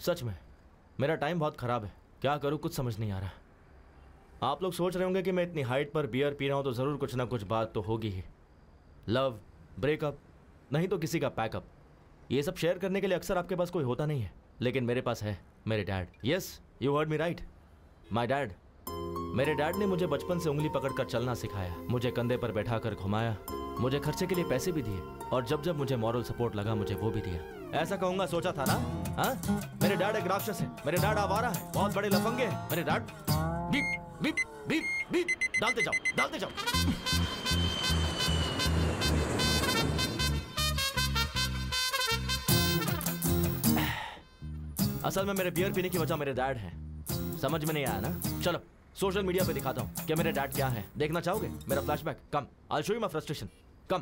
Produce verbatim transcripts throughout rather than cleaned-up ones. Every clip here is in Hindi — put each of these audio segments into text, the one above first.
सच में मेरा टाइम बहुत ख़राब है, क्या करूँ कुछ समझ नहीं आ रहा। आप लोग सोच रहे होंगे कि मैं इतनी हाइट पर बियर पी रहा हूँ तो ज़रूर कुछ ना कुछ बात तो होगी ही। लव, ब्रेकअप, नहीं तो किसी का पैकअप, ये सब शेयर करने के लिए अक्सर आपके पास कोई होता नहीं है, लेकिन मेरे पास है मेरे dad. Yes, you heard me right, my dad. मेरे डैड ने मुझे बचपन से उंगली पकड़कर चलना सिखाया, मुझे कंधे पर बैठाकर घुमाया, मुझे खर्चे के लिए पैसे भी दिए और जब जब मुझे मॉरल सपोर्ट लगा मुझे वो भी दिया। ऐसा कहूंगा सोचा था ना? हाँ, मेरे डैड एक राक्षस है, मेरे डैड आवारा है, बहुत बड़े लफंगे हैं मेरे dad. Beep beep beep beep डालते जाओ डालते जाओ। असल में मेरे बियर पीने की वजह मेरे डैड हैं। समझ में नहीं आया ना? चलो सोशल मीडिया पे दिखाता हूँ कि मेरे डैड क्या है। देखना चाहोगे मेरा flashback? Come, I show you my frustration. Come.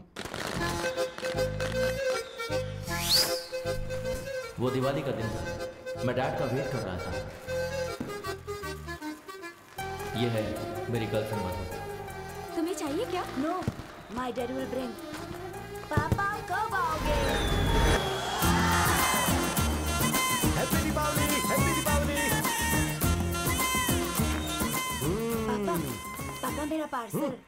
वो दिवाली का दिन था, मैं डैड का वेट कर रहा था। ये है मेरी गर्लफ्रेंड मधु। तुम्हें चाहिए क्या? No, my dad will bring. पापा कब आओगे? Happy Deepavali, happy Deepavali. पापा, पापा मेरा पार्सल।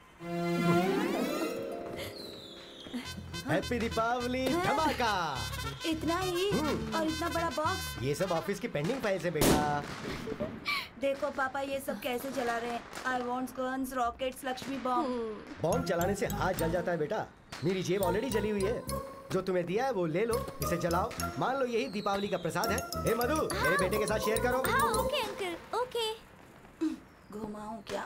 हैप्पी दीपावली धमाका। इतना ही और इतना बड़ा बॉक्स? ये सब ऑफिस की पेंडिंग फाइल्स है बेटा। देखो पापा ये सब कैसे चला रहे हैं। I want guns, rockets, Lakshmi bomb. Bomb चलाने से हाथ जल जाता है बेटा। मेरी जेब ऑलरेडी जली हुई है। जो तुम्हें दिया है वो ले लो, इसे जलाओ। मान लो यही दीपावली का प्रसाद है। हे मधु, हाँ। मेरे बेटे के साथ शेयर करो। हाँ, ओके अंकल, ओके। घुमाऊं क्या?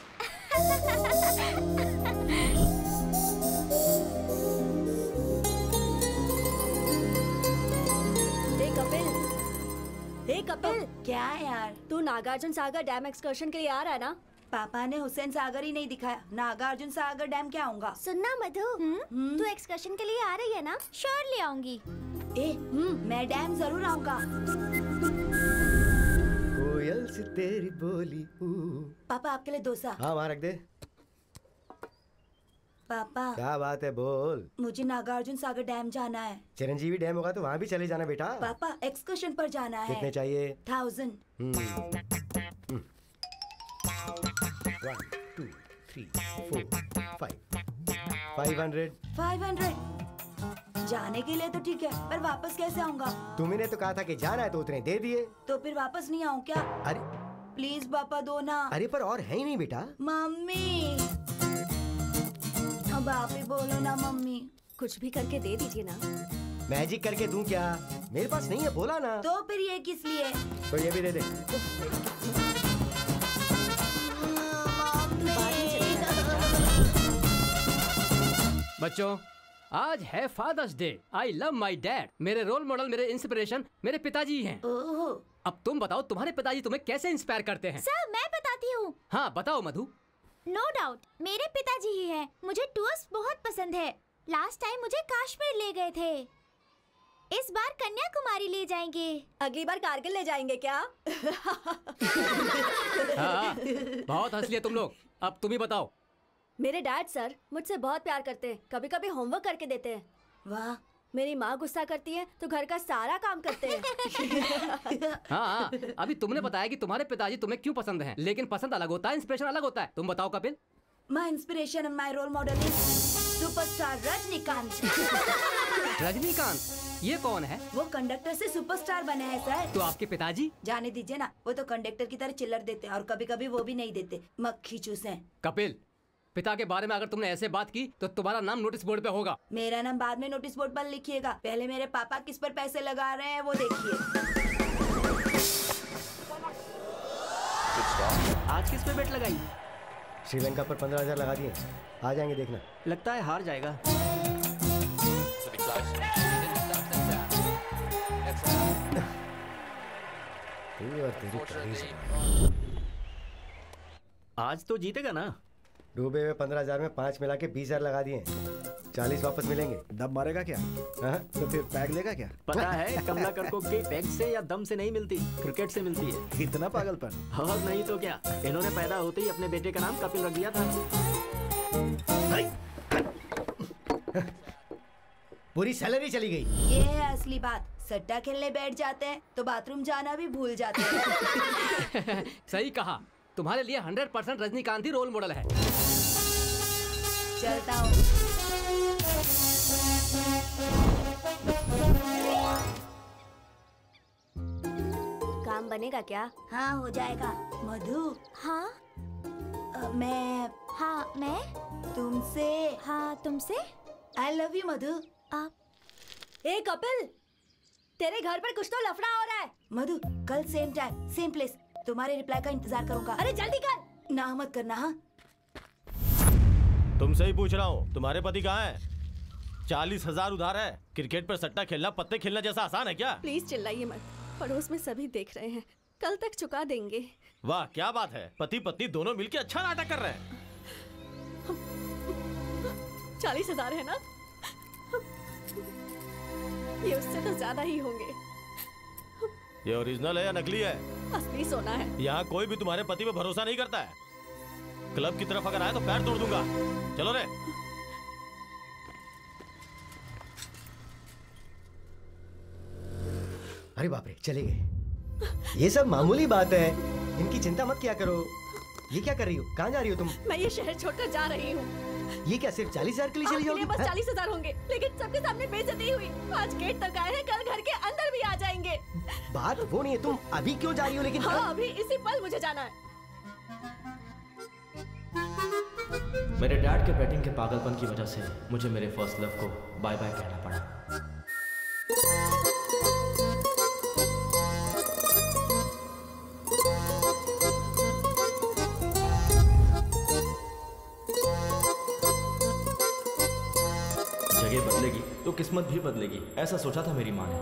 हे कपिल, हे कपिल, क्या है यार? तू नागार्जुन सागर डैम एक्सकर्शन के लिए आ रहा है ना? पापा ने हुसैन सागर ही नहीं दिखाया, नागार्जुन सागर डैम क्या होगा? सुनना मधु, तू एक्सकर्शन के लिए आ रही है ना? श्योरली आऊंगी। ए, मैं डैम जरूर आऊंगा। कोयल से तेरी बोली। पापा आपके लिए डोसा। हाँ वहाँ रख दे। पापा क्या बात है बोल। मुझे नागार्जुन सागर डैम जाना है। चिरंजीवी डैम होगा तो वहाँ भी चले जाना बेटा। पापा एक्सकर्शन पर जाना है। कितने चाहिए? Thousand. One two three four five five hundred. Five hundred जाने के लिए तो ठीक है, पर वापस कैसे आऊंगा? तुमने तो कहा था कि जाना है तो उतने दे दिए। तो फिर वापस नहीं आऊँ क्या? अरे प्लीज पापा दो ना। अरे पर और है ही नहीं बेटा। मम्मी, अब आप ही बोलो ना मम्मी। कुछ भी करके दे दीजिए ना। मैजिक करके दूं क्या? मेरे पास नहीं है, बोला ना। तो फिर ये किस लिए? तो ये भी दे दे। बच्चों, आज है Father's Day. I love my dad. मेरे रोल मॉडल, मेरे इंस्पिरेशन मेरे पिताजी हैं। अब तुम बताओ तुम्हारे पिताजी तुम्हें कैसे इंस्पायर करते हैं? सर मैं बताती हूँ। हाँ बताओ मधु। नो डाउट मेरे पिताजी ही हैं। मुझे टूर्स बहुत पसंद है। लास्ट टाइम मुझे कश्मीर ले गए थे, इस बार कन्याकुमारी ले जाएंगे। अगली बार कारगिल ले जाएंगे क्या? हाँ, बहुत हंस लिए तुम लोग। अब तुम ही बताओ। मेरे डैड सर मुझसे बहुत प्यार करते हैं, कभी कभी होमवर्क करके देते हैं। वाह। मेरी माँ गुस्सा करती है तो घर का सारा काम करते हैं। हाँ, अभी तुमने बताया कि तुम्हारे पिताजी तुम्हें क्यों पसंद हैं, लेकिन पसंद अलग होता है, इंस्पिरेशन अलग होता है। तुम बताओ Kapil. My inspiration and my role model is superstar Rajinikanth. Rajinikanth? ये कौन है? वो कंडक्टर से सुपरस्टार बने हैं सर। तो आपके पिताजी? जाने दीजिए ना, वो तो कंडक्टर की तरह चिल्लर देते हैं और कभी कभी वो भी नहीं देते, मक्खी चूसे। कपिल, पिता के बारे में अगर तुमने ऐसे बात की तो तुम्हारा नाम नोटिस बोर्ड पे होगा। मेरा नाम बाद में नोटिस बोर्ड पर लिखिएगा, पहले मेरे पापा किस पर पैसे लगा रहे हैं वो देखिए। आज किस पे बेट लगाई? श्रीलंका पर पंद्रह हजार लगा दिए, आ जाएंगे देखना। लगता है हार जाएगा। आज तो जीतेगा ना? डूबे हुए पंद्रह हजार में पाँच मिला के बीस हजार लगा दिए, चालीस वापस मिलेंगे। दम मारेगा क्या? हाँ? तो फिर पैग लेगा क्या? पता है कमलाकर को के पैग से या दम से नहीं मिलती, क्रिकेट से मिलती है। इतना पागलपन? और नहीं तो क्या, इन्होंने पैदा होते ही अपने बेटे का नाम कपिल रख दिया था। पूरी सैलरी चली गई। ये है असली बात, सट्टा खेलने बैठ जाते हैं तो बाथरूम जाना भी भूल जाते हैं। सही कहा, तुम्हारे लिए हंड्रेड परसेंट रजनीकांत ही रोल मॉडल है। चलता हूँ। काम बनेगा क्या? हाँ हो जाएगा। मधु। हाँ अ, मैं हाँ मैं तुमसे हाँ तुमसे आई लव यू मधु। आप ए कपिल, तेरे घर पर कुछ तो लफड़ा हो रहा है। मधु कल सेम टाइम सेम प्लेस, तुम्हारे रिप्लाई का इंतजार करूंगा। अरे जल्दी कर। ना मत करना। हाँ तुमसे ही पूछ रहा हूँ, तुम्हारे पति कहाँ है? चालीस हजार उधार है। क्रिकेट पर सट्टा खेलना पत्ते खेलना जैसा आसान है क्या? प्लीज चिल्लाइए मत, पड़ोस में सभी देख रहे हैं, कल तक चुका देंगे। वाह क्या बात है, पति पत्नी दोनों मिलकर अच्छा नाटक कर रहे हैं। चालीस हजार है ना? ये उससे तो ज्यादा ही होंगे। ये ओरिजिनल है या नकली है? असली सोना है। यहाँ कोई भी तुम्हारे पति पे भरोसा नहीं करता है। क्लब की तरफ अगर आए तो पैर तोड़ दूंगा। चलो रे। अरे बाप रे, चले गए। ये सब मामूली बात है, इनकी चिंता मत किया करो। ये क्या कर रही हो? कहाँ जा रही हो तुम? मैं ये शहर छोड़कर जा रही हूँ। ये क्या सिर्फ चालीस हजार के लिए चली जाओगी? बस चालीस हजार होंगे, लेकिन सबके सामने बेइज्जती हुई। आज गेट तक आए हैं, कल घर के अंदर भी आ जाएंगे। बात वो नहीं है, तुम अभी क्यों जा रही हो? लेकिन हाँ अभी इसी पल मुझे जाना है। मेरे डैड के बैटिंग के पागलपन की वजह से मुझे मेरे फर्स्ट लव को बाय बाय कहना पड़ा। जगह बदलेगी तो किस्मत भी बदलेगी, ऐसा सोचा था मेरी माँ ने।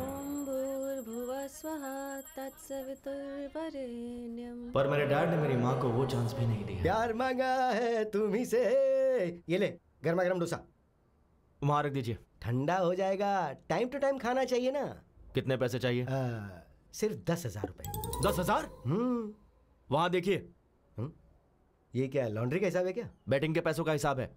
पर मेरे डैड ने मेरी माँ को वो चांस भी नहीं दिया। प्यार मांगा है तुम्ही से। ये ले गर्मा गर्म डोसा। वहां रख दीजिए, ठंडा हो जाएगा। टाइम टू टाइम खाना चाहिए ना। कितने पैसे चाहिए? आ, सिर्फ दस हजार रुपए। दस हजार? हम्म वहां देखिए। ये क्या लॉन्ड्री का हिसाब है क्या? बैटिंग के पैसों का हिसाब है।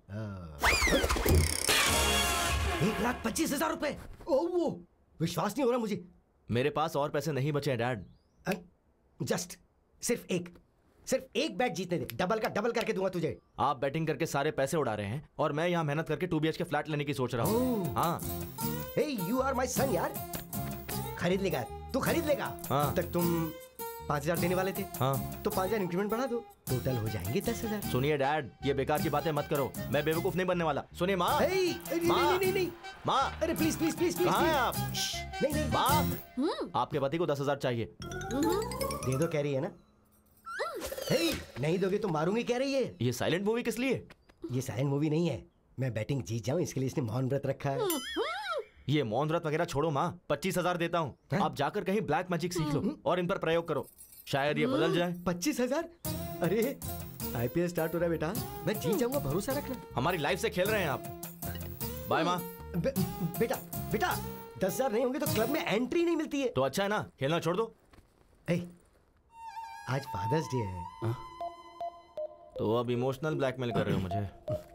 एक लाख पच्चीस हजार रुपए। ओह वो विश्वास नहीं हो रहा मुझे। मेरे पास और पैसे नहीं बचे हैं डैड। जस्ट सिर्फ एक सिर्फ एक बैट जीतने दे, डबल का डबल करके दूंगा तुझे। आप बैटिंग करके सारे पैसे उड़ा रहे हैं और मैं यहाँ मेहनत करके two B H K flat लेने की सोच रहा हूँ। हाँ हे यू आर माई सन यार। खरीद लेगा तू, खरीद लेगा। हाँ। तक तुम पाँच हजार देने वाले थे। हाँ तो पाँच हजार इंक्रीमेंट बढ़ा दो, टोटल हो जाएंगे दस हजार। सुनिए डैड, ये बेकार की बातें मत करो, मैं बेवकूफ नहीं बनने वाला। सुनिए माँ। नहीं नहीं नहीं माँ, अरे प्लीज प्लीज प्लीज प्लीज। कहाँ हैं आप? नहीं नहीं माँ, आपके पति को दस हजार चाहिए। दे दो कह रही है ना। हे नहीं दोगे तो मारूंगी कह रही है। ये साइलेंट मूवी किस लिए? ये साइलेंट मूवी नहीं है, मैं बैटिंग जीत जाऊं इसके लिए इसने मौन व्रत रखा है। ये मौन व्रत वगैरह छोड़ो माँ, पच्चीस हजार देता हूँ, आप जाकर कहीं ब्लैक मैजिक सीख लो और इन पर प्रयोग करो, शायद ये बदल जाए। पच्चीस हजार? अरे आईपीएल स्टार्ट हो रहा है बेटा, मैं जीत जाऊंगा, भरोसा रखना। हमारी लाइफ से खेल रहे हैं आप। बाय माँ। बे, बेटा बेटा दस हजार नहीं होंगे तो क्लब में एंट्री नहीं मिलती है। तो अच्छा है ना, खेलना छोड़ दो। ए, आज फादर्स डे है। आ? तो अब इमोशनल ब्लैकमेल कर रहे हो मुझे।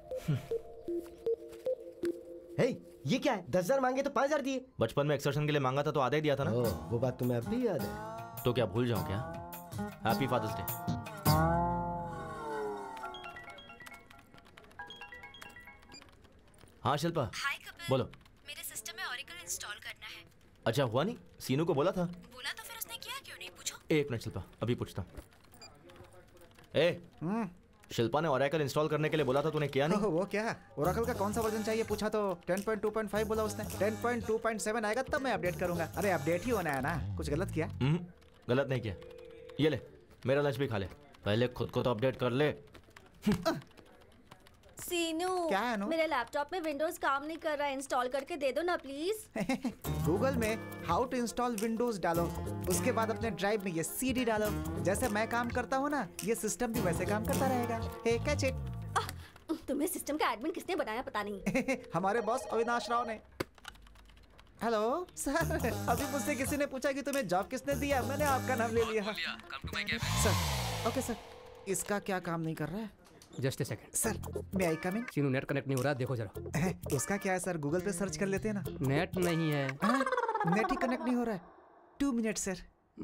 हे ये क्या है, दस हजार मांगे तो पाँच हजार दिए। बचपन में एक्सर्शन के लिए मांगा था तो आधा ही दिया था ना। ओ, वो बात तुम्हें अब भी याद है? तो क्या भूल जाऊं क्या? Happy Father's Day. हाँ शिल्पा। हाय कपिल। बोलो। मेरे सिस्टम में ऑरेकल इंस्टॉल करना है। अच्छा हुआ नहीं? सीनू को बोला था। बोला तो फिर उसने किया क्यों नहीं, पूछो। एक मिनट शिल्पा, अभी पूछता हूँ। ए शिल्पा ने ओरेकल इंस्टॉल करने के लिए बोला था, तूने किया नहीं? वो क्या, ओरेकल का कौन सा वर्जन चाहिए पूछा तो ten point two point five बोला उसने। Ten point two point seven आएगा तब मैं अपडेट करूंगा। अरे अपडेट ही होना है ना, कुछ गलत किया? हम्म, गलत नहीं किया। ये ले मेरा लंच भी खा ले, पहले खुद को तो अपडेट कर ले। सीनू, क्या है अनु? मेरे लैपटॉप में विंडोज काम नहीं कर रहा है, इंस्टॉल करके दे दो ना प्लीज। गूगल में हाउ टू इंस्टॉल विंडोज डालो, उसके बाद अपने ड्राइव में ये सीडी डालो। जैसे मैं काम करता हूँ ना, ये सिस्टम भी वैसे काम करता रहेगा। Hey catch it. तुम्हें सिस्टम का एडमिन किसने बनाया पता नहीं। हमारे बॉस अविनाश राव ने। हेलो सर, अभी मुझसे किसी ने पूछा कि तुम्हें जॉब किसने दिया, मैंने आपका नाम ले लिया। सर ओके सर, इसका क्या काम नहीं कर रहा है? जस्ट ए सेकंड सर, मैं आई कम इन? सीनू नेट कनेक्ट नहीं हो रहा, देखो जरा। उसका क्या है सर, गूगल पे सर्च कर लेते हैं ना। नेट नहीं है। नेट ही कनेक्ट नहीं हो रहा है। To minute sir.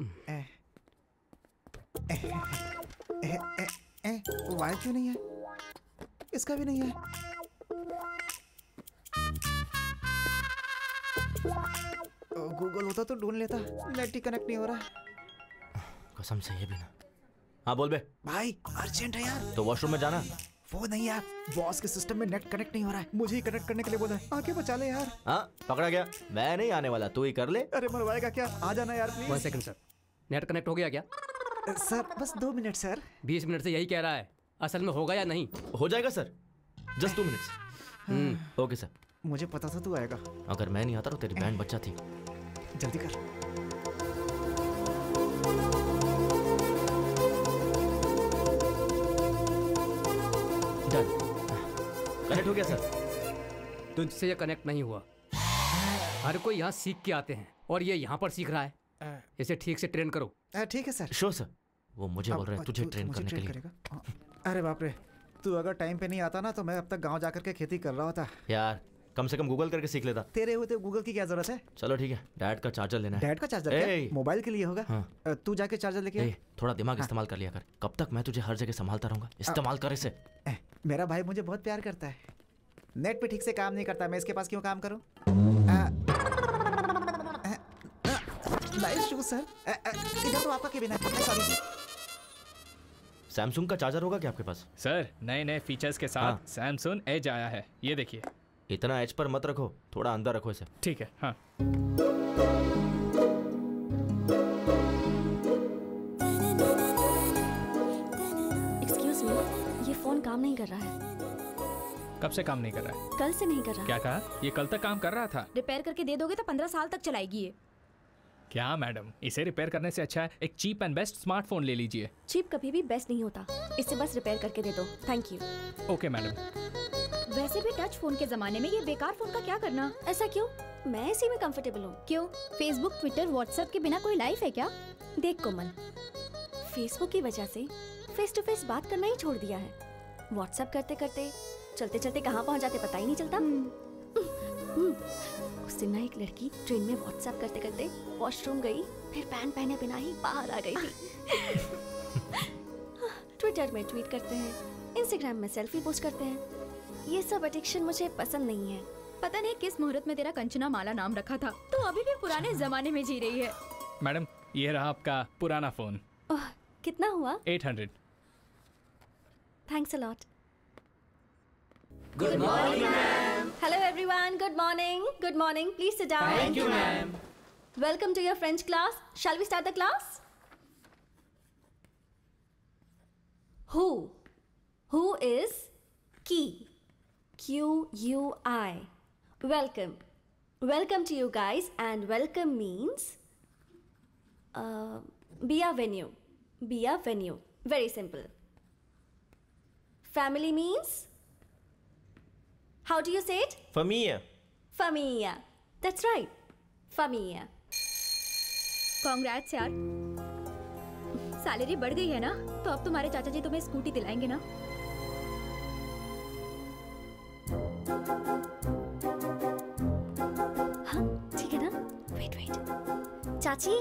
वायर क्यों नहीं है? इसका भी नहीं है। गूगल होता तो ढूंढ लेता। नेट ही कनेक्ट नहीं हो रहा। कसम से ये भी ना। हाँ बोल बे। भाई अर्जेंट है यार। तो वॉशरूम में जाना। वो नहीं यार, बॉस के सिस्टम में नेट कनेक्ट नहीं हो रहा है। मुझे ही कनेक्ट करने के लिए बोला है। आके बचा ले यार। हाँ पकड़ा गया। मैं नहीं आने वाला, तू ही कर ले। अरे मरवाएगा क्या? आ जाना यार please. One second sir, net connect हो गया क्या? सर बस दो मिनट सर। बीस मिनट से यही कह रहा है, असल में होगा या नहीं? हो जाएगा sir, just two minutes. Hmm okay sir. मुझे पता था तू आएगा। अगर मैं नहीं आता तो तेरी बैंड बच्चा थी। जल्दी कर। डन, कनेक्ट हो गया सर। तुझसे ये कनेक्ट नहीं हुआ। हर कोई यहाँ सीख के आते हैं और ये यहाँ पर सीख रहा है। इसे ठीक से ट्रेन करो। ठीक है सर। Sure sir. वो मुझे बोल रहे हैं तुझे ट्रेन करने के लिए। अरे बाप रे, तू अगर टाइम पे नहीं आता ना तो मैं अब तक गांव जाकर के खेती कर रहा होता। यार कम से कम गूगल करके सीख लेता। तेरे होते गूगल की क्या जरूरत है? चलो ठीक है, डैड का चार्जर लेना है। डैड का चार्जर क्या? मोबाइल के लिए होगा। हाँ। तू जाके चार्जर लेके आ। थोड़ा दिमाग हाँ। इस्तेमाल कर लिया कर। कब तक मैं तुझे हर जगह संभालता रहूंगा? इस्तेमाल कर इसे। मेरा भाई मुझे बहुत प्यार करता है। नेट पे ठीक से काम नहीं करता, मैं इसके पास क्यों काम करूं? Nice shoes sir. इधर तो आपका केबिन है। सॉरी। सैमसंग का चार्जर होगा क्या आपके पास? सर नए नए फीचर्स के साथ सैमसंग एज आया है, ये देखिए। इतना एज पर मत रखो, थोड़ा अंदर रखो इसे। ठीक है। हाँ एक्सक्यूज मी, ये फोन काम नहीं कर रहा है। कब से काम नहीं कर रहा है? कल से नहीं कर रहा। क्या कहा? ये कल तक काम कर रहा था। रिपेयर करके दे दोगे तो पंद्रह साल तक चलाएगी ये। क्या मैडम, इसे रिपेयर करने से अच्छा है एक चीप एंड बेस्ट स्मार्टफोन ले लीजिए। चीप कभी भी बेस्ट नहीं होता, इसे बस रिपेयर करके दे दो। Thank you. Okay madam. वैसे भी टच फोन के जमाने में ये बेकार फोन का क्या करना? ऐसा क्यों? मैं इसी में कंफर्टेबल हूँ। क्यों? फेसबुक, ट्विटर, व्हाट्सएप के बिना कोई लाइफ है क्या? देख कोमल, फेसबुक की वजह से फेस टू फेस बात करना ही छोड़ दिया है। व्हाट्सएप करते करते चलते चलते कहाँ पहुँच जाते पता ही नहीं चलता। उस दिन ना एक लड़की ट्रेन में व्हाट्सएप करते करते वॉशरूम गई, फिर पैंट पहने बिना ही बाहर आ गई थी। ट्विटर में ट्वीट करते हैं, इंस्टाग्राम में सेल्फी पोस्ट करते हैं। ये सब एडिक्शन मुझे पसंद नहीं है। पता नहीं किस मुहूर्त में तेरा कंचना माला नाम रखा था, तो अभी भी पुराने जमाने में जी रही है। मैडम ये रहा आपका पुराना फोन। ओह, कितना हुआ? Eight hundred. Thanks a lot. Good morning, ma'am. Hello, everyone. Good morning. Good morning. Please sit down. Thank you, ma'am. Welcome to your French class. Shall we start the class? Who? Who is key? Q U I. Welcome. Welcome to you guys, and welcome means uh, be a venue. Be a venue. Very simple. Family means. How do you say it? Familia. Familia. That's right. Familia. Congrats यार। सैलरी बढ़ गई है ना, तो अब तुम्हारे चाचा जी तुम्हें स्कूटी दिलाएंगे ना? हाँ ठीक है ना? Wait wait. चाची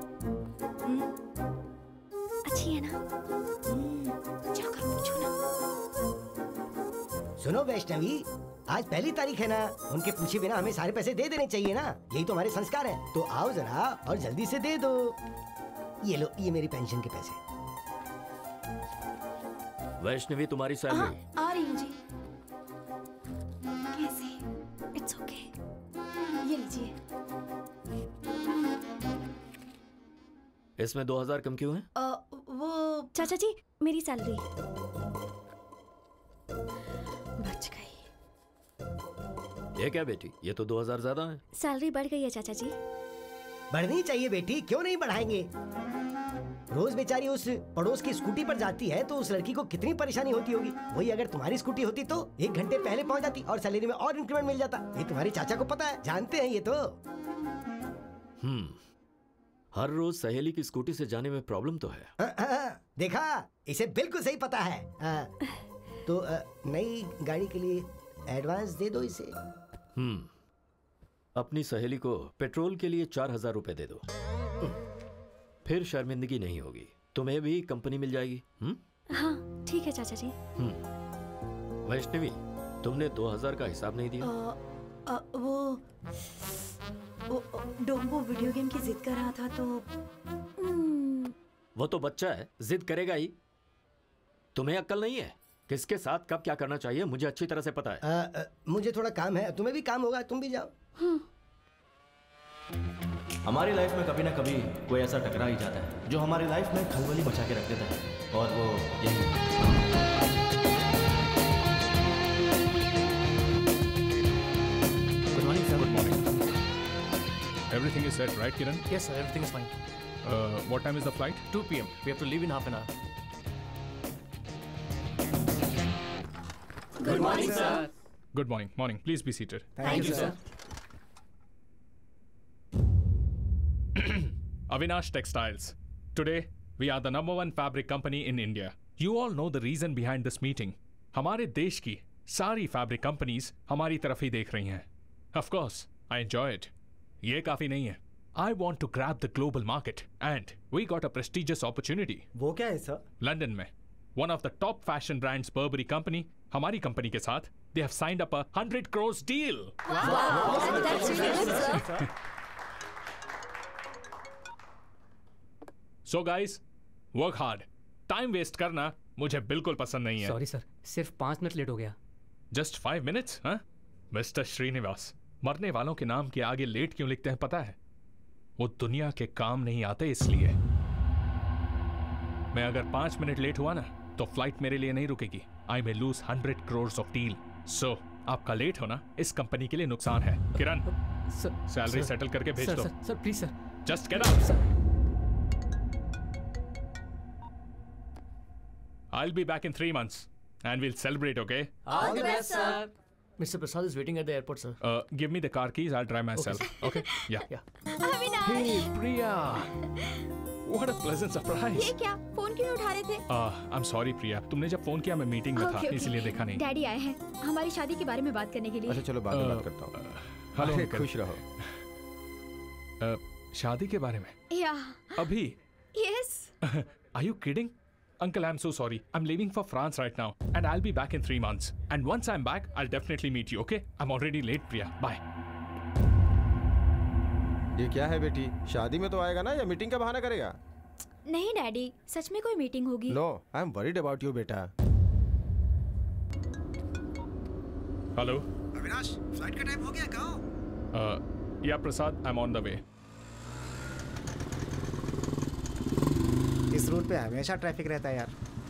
अच्छी है ना? जाकर पूछो ना। सुनो वैष्णवी, आज पहली तारीख है ना, उनके पूछे बिना हमें सारे पैसे दे देने चाहिए ना, यही तो हमारे संस्कार हैं। तो आओ जरा और जल्दी से दे दो। ये लो, ये मेरी पेंशन के पैसे। वैष्णवी तुम्हारी सैलरी। आ रही हूँ जी। कैसे? It's okay. ये लीजिए। इसमें दो हजार कम क्यों है? uh, वो चाचा जी, मेरी सैलरी बच गई। ये क्या बेटी, ये तो दो हजार ज्यादा है। सैलरी बढ़ गई है चाचा जी। बढ़नी चाहिए बेटी, क्यों नहीं बढ़ाएंगे? रोज बेचारी उस पड़ोस की स्कूटी पर जाती है तो उस लड़की को कितनी परेशानी होती होगी। वही अगर तुम्हारी स्कूटी होती तो एक घंटे पहले पहुंच जाती और सैलरी में और इंक्रीमेंट मिल जाता। ये तुम्हारे चाचा को पता है, जानते हैं ये तो। हम्म हर रोज सहेली की स्कूटी से जाने में प्रॉब्लम तो है। आ, आ, देखा, इसे बिल्कुल सही पता है। आ, तो नई गाड़ी के लिए एडवांस दे दो इसे। हम्म अपनी सहेली को पेट्रोल के लिए चार हजार रुपए दे दो, फिर शर्मिंदगी नहीं होगी। तुम्हें भी कंपनी मिल जाएगी। हुँ? हाँ ठीक है चाचा जी। वैष्णवी, तुमने दो हजार का हिसाब नहीं दिया। आ, आ, वो, वो डोंगो वीडियो गेम की जिद कर रहा था तो वो तो बच्चा है, जिद करेगा ही। तुम्हें अक्ल नहीं है? किसके साथ कब क्या करना चाहिए मुझे अच्छी तरह से पता है। आ, आ, मुझे थोड़ा काम है, तुम्हें भी काम होगा, तुम भी जाओ। हमारी लाइफ में कभी ना कभी कोई ऐसा टकरा ही जाता है जो हमारी लाइफ में खलबली मचा के रख देता है, और वो यही। Good morning sir. Good morning. Everything is set right Kiran? Yes sir, everything is fine. What time is the flight? Two P M. We have to leave in half an hour. Good morning, sir. Good morning. Morning. Please be seated. Thank, Thank you, sir. Avinash Textiles. Today, we are the number one fabric company in India. You all know the reason behind this meeting. हमारे देश की सारी fabric companies हमारी तरफ ही देख रही हैं. Of course, I enjoy it. ये काफी नहीं है. I want to grab the global market, and we got a prestigious opportunity. वो क्या है सर? London में. One of the top fashion brands, Burberry company, हमारी कंपनी के साथ, they have signed up a hundred crores deal. Wow, wow. That's really good, sir. So guys, work hard. Time waste करना मुझे बिल्कुल पसंद नहीं है. Sorry sir, सिर्फ पाँच मिनट लेट हो गया. Just five minutes, हाँ? मिस्टर श्रीनिवास, मरने वालों के नाम के आगे लेट क्यों लिखते हैं पता है? वो दुनिया के काम नहीं आते इसलिए. मैं अगर पाँच मिनट लेट हुआ ना, तो फ्लाइट मेरे लिए नहीं रुकेगी. I may lose hundred crore off deal. So आपका लेट होना इस कंपनी के लिए नुकसान है. किरण, सैलरी सेटल करके भेज दो. Sir please sir. Just get out. I'll be back in three months, and we'll celebrate. Okay? All the best, sir. Mister Prasad is waiting at the airport, sir. Uh, give me the car keys. I'll drive myself. Okay? Okay? Yeah. Yeah. Avinash. Hey, Priya. What a pleasant surprise. ये क्या? फोन क्यों उठा रहे थे? Uh, I'm sorry, Priya. तुमने जब फोन किया मैं मीटिंग में था, इसलिए देखा नहीं. डैडी आए हैं हमारी शादी के बारे में बात करने के लिए. अच्छा चलो बाद में बात करता हूँ. Hello uncle. खुश रहो. uh, शादी के बारे में? या. अभी? Yes. Are you kidding? Uncle, I'm so sorry. I'm leaving for France right now, and I'll be back in three months. And once I'm back, I'll definitely meet you. Okay? I'm already late, Priya. Bye. ये क्या है बेटी? शादी में तो आएगा ना या मीटिंग का बहाना करेगा? नहीं डैडी, सच में कोई मीटिंग होगी. No, I'm worried about you, बेटा. Hello. अविनाश, फ्लाइट का टाइम हो गया, कहाँ हो? Uh, yeah, Prasad, I'm on the way. इस रूट पे हमेशा ट्रैफिक रहता है यार.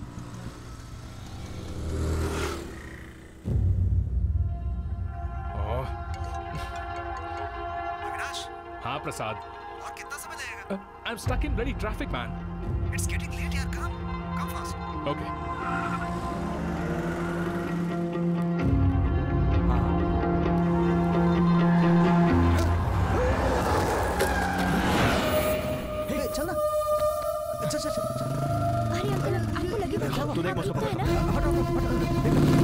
Oh. अविनाश. हाँ प्रसाद. और कितना समय लगेगा? Uh, I'm stuck in bloody traffic, man. It's getting late यार, come, come fast. Okay. Hey, चल ना. चल चल चल. अरे अंकल, आपको लगे वो तू देख मुझसे पकड़. हट हट हट.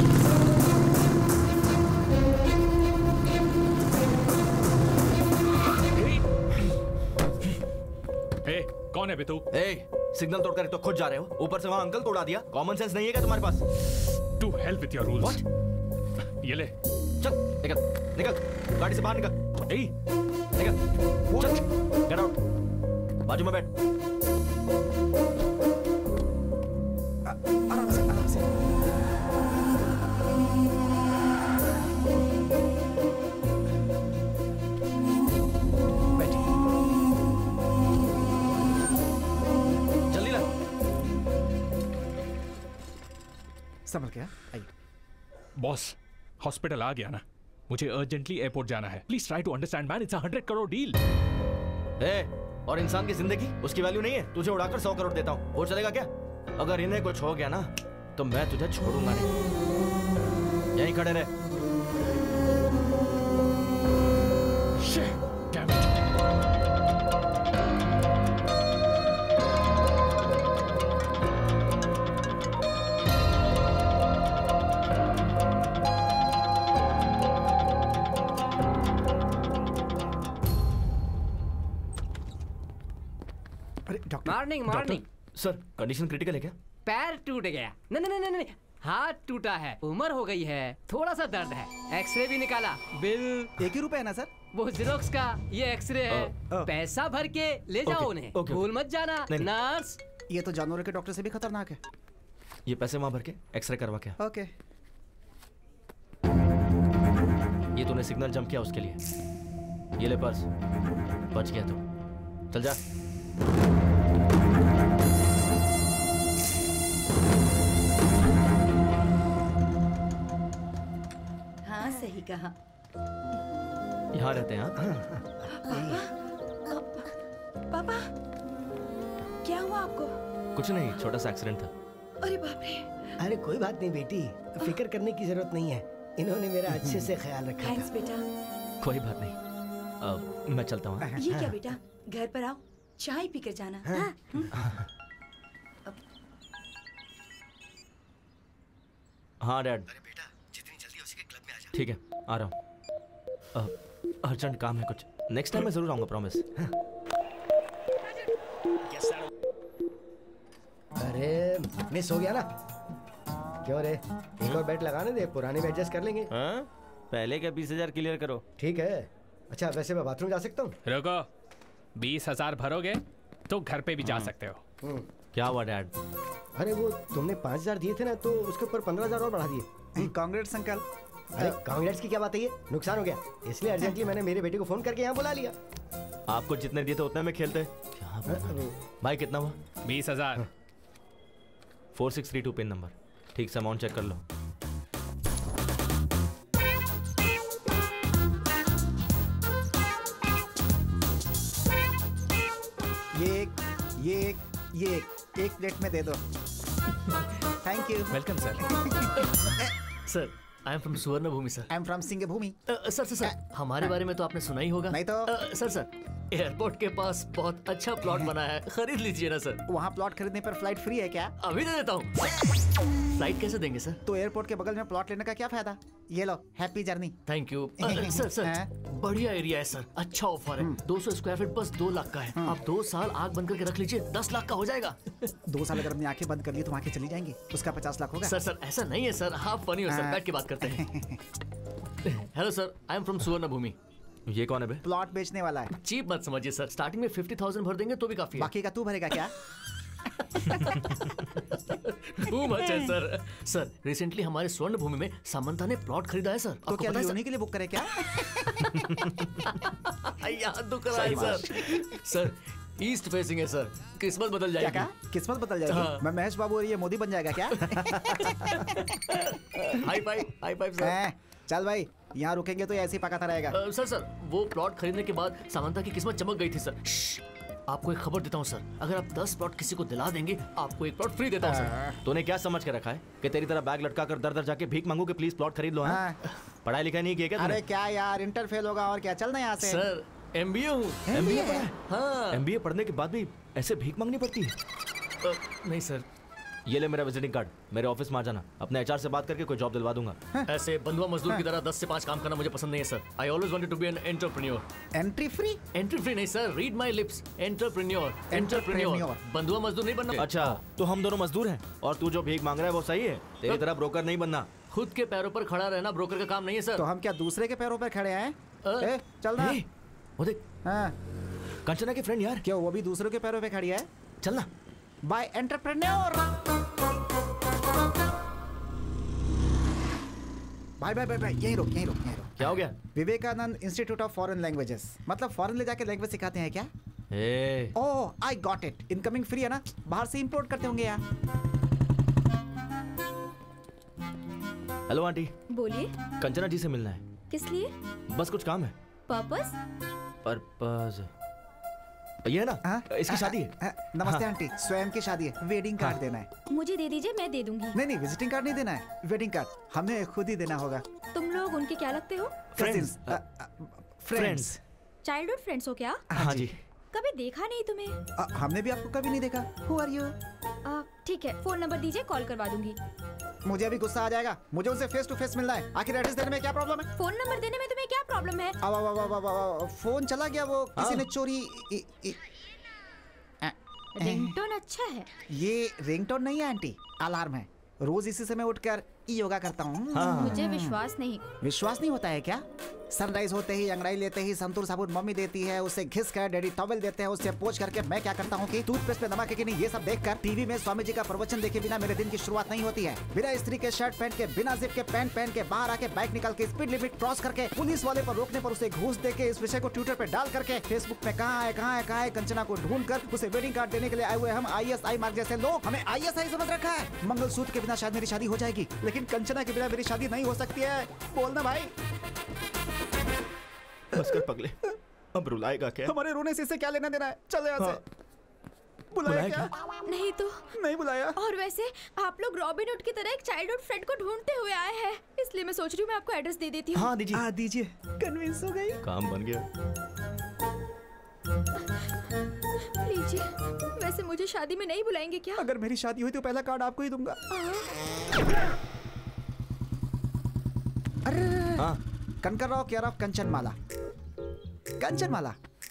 Hey, कौन है बे तू? ए, सिग्नल तोड़कर तो खुद जा रहे हो. ऊपर से वहाँ अंकल तोड़ा दिया. कॉमन सेंस नहीं है क्या तुम्हारे पास? To hell with your rules. What? ये ले. चल, निकल, निकल. गाड़ी से बाहर निकल. Hey, निकल. चल, get out. बाजू में बैठ. आराम से आराम से. बैठिए. जल्दी ला. संभल गया. आइए. बॉस, हॉस्पिटल आ गया ना. मुझे अर्जेंटली एयरपोर्ट जाना है. Please try to understand man. It's a hundred crore deal. ए, और इंसान की जिंदगी उसकी वैल्यू नहीं है. तुझे उड़ाकर सौ करोड़ देता हूँ. और चलेगा क्या? अगर इन्हें कुछ हो गया ना तो मैं तुझे छोड़ूंगा नहीं. यहीं खड़े रहे. Shit, damn it. अरे doctor morning morning sir condition critical है क्या? पैर टूट गया। नहीं नहीं नहीं नहीं हाथ टूटा है, उम्र हो गई है, थोड़ा सा दर्द है। एक्सरे भी निकाला, बिल एक ही रुपए है ना सर? वो जेरोक्स का, ये एक्सरे है। पैसा भर के ले जाओ उन्हें, भूल मत जाना। नर्स, ये तो जानवरों के डॉक्टर से भी खतरनाक है। ये पैसे वहाँ भर के एक्सरे करवा क्या? ओके। ये तूने सिग्नल जंप किया उसके लिए। ये ले पर्स, बच गया तो चल जा। हाँ सही कहा। यहाँ रहते हैं आप? पापा, पापा, क्या हुआ आपको? कुछ नहीं, छोटा सा एक्सीडेंट था। अरे बाप रे। अरे कोई बात नहीं बेटी, फिक्र करने की जरूरत नहीं है। इन्होंने मेरा अच्छे से ख्याल रखा। थैंक्स बेटा। कोई बात नहीं, अब मैं चलता हूँ। ये क्या बेटा, घर पर आओ, चाय पीकर जाना। हाँ? हाँ डैड। अरे बेटा, जितनी जल्दी हो सके क्लब में आ जा। ठीक है, आ रहा हूँ। अर्जेंट काम है कुछ, नेक्स्ट टाइम मैं जरूर आऊँगा, प्रॉमिस। अरे मिस हो गया ना? क्यों रे, एक और बेट लगाने दे, पुराने में एडजस्ट कर लेंगे। हाँ? पहले के बीस हजार क्लियर करो। ठीक है। अच्छा वैसे मैं बाथरूम जा सकता हूँ? रुको, बीस हजार भरोगे तो घर पे भी जा सकते हो। क्या हुआ डैड? अरे वो तुमने पाँच हजार दिए थे ना, तो उसके ऊपर पंद्रह हजार और बढ़ा दिए। Congrats uncle. अरे कांग्रेट्स की क्या बात है, ये नुकसान हो गया, इसलिए अर्जेंटली मैंने मेरे बेटे को फोन करके यहाँ बुला लिया। आपको जितने दिए थे उतने में खेलते। क्या भाई, कितना हुआ? बीस हजार। Four six three two pin number. ठीक से अमाउंट चेक कर लो। ये एक, ये एक, ये एक, एक प्लेट में दे दो। Thank you. Welcome sir. Sir, I am from Suvarnabhumi sir. I am from Singhbhumi. Sir sir sir, हमारे बारे में तो आपने सुना ही होगा। नहीं तो। uh, सर सर, एयरपोर्ट के पास बहुत अच्छा प्लॉट बना है, खरीद लीजिए ना सर। वहाँ प्लॉट खरीदने पर फ्लाइट फ्री है क्या? अभी दे देता हूँ। फ्लाइट कैसे देंगे सर? तो एयरपोर्ट के बगल में प्लॉट लेने का क्या फायदा? ये लो, happy journey. Thank you. Sir sir, बढ़िया एरिया है सर, अच्छा ऑफर है। दो सौ स्क्वायर फीट बस दो लाख का है। आप दो साल आग बंद करके रख लीजिए, दस लाख का हो जाएगा। दो साल अगर हमने आंखें बंद कर ली तो आंखें चली जाएंगी, उसका पचास लाख होगा। सर सर ऐसा नहीं है सर, आप फनी हो सर, बैठ के बात करते हैं। Hello sir, I am from Suvarnabhumi. ये कौन है बे? प्लॉट बेचने वाला है। चीप मत समझिए सर, स्टार्टिंग में फिफ्टी थाउजेंड भर देंगे तो भी काफी है। बाकी का तू भरेगा क्या? खूब अच्छा है सर। सर रिसेंटली हमारे स्वर्ण भूमि में सामंता ने प्लॉट खरीदा है सर। तो क्या लियोनी के लिए बुक करे क्या? याद तो करा है सर। सर ईस्ट फेसिंग है सर, किस्मत बदल जाएगी। क्या कहा? किस्मत बदल जाएगी? हाँ। मैं महेश बाबू और ये मोदी बन जाएगा क्या? High five, high five sir. चल भाई, यहाँ रुकेंगे तो ऐसे ही पकाता रहेगा। uh, सर सर, वो प्लॉट खरीदने के बाद सामंता की किस्मत चमक गई थी सर। आपको एक खबर देता हूँ सर, अगर आप दस प्लॉट किसी को दिला देंगे, आपको एक प्लॉट फ्री देता हूँ सर। तूने क्या समझ के रखा है कि तेरी तरह बैग लटका कर दर दर जाके भीख मांगू कि प्लीज प्लॉट खरीद लो? हाँ? पढ़ाई लिखाई नहीं किया क्या? अरे क्या यार, इंटर फेल होगा और क्या, चलना यहाँ से। सर एमबीए हूँ। एमबीए पढ़ा है? हाँ। एमबीए पढ़ने के बाद भी ऐसे भीख मांगनी पड़ती है? uh, नहीं सर। ये ले मेरा विजिटिंग कार्ड, मेरे ऑफिस में आ जाना, अपने एचआर से बात करके कोई जॉब दिलवा दूंगा। ऐसे बंधुआ मजदूर की तरह दस से पाँच काम करना मुझे पसंद नहीं है sir. I always wanted to be an entrepreneur. Entry free? Entry free नहीं sir, read my lips, entrepreneur. Entrepreneur, बंधुआ मजदूर नहीं बनना। अच्छा, तो हम दोनों मजदूर हैं और तू जो भीख मांग रहा है वो सही है? तेरी तरह ब्रोकर नहीं बनना। खुद के पैरों पर खड़ा रहना ब्रोकर का काम नहीं है सर। तो हम क्या दूसरे के पैरों पर खड़े हैं? ए, चल ना। वो देख, हाँ, कंचना की फ्रेंड यार। क्या वो भी दूसरों के पैरों पे खड़ी है? चलना। Bye entrepreneur. भाई भाई भाई भाई, यही रोक यही रोक यही रोक। क्या हो गया? Vivekananda institute of foreign languages, मतलब फॉरेन ले जाके लैंग्वेज सिखाते हैं क्या? ए। Oh I got it, incoming free है ना, बाहर से इंपोर्ट करते होंगे यार। Hello aunty. बोलिए। कंचना जी से मिलना है। किस लिए? बस कुछ काम है। पर्पस? पर्पस ये है ना? आ, इसकी आ, शादी है। आ, नमस्ते हाँ। आंटी, स्वयं की शादी है, वेडिंग कार्ड हाँ। देना है। मुझे दे दीजिए, मैं दे दूंगी। नहीं नहीं, विजिटिंग कार्ड नहीं देना है, वेडिंग कार्ड हमें खुद ही देना होगा। तुम लोग उनके क्या लगते हो? फ्रेंड्स। फ्रेंड्स। चाइल्डहुड फ्रेंड्स हो क्या? हाँ जी। कभी देखा नहीं तुम्हें। आ, हमने भी आपको कभी नहीं देखा। Who are you? ठीक है, फोन नंबर दीजिए, कॉल करवा दूंगी। मुझे अभी गुस्सा आ जाएगा, मुझे उनसे फेस टू फेस मिलना है। आखिर एड्रेस देने में क्या प्रॉब्लम है? फोन नंबर देने में तुम्हें क्या प्रॉब्लम है? अब फोन चला गया, वो किसी ने चोरी। रिंगटोन अच्छा है। ये रिंगटोन नहीं है आंटी, अलार्म है। रोज इसी समय उठकर योगा करता हूँ। हाँ। मुझे विश्वास नहीं। विश्वास नहीं होता है क्या? सनराइज होते ही अंगड़ाई लेते ही संतूर साबुन मम्मी देती है, उससे घिस कर डैडी टॉवेल देते हैं, उससे पोंछ करके मैं क्या करता हूँ कि टूथपेस्ट पे नमक है कि नहीं ये सब देखकर टीवी में स्वामी जी का प्रवचन देखे बिना मेरे दिन की शुरुआत नहीं होती है। बिना स्त्री के शर्ट पहन के, बिना जिप के पैंट पहन के, बाहर आके बाइक निकाल के स्पीड लिमिट क्रॉस करके, पुलिस वाले पर रोकने पर उसे घूस दे के, इस विषय को ट्विटर पे डाल करके, फेसबुक में कहाँ है कहाँ है कहाँ है कंचना को ढूंढ कर उसे वेडिंग कार्ड देने के लिए आए हुए हम आई एस आई मार्क जैसे लोग हमें आई एस आई समझ रखा है। मंगलसूत्र के बिना शायद मेरी शादी हो जाएगी, लेकिन कंचना के बिना मेरी शादी नहीं हो सकती है। बोलना भाई। बस कर पगले, अब रुलाएगा क्या? हमारे रोने से इससे क्या लेना देना है? चल यहाँ से। बुलाया क्या? नहीं तो नहीं बुलाया। और वैसे आप लोग रॉबिन हुड की तरह एक चाइल्डहुड फ्रेंड को ढूंढते हुए आए हैं, इसलिए मैं सोच रही हूँ मैं आपको एड्रेस दे देती हूँ। हाँ दीजिए। हाँ दीजिए। कन्विंस हो गई। काम बन गया। लीजिए। वैसे मुझे शादी में नहीं बुलाएंगे क्या? अगर मेरी शादी हुई तो पहला कार्ड आपको ही दूंगा। अरे हाँ। Kanakar Rao care of Kanchan Mala. कंचन माला।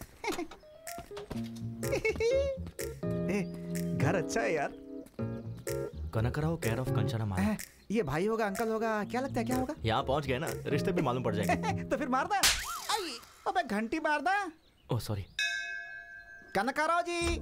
ए, घर अच्छा है यार। Kanakar Rao care of Kanchana Mala. ये भाई होगा, अंकल होगा, क्या लगता है क्या होगा? यहाँ पहुँच गए ना, रिश्ते भी मालूम पड़ जाएंगे। तो फिर मार दे। अबे घंटी मार दे। Oh sorry. Kanakar Rao ji.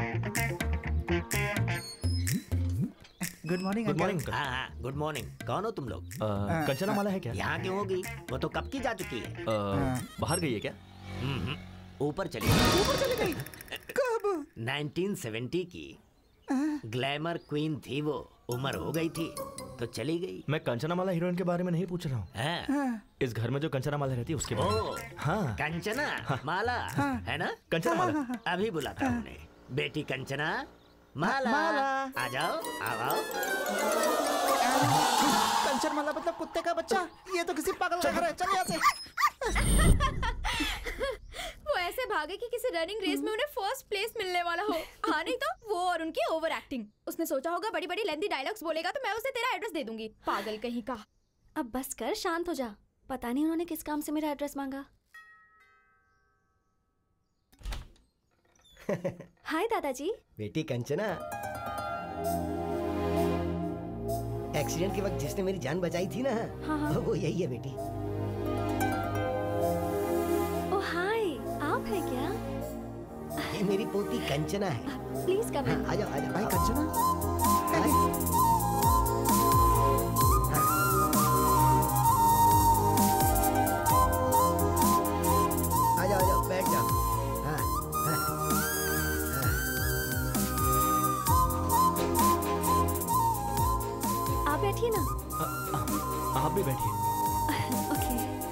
Good morning. Good morning. हाँ हाँ गुड मॉर्निंग। कौन हो तुम लोग? कंचना माला है क्या? यहाँ क्यों होगी? वो तो कब की जा चुकी है। आ, बाहर गई है क्या? ऊपर चली गई। ऊपर चली गई? कब? नाइनटीन सेवेंटी की ग्लैमर क्वीन थी वो, उम्र हो गई थी तो चली गई। मैं कंचना माला हीरोइन के बारे में नहीं पूछ रहा हूँ। इस घर में जो कंचना माला रहती है उसके बारे में। हाँ कंचना हाँ। माला हाँ। है ना? कंचना माला। अभी बुलाता हूँ उन्हें। बेटी कंचना माला, माला। आ जाओ आओ आओ। कंचन माला मतलब कुत्ते का बच्चा? ये तो किसी पागल का घर है। चल यहाँ से। वो ऐसे भागे कि किसी रनिंग रेस में उन्हें फर्स्ट प्लेस मिलने वाला हो। हाँ नहीं तो वो और उनकी ओवर एक्टिंग। उसने सोचा होगा बड़ी बड़ी लेंथी डायलॉग्स बोलेगा तो मैं उसे तेरा एड्रेस दे दूंगी। पागल कहीं का। अब बस कर, शांत हो जा। पता नहीं उन्होंने किस काम से मेरा एड्रेस मांगा। हाय दादाजी। बेटी कंचना, एक्सीडेंट के वक्त जिसने मेरी जान बचाई थी ना, हाँ हाँ। वो यही है बेटी। ओ हाय, आप है क्या? ये मेरी पोती कंचना है। प्लीज कम इन। आ जाओ आ जाओ। भाई कंचना। आ जाओ आ जाओ, बैठ जाओ। हाँ हाँ। आप बैठिए ना। आ, आ, आप भी बैठिए। ओके।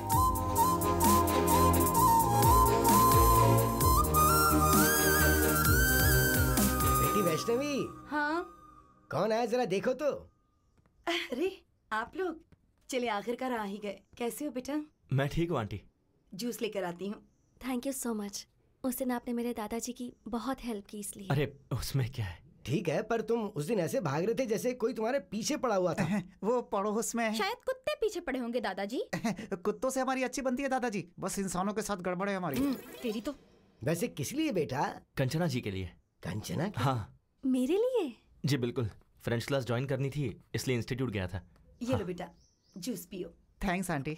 बेटी वैष्णवी। हाँ। कौन आया जरा देखो तो। अरे आप लोग, चलिए आखिरकार आ ही गए। कैसे हो बेटा? मैं ठीक हूँ आंटी। जूस लेकर आती हूँ। Thank you so much. उस दिन आपने मेरे दादाजी की बहुत हेल्प की इसलिए। अरे उसमें क्या है? ठीक है, पर तुम उस दिन ऐसे भाग रहे थे जैसे कोई तुम्हारे पीछे पड़ा हुआ था। वो पड़ोस में। शायद कुत्ते पीछे पड़े होंगे दादाजी। कुत्तों से हमारी अच्छी बनती है दादाजी, बस इंसानों के साथ गड़बड़ है हमारी। तेरी तो। वैसे किस लिए बेटा? कंचना जी के लिए। कंचना? हाँ मेरे लिए? जी बिल्कुल। फ्रेंच क्लास ज्वाइन करनी थी इसलिए इंस्टीट्यूट गया था। ये हाँ। लो बेटा, जूस पियो। Thanks aunty.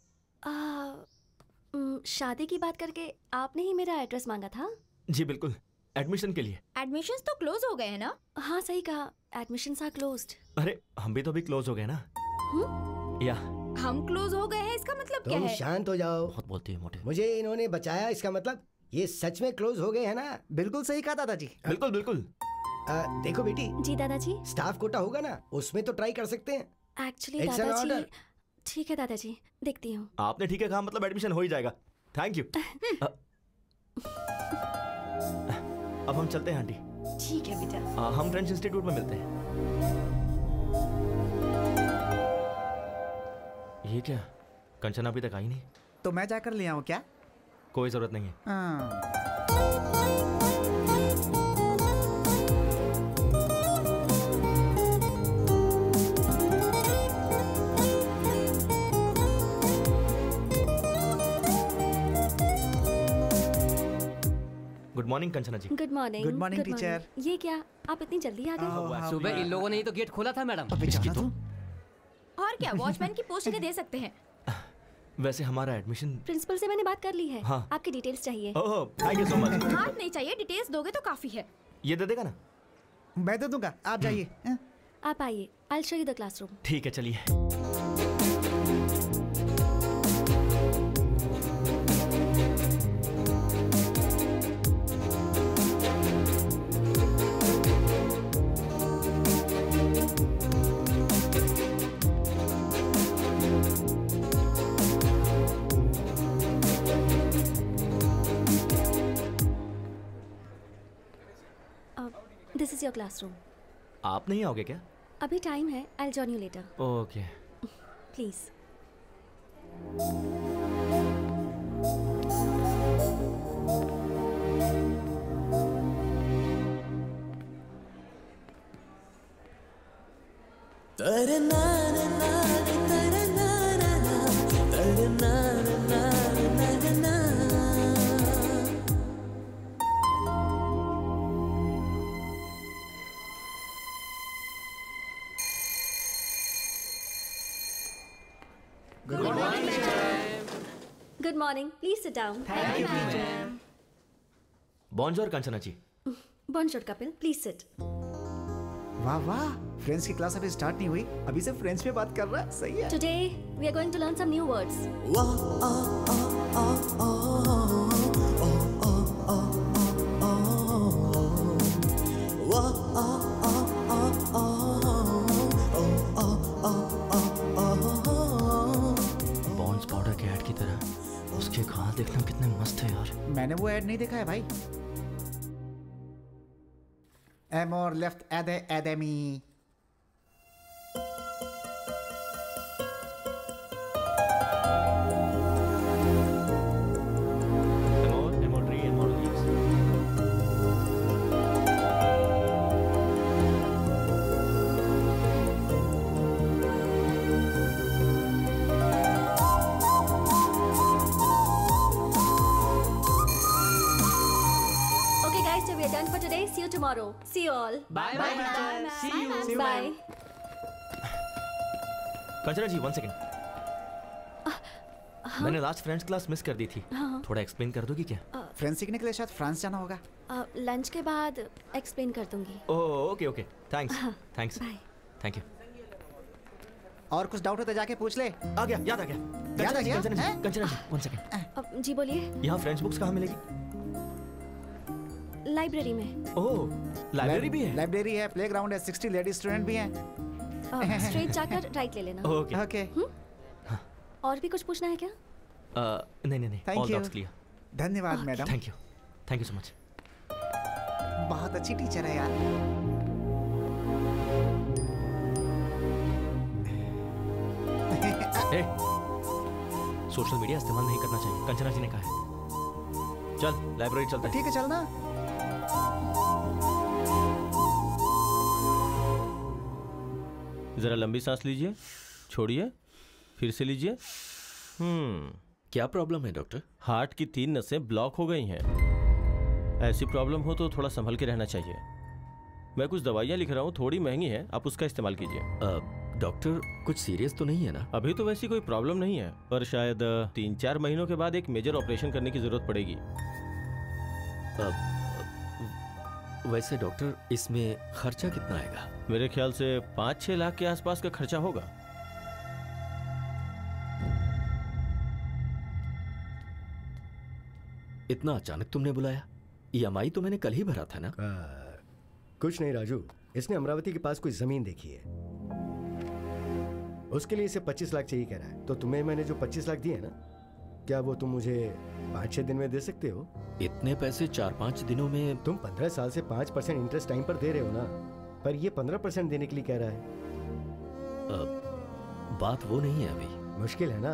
शादी की बात करके आपने ही मेरा एड्रेस मांगा था? जी बिल्कुल, एडमिशन के लिए। एडमिशंस तो क्लोज हो गए हैं ना? हाँ सही कहा, एडमिशंस आर क्लोज्ड। अरे हम भी तो अभी क्लोज हो गए ना। हुँ? या हम क्लोज हो गए हैं इसका मतलब क्या है? तुम शांत हो जाओ। बहुत बोलती है मोटे। मुझे इन्होंने बचाया, इसका मतलब ये सच में क्लोज हो गए हैं ना? बिल्कुल सही कहा दादाजी। बिल्कुल बिल्कुल। आ, देखो बेटी। जी दादाजी। स्टाफ कोटा होगा ना, उसमें तो ट्राई कर सकते हैं। एक्चुअली दादाजी। ठीक है दादाजी, देखती हूँ। आपने ठीक है कहा, मतलब एडमिशन हो ही जाएगा। Thank you. अब हम चलते हैं आंटी। ठीक है बेटा। आ, हम फ्रेंच इंस्टीट्यूट में मिलते हैं। ये क्या, कंचना अभी तक आई नहीं? तो मैं जाकर ले आऊँ क्या? कोई जरूरत नहीं है। हाँ। Good morning Kanchana ji. Good morning. Good morning, teacher. ये क्या, आप इतनी जल्दी आ गए? सुबह इन लोगों ने ही तो गेट खोला था मैडम। इसकी तो और क्या, वॉचमैन की पोस्ट दे सकते हैं। वैसे हमारा एडमिशन प्रिंसिपल से मैंने बात कर ली है। हाँ। आपकी डिटेल्स चाहिए। Oh thank you so much. हाथ नहीं चाहिए, डिटेल्स दोगे तो काफी है। ये दे देगा ना? मैं दे दूंगा, आप जाइए। आप आइए, I show you the classroom. ठीक है चलिए। This is your classroom. आप नहीं आओगे क्या? अभी टाइम है, I will join you later. Okay please. Good morning, please sit down. Thank you ma'am. बॉन्जोर कंचना जी। बॉन्जोर कपिल, प्लीज सिट। वाह वाह, फ्रेंच की क्लास अभी स्टार्ट नहीं हुई, अभी से फ्रेंच में बात कर रहा है। सही है। Today we are going to learn some new words. Pond's powder के ऐड की तरह उसके घास देखना कितने मस्त है यार। मैंने वो ऐड नहीं देखा है भाई। एमोर लेफ्ट एदे एडेमी। एमोर एमोर ट्री एमोर leaves. Okay guys, so we are done for today. See you tomorrow. See you all. Bye bye teacher. See you. See you, Bye. Kanchana ji one second. मैंने लास्ट फ्रेंच क्लास मिस कर दी थी। हाँ। थोड़ा एक्सप्लेन कर दोगी क्या? फ्रेंच सीखने के लिए शायद फ्रांस जाना होगा। लंच के बाद एक्सप्लेन कर दूंगी। Oh okay okay thanks thanks bye. Thank you. और कुछ डाउट हो तो जाके पूछ ले। आ गया, याद आ गया। याद आ गया? कंचना जी, हैं? Kanchana ji one second. अब जी बोलिए। यहाँ फ्रेंच बुक्स कहाँ मिलेगी? लाइब्रेरी में। ओह लाइब्रेरी भी है? लाइब्रेरी है, प्लेग्राउंड है, साठ लेडी स्टूडेंट भी हैं। स्ट्रेट जाकर राइट ले लेना। Okay okay. और भी कुछ पूछना है क्या? Uh, नहीं नहीं नहीं, Thank all you. doubts clear. धन्यवाद madam. Thank you, thank you so much. बहुत अच्छी टीचर है यार। Hey, सोशल मीडिया इस्तेमाल नहीं करना चाहिए, कंचना जी ने कहा है। चल लाइब्रेरी चलते हैं। ठीक है चलना। जरा लंबी सांस लीजिए, छोड़िए, फिर से लीजिए। हम्म क्या प्रॉब्लम है डॉक्टर? हार्ट की तीन नसें ब्लॉक हो गई हैं। ऐसी प्रॉब्लम हो तो थोड़ा संभल के रहना चाहिए। मैं कुछ दवाइयाँ लिख रहा हूँ, थोड़ी महंगी है, आप उसका इस्तेमाल कीजिए। डॉक्टर कुछ सीरियस तो नहीं है ना? अभी तो वैसी कोई प्रॉब्लम नहीं है, पर शायद अ, तीन चार महीनों के बाद एक मेजर ऑपरेशन करने की जरूरत पड़ेगी। अ, वैसे डॉक्टर इसमें खर्चा कितना आएगा? मेरे ख्याल से पाँच छः लाख के आसपास का खर्चा होगा। इतना अचानक तुमने बुलाया? ईएमआई तो मैंने कल ही भरा था ना। आ, कुछ नहीं राजू, इसने अमरावती के पास कोई जमीन देखी है, उसके लिए इसे पच्चीस लाख चाहिए कह रहा है। तो तुम्हें मैंने जो पच्चीस लाख दिए ना, क्या वो तुम मुझे पाँच छह दिन में दे सकते हो? इतने पैसे चार पाँच दिनों में? तुम पंद्रह साल से पाँच परसेंट इंटरेस्ट टाइम पर दे रहे हो ना, पर ये पंद्रह परसेंट देने के लिए कह रहा है। आ, बात वो नहीं है अभी। मुश्किल है ना?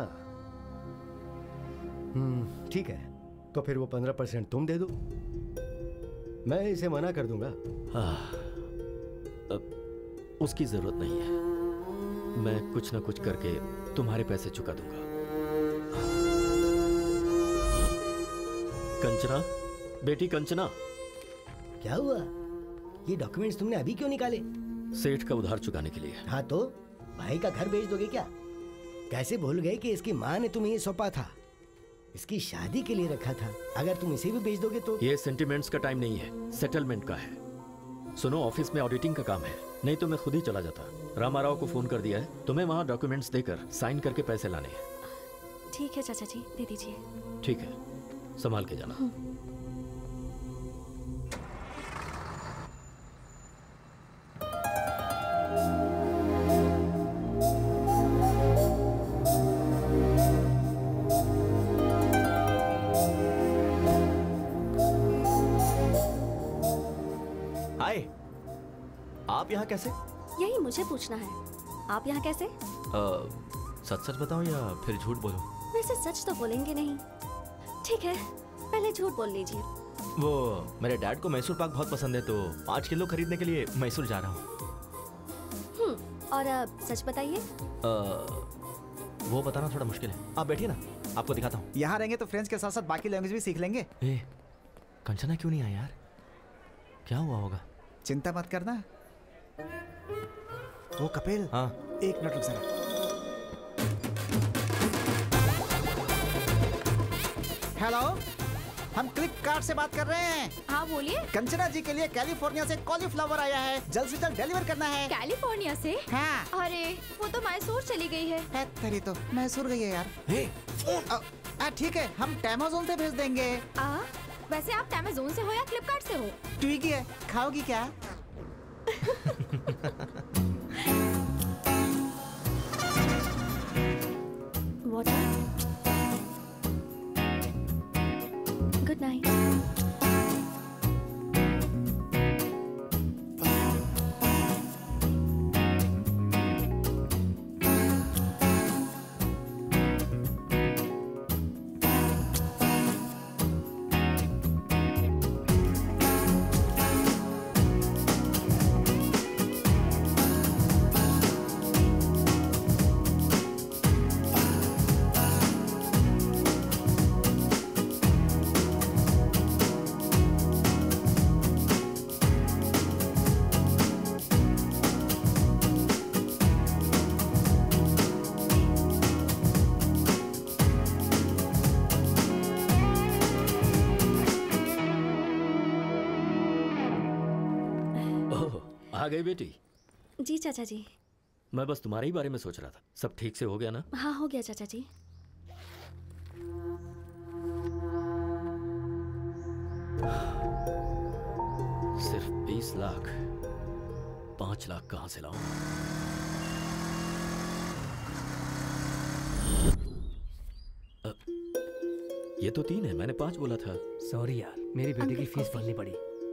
हम्म ठीक है, तो फिर वो पंद्रह परसेंट तुम दे दो, मैं इसे मना कर दूंगा। हाँ, उसकी जरूरत नहीं है, मैं कुछ ना कुछ करके तुम्हारे पैसे चुका दूंगा। कंचना, बेटी कंचना, क्या हुआ? ये डॉक्यूमेंट्स तुमने अभी क्यों निकाले? सेठ का उधार चुकाने के लिए। हाँ तो भाई का घर बेच दोगे क्या? कैसे भूल गए कि इसकी माँ ने तुम्हें ये सौंपा था, इसकी शादी के लिए रखा था। अगर तुम इसे भी बेच दोगे तो। ये सेंटिमेंट्स का टाइम नहीं है, सेटलमेंट का है। सुनो, ऑफिस में ऑडिटिंग का काम है, नहीं तो मैं खुद ही चला जाता। रामाराव को फोन कर दिया है, तुम्हें वहाँ डॉक्यूमेंट्स देकर साइन करके पैसे लाने हैं। ठीक है चाचा जी, दे दीजिए। ठीक है, संभाल के जाना। आप यहाँ कैसे? यही मुझे पूछना है, आप यहाँ कैसे? सच सच बताओ या फिर झूठ बोलूं? वैसे सच तो बोलेंगे नहीं। ठीक है, पहले झूठ बोल लीजिए। वो मेरे डैड को मैसूर पाक बहुत पसंद है, तो पाँच किलो खरीदने के लिए मैसूर जा रहा हूँ। हम्म, और अब सच बताइए। वो बताना थोड़ा मुश्किल है, आप बैठिए ना, आपको दिखाता हूँ। यहाँ रहेंगे तो फ्रेंच के साथ साथ बाकी लैंग्वेज भी सीख लेंगे। ए, कंचना क्यों नहीं आई यार? क्या हुआ होगा? चिंता मत करना। वो कपिल, हाँ एक मिनट रुक जरा। हेलो, हम क्लिक कार्ड से बात कर रहे हैं। हाँ बोलिए। कंचना जी के लिए कैलिफोर्निया से कॉलीफ्लावर आया है, जल्द से जल्द डिलीवर करना है। कैलिफोर्निया से? हाँ। अरे वो तो मैसूर चली गई है। है तेरी तो मैसूर गई है यार। ठीक है, हम टेमाजोन से भेज देंगे। आ, वैसे आप टेमाजोन से हो या फ्लिपकार्ट से हो? ट्विगी है, खाओगी क्या? Water. Good night. आ गई बेटी? जी चाचा जी। मैं बस तुम्हारे ही बारे में सोच रहा था। सब ठीक से हो गया ना? हाँ हो गया चाचा जी। सिर्फ बीस लाख, पांच लाख कहां से लाऊं? ये तो तीन है, मैंने पांच बोला था। सॉरी यार, मेरी बेटी की फीस भरनी पड़ी।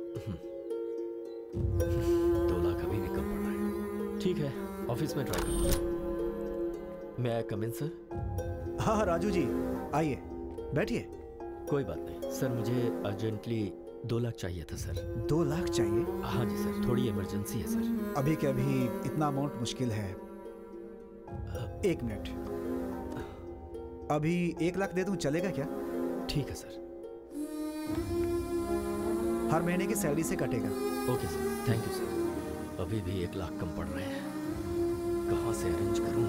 दो लाख अभी भी कम पड़ रहा है। ठीक है, ऑफिस में ट्राई करता हूं। मैं कम इन सर? हाँ राजू जी, आइए बैठिए। कोई बात नहीं सर, मुझे अर्जेंटली दो लाख चाहिए था सर। दो लाख चाहिए? हाँ जी सर, थोड़ी इमरजेंसी है सर। अभी के अभी इतना अमाउंट मुश्किल है। एक मिनट, अभी एक लाख दे दूं, चलेगा क्या? ठीक है सर। हर महीने की सैलरी से कटेगा। Okay sir, thank you sir. अभी भी एक लाख कम पड़ रहे हैं, कहाँ से अरेंज करूं?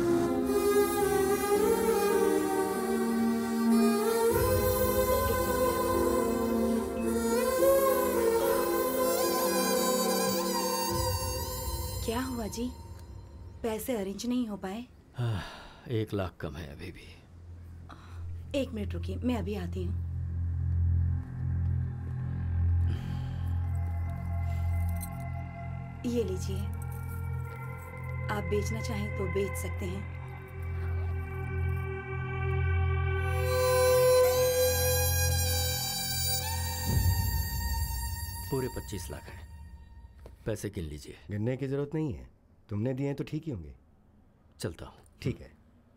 क्या हुआ जी, पैसे अरेंज नहीं हो पाए? एक लाख कम है अभी भी। एक मिनट रुकिए, मैं अभी आती हूँ। ये लीजिए, आप बेचना चाहें तो बेच सकते हैं। पूरे पच्चीस लाख हैं, पैसे गिन लीजिए। गिनने की जरूरत नहीं है, तुमने दिए हैं तो ठीक ही होंगे। चलता हूँ। ठीक है।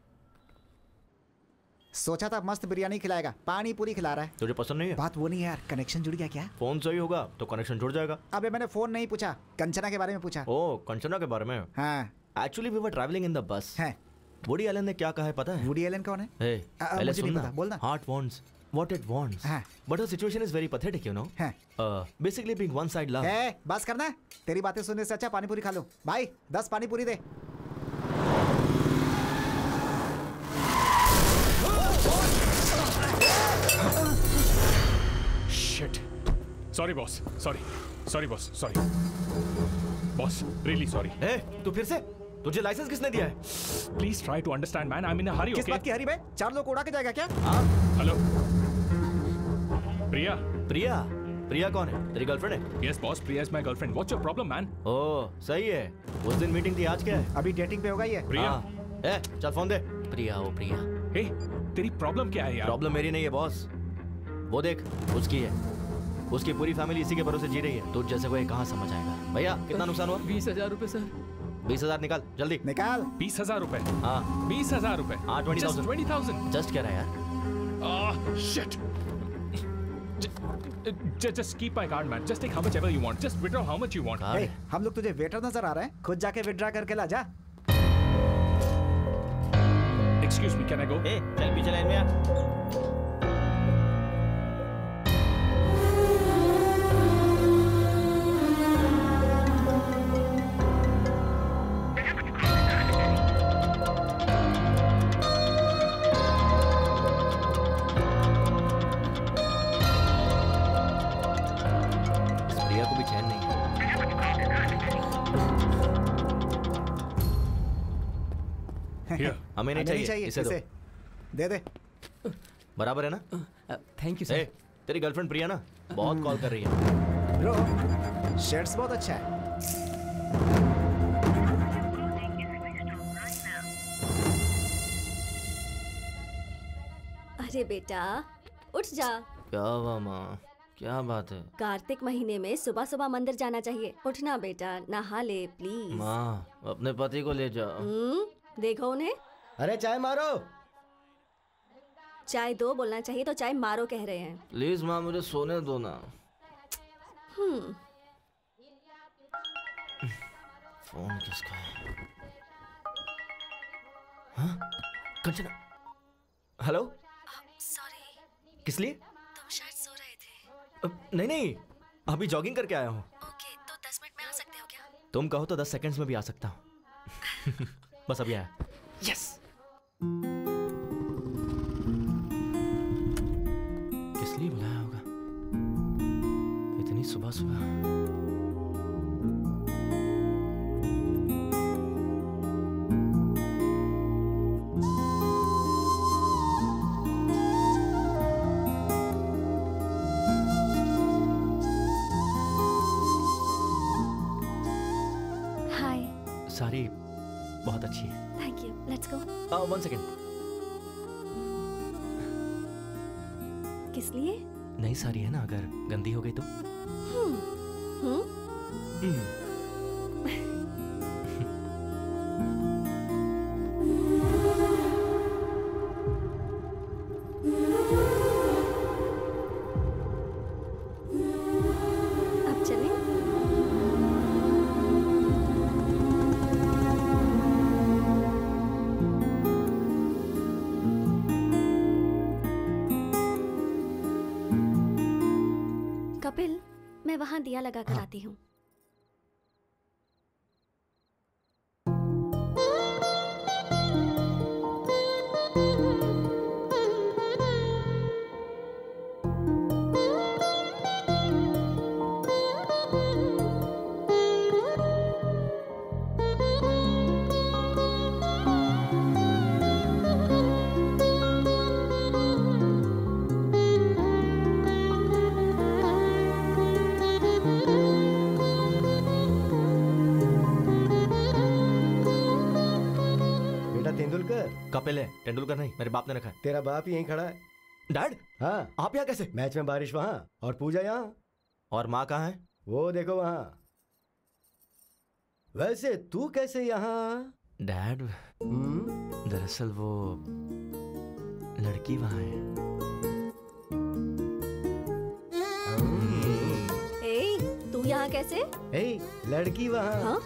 सोचा था मस्त बिरयानी खिलाएगा, पानी पूरी खिला रहा है। तुझे पसंद नहीं है? बात वो नहीं है यार, कनेक्शन जुड़ गया क्या? फोन सही होगा तो कनेक्शन जुड़ जाएगा। अबे मैंने फोन नहीं पूछा, कंचना के बारे में पूछा। ओ, कंचना के बारे में? हाँ। Actually we were travelling in the bus. है। वुडी एलन ने क्या कहा है पता है? वुडी एलन कौन है? ए, पहले मुझे नहीं सुनना। पता, बोलना। Heart wants what it wants. But the situation is very pathetic, you know. Uh, basically being one side love. hey, बस करना है? तेरी बातें सुनने से अच्छा पानी पूरी खा लो. भाई दस पानी पूरी दे. Shit. Sorry boss. Sorry. Sorry boss. Sorry. Boss, really sorry. Hey, तू फिर से? तुझे लाइसेंस किसने दिया है? Please try to understand, man. I'm in a hurry. किस Okay? बात की हरी बे? चार लोग उड़ा के जाएगा क्या? Hello. प्रिया. प्रिया? प्रिया कौन है? तेरी गर्लफ्रेंड है? Yes, boss. Priya is my girlfriend. What's your problem, man? ओह, सही है. उस दिन मीटिंग थी, आज क्या है? अभी डेटिंग पे होगा ये. प्रिया. ए, चल फोन दे. प्रिया, वो प्रिया. Hey, तेरी प्रॉब्लम क्या है यार? प्रॉब्लम मेरी नहीं है बॉस. वो देख, उसकी है. उसकी पूरी फैमिली इसी के भरोसे जी रही है. तुझ जैसे कोई कहाँ समझ आएगा? भैया, कितना नुकसान हुआ? बीस हजार रुपए सर. बीस हजार निकाल, जल्दी निकाल. बीस हजार रुपए. हाँ. बीस हजार रुपए. हाँ, twenty thousand. Twenty thousand. Just क्या रहा है यार? Ah, shit. Just, just keep my card, man. Just take how much ever you want. Just withdraw how much you want. Hey, हम लोग तुझे वेटर नजर आ रहा है? खुद जाके विड्रॉ करके ला जा. Excuse me, can I go? Hey, चल पीछे लाइन में आ. हमें नहीं चाहिए, चाहिए इसे दो. दे दे. बराबर है ना? Thank you sir. तेरी गर्लफ्रेंड प्रिया ना बहुत कॉल कर रही है. ब्रो, शर्ट्स बहुत अच्छा है. अरे बेटा उठ जा. क्या हुआ माँ? क्या बात है? कार्तिक महीने में सुबह सुबह मंदिर जाना चाहिए. उठना बेटा, नहा ले प्लीज. माँ, अपने पति को ले जाओ. देखो उन्हें. अरे चाय मारो. चाय दो बोलना चाहिए तो चाय मारो कह रहे हैं. प्लीज माँ, मुझे सोने दो ना. हम्म. फोन किसका है? हाँ? कंचना. हेलो. सॉरी. किस लिए? तुम शायद सो रहे थे. नहीं नहीं, अभी जॉगिंग करके आया हूँ. ओके, तो दस मिनट में आ सकते हो क्या? तुम कहो तो दस सेकंड्स में भी आ सकता हूँ. बस अभी आया. यस. किस लिए बुलाया होगा इतनी सुबह सुबह? हाय. सारी बहुत अच्छी है. Thank you. Let's go. One second. किस लिए? नई साड़ी है ना, अगर गंदी हो गई तो? हम्म. हम्म. अब चलें? कपिल, मैं वहां दिया लगा कर आती हूँ. कपिल है, तेंदुलकर नहीं. मेरे बाप ने रखा है. तेरा बाप ही यहीं खड़ा है. डैड? हाँ. आप यहाँ कैसे? मैच में बारिश वहाँ और पूजा यहाँ. और माँ कहाँ है? वो देखो वहाँ. वैसे तू कैसे यहाँ? डैड, दरअसल वो लड़की वहाँ है. ए, तू यहाँ कैसे? ए, लड़की वहाँ. हाँ?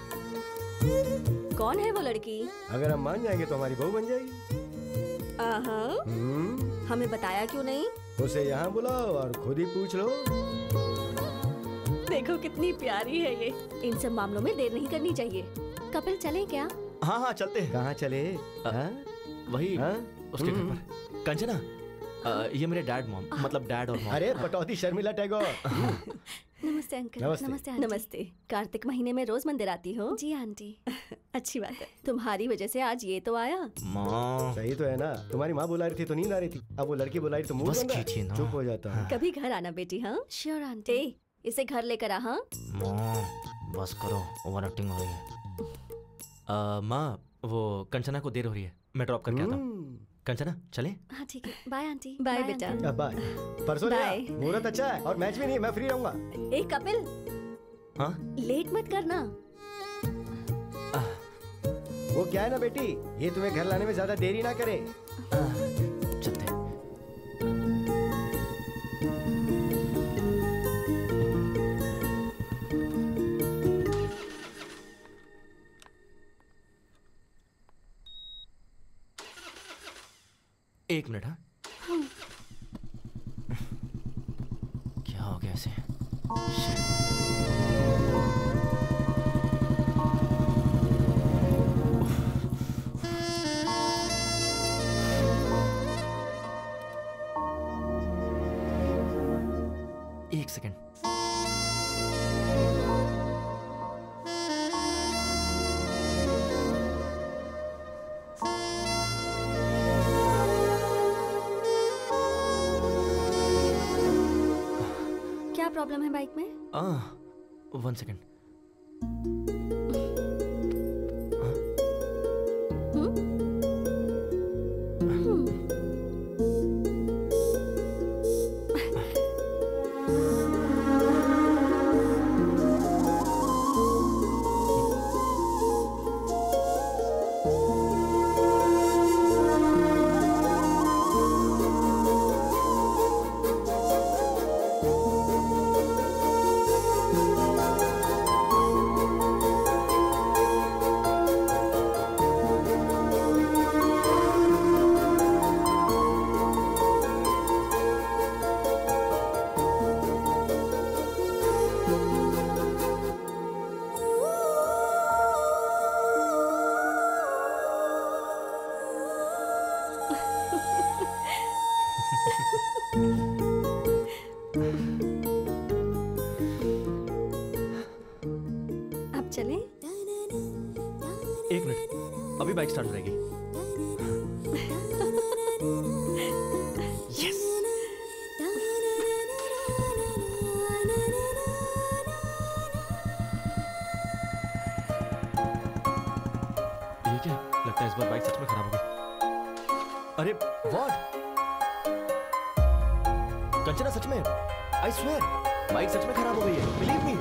कौन है वो लड़की? अगर हम मान जाएंगे तो हमारी बहू बन जाएगी. आहा. हमें बताया क्यों नहीं? उसे यहाँ बुलाओ और खुद ही पूछ लो। देखो कितनी प्यारी है ये। इन सब मामलों में देर नहीं करनी चाहिए। कपिल चलें क्या? हाँ हाँ चलते हैं। कहाँ चले? हाँ? वही हाँ? उसके घर पर। कंचना, आ, ये मेरे डैड मॉम, मतलब डैड और मॉम। अरे पटौदी शर्मिला टैगोर। नमस्ते अंकल। नमस्ते। नमस्ते आंटी। नमस्ते। कार्तिक महीने में रोज मंदिर आती हो? जी आंटी। अच्छी बात है। तुम्हारी वजह से आज ये तो आया। माँ सही तो है ना। तुम्हारी माँ बुला रही थी तो नींद आ रही थी, अब वो लड़की बुला रही तो मुंह बंद है। चुप हो जाता है। कभी घर आना बेटी। हाँ श्योर आंटी। इसे घर लेकर आ। हाँ माँ बस करो, ओवर एक्टिंग हो रही है। माँ वो कंचना को देर हो रही है, मैं ड्रॉप करके आता हूँ। कंचना चले? हाँ ठीक है। Bye aunty. बाय बेटा। बाय। परसों बाय। मुहूर्त अच्छा है और मैच भी नहीं, मैं फ्री रहूंगा। ए कपिल, हाँ लेट मत करना। वो क्या है ना बेटी, ये तुम्हें घर लाने में ज्यादा देरी ना करे। चलते हैं। एक मिनट। हाँ क्या हो गया ऐसे? एक सेकेंड। क्या प्रॉब्लम है बाइक में? Ah one second. अब चलें? एक मिनट, अभी बाइक स्टार्ट हो जाएगी। यस। ये क्या लगता है, इस बार बाइक सच में खराब हो गई। अरे व्हाट? कंचना सच में, आई स्वेयर बाइक सच में खराब हो गई है, बिलीव मी।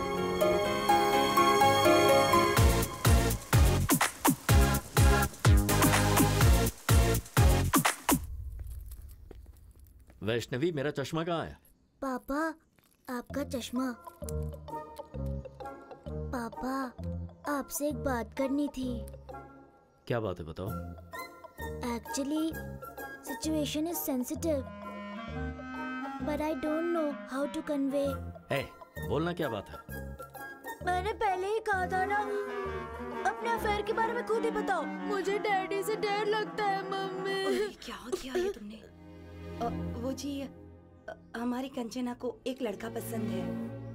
वैष्णवी, मेरा चश्मा कहाँ है? पापा, आपका चश्मा। पापा, आपसे एक बात करनी थी। क्या बात है, बताओ। Actually situation is sensitive, but I don't know how to convey. ए, बोलना क्या बात है? मैंने पहले ही कहा था ना, अपने अफेयर के बारे में खुद ही बताओ। मुझे डैडी से डर लगता है मम्मी। क्या किया ये तुमने? अ, वो जी, अ, हमारी कंचना को एक लड़का पसंद है।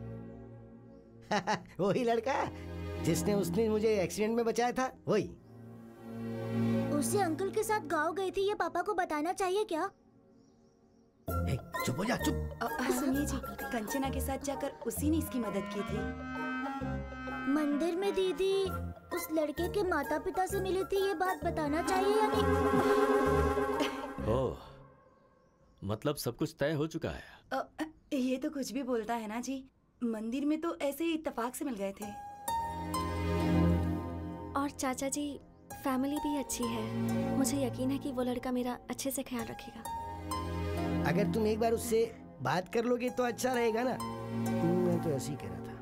वही लड़का जिसने उसने मुझे एक्सीडेंट में बचाया था, वही। उसे अंकल के साथ गांव गई थी, ये पापा को बताना चाहिए क्या? ए, चुप हो जा, चुप। सुनिए जी, कंचना के साथ जाकर उसी ने इसकी मदद की थी। मंदिर में दीदी उस लड़के के माता पिता से मिली थी, ये बात बताना चाहिए या नहीं? ओह, मतलब सब कुछ तय हो चुका है। अ, ये तो कुछ भी बोलता है ना जी, मंदिर में तो ऐसे ही इत्तेफाक से मिल गए थे। और चाचा जी, फैमिली भी अच्छी है। मुझे यकीन है कि वो लड़का मेरा अच्छे से ख्याल रखेगा। अगर तुम एक बार उससे बात कर लोगे तो अच्छा रहेगा ना। मैं तो ऐसे ही कह रहा था।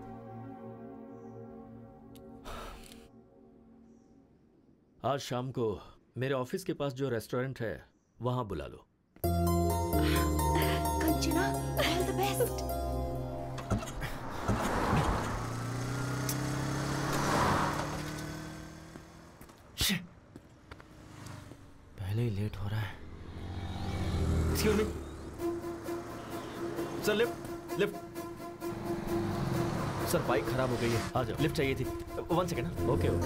आज शाम को मेरे ऑफिस के पास जो रेस्टोरेंट है वहां बुला लो। Kanchana, all the best. पहले ही लेट हो रहा है। Excuse me sir, lift lift. Sir bike खराब हो गई है, आ जाओ। लिफ्ट चाहिए थी। One second. Okay okay.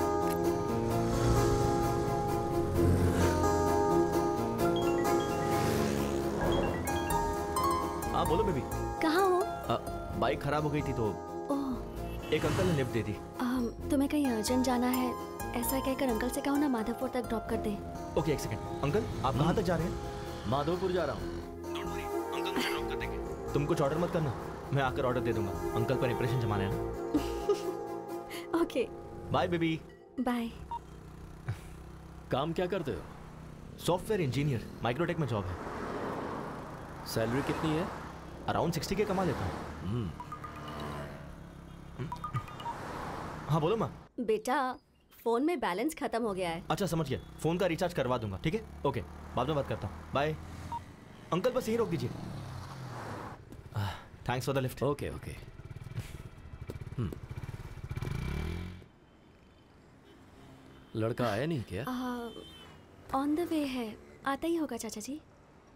हाँ बोलो बेबी। कहाँ हो? बाइक खराब हो गई थी तो ओह, एक अंकल ने लिफ्ट दे दी। अम, तुम्हें कहीं अर्जेंट जाना है ऐसा कहकर अंकल से कहो ना माधवपुर तक ड्रॉप कर दे। ओके एक सेकेंड। अंकल आप कहाँ तक जा रहे हैं? माधवपुर जा रहा हूँ। अंकल मुझे ड्रॉप कर देंगे। तुम कुछ ऑर्डर मत करना, मैं आकर ऑर्डर दे दूंगा। अंकल पर इंप्रेशन जमाना है ना। Okay bye baby. बाय। काम क्या करते हो? सॉफ्टवेयर इंजीनियर, माइक्रोटेक में जॉब है। सैलरी कितनी है? अराउंड सिक्सटी के कमा लेता हूँ। हाँ बोलो माँ। बेटा फोन में बैलेंस खत्म हो गया है। अच्छा समझ गया, फोन का रिचार्ज करवा दूंगा। ठीक है ओके, बाद में बात करता हूँ। बाय अंकल, बस यहीं रोक दीजिए। Thanks for the lift. Okay okay. लड़का आया नहीं क्या? ऑन द वे है, आता ही होगा चाचा जी।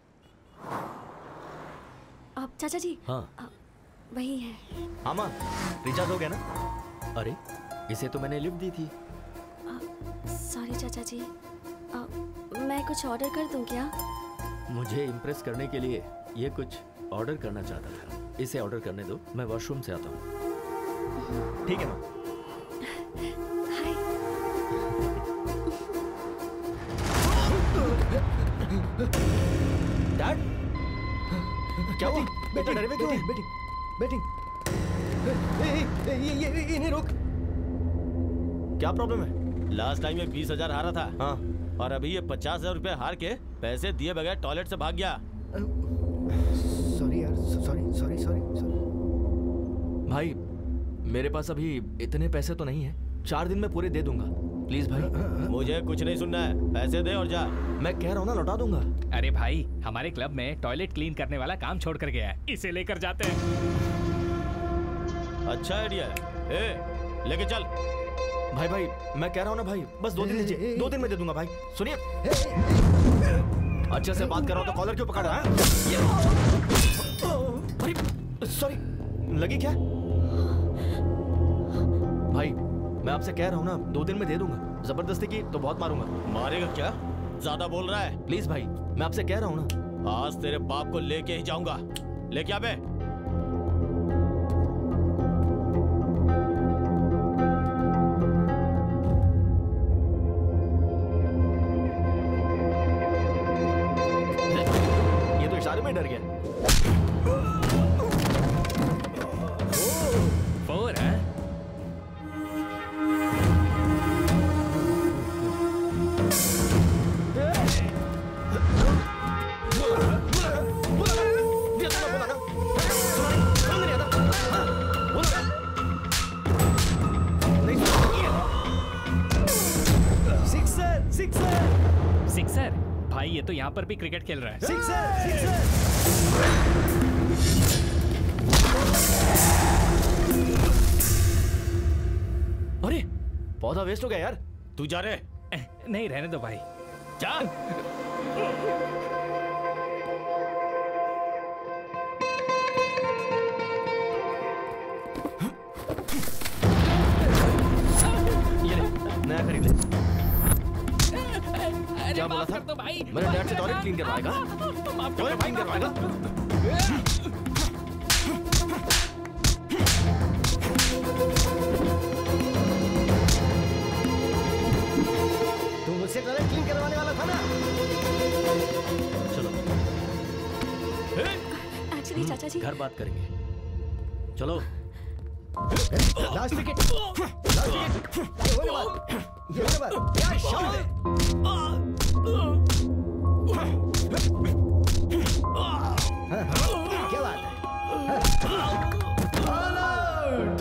अब चाचा जी। हाँ आ, वही है। हाँ माँ, रिचार्ज हो गया ना? अरे इसे तो मैंने लिफ्ट दी थी। सॉरी चाचा जी, आ, मैं कुछ ऑर्डर कर दूं क्या? मुझे इम्प्रेस करने के लिए ये कुछ ऑर्डर करना चाहता था। इसे ऑर्डर करने दो, मैं वॉशरूम से आता हूँ। ठीक है माँ। डैड क्या हुआ? बेटा डरे हुए क्यों हैं? बैटिंग बैटिंग ये ये ये इन्हें रोक। क्या प्रॉब्लम है? लास्ट टाइम ये बीस हजार हारा था। हाँ। और अभी ये पचास हजार रुपए हार के पैसे दिए बगैर टॉयलेट से भाग गया। सॉरी यार, सॉरी सॉरी सॉरी सॉरी। भाई मेरे पास अभी इतने पैसे तो नहीं है, चार दिन में पूरे दे दूंगा। प्लीज भाई। मुझे कुछ नहीं सुनना है, पैसे दे और जा। मैं कह रहा हूँ ना, लौटा दूंगा। अरे भाई हमारे क्लब में टॉयलेट क्लीन करने वाला काम छोड़ कर गया है, इसे लेकर जाते हैं। अच्छा आइडिया है। ए, लेके चल। भाई भाई मैं कह रहा हूँ ना भाई, बस दो दिन दीजिए, दो दिन में दे दूंगा भाई। सुनिए, अच्छे से बात कर रहा हूँ तो कॉलर क्यों पकड़ रहा है? अरे सॉरी, लगी क्या? भाई मैं आपसे कह रहा हूँ ना, दो दिन में दे दूंगा। जबरदस्ती की तो बहुत मारूंगा। मारेगा क्या? ज्यादा बोल रहा है। प्लीज भाई, मैं आपसे कह रहा हूँ ना। आज तेरे बाप को लेके ही जाऊंगा। लेके आ बे। ये तो इशारे में डर गया। फोर है। सिक्सर? भाई ये तो यहाँ पर भी क्रिकेट खेल रहा है। Sixer, sixer. अरे पौधा वेस्ट हो गया यार। तू जा रहे? नहीं रहने दो भाई। जा। नया खरीद ले। क्या बोला था? तो भाई मेरे डैड से टॉयलेट क्लीन करवाएगा? टॉयलेट क्लीन करवाएगा? तू मुझसे टॉयलेट क्लीन करवाने वाला था ना? चलो। एक्चुअली चाचा जी घर बात करेंगे। चलो। Last wicket, last wicket. ये होने वाला, ये होने वाला। क्या शॉट है? हाँ, क्या बात है? All out.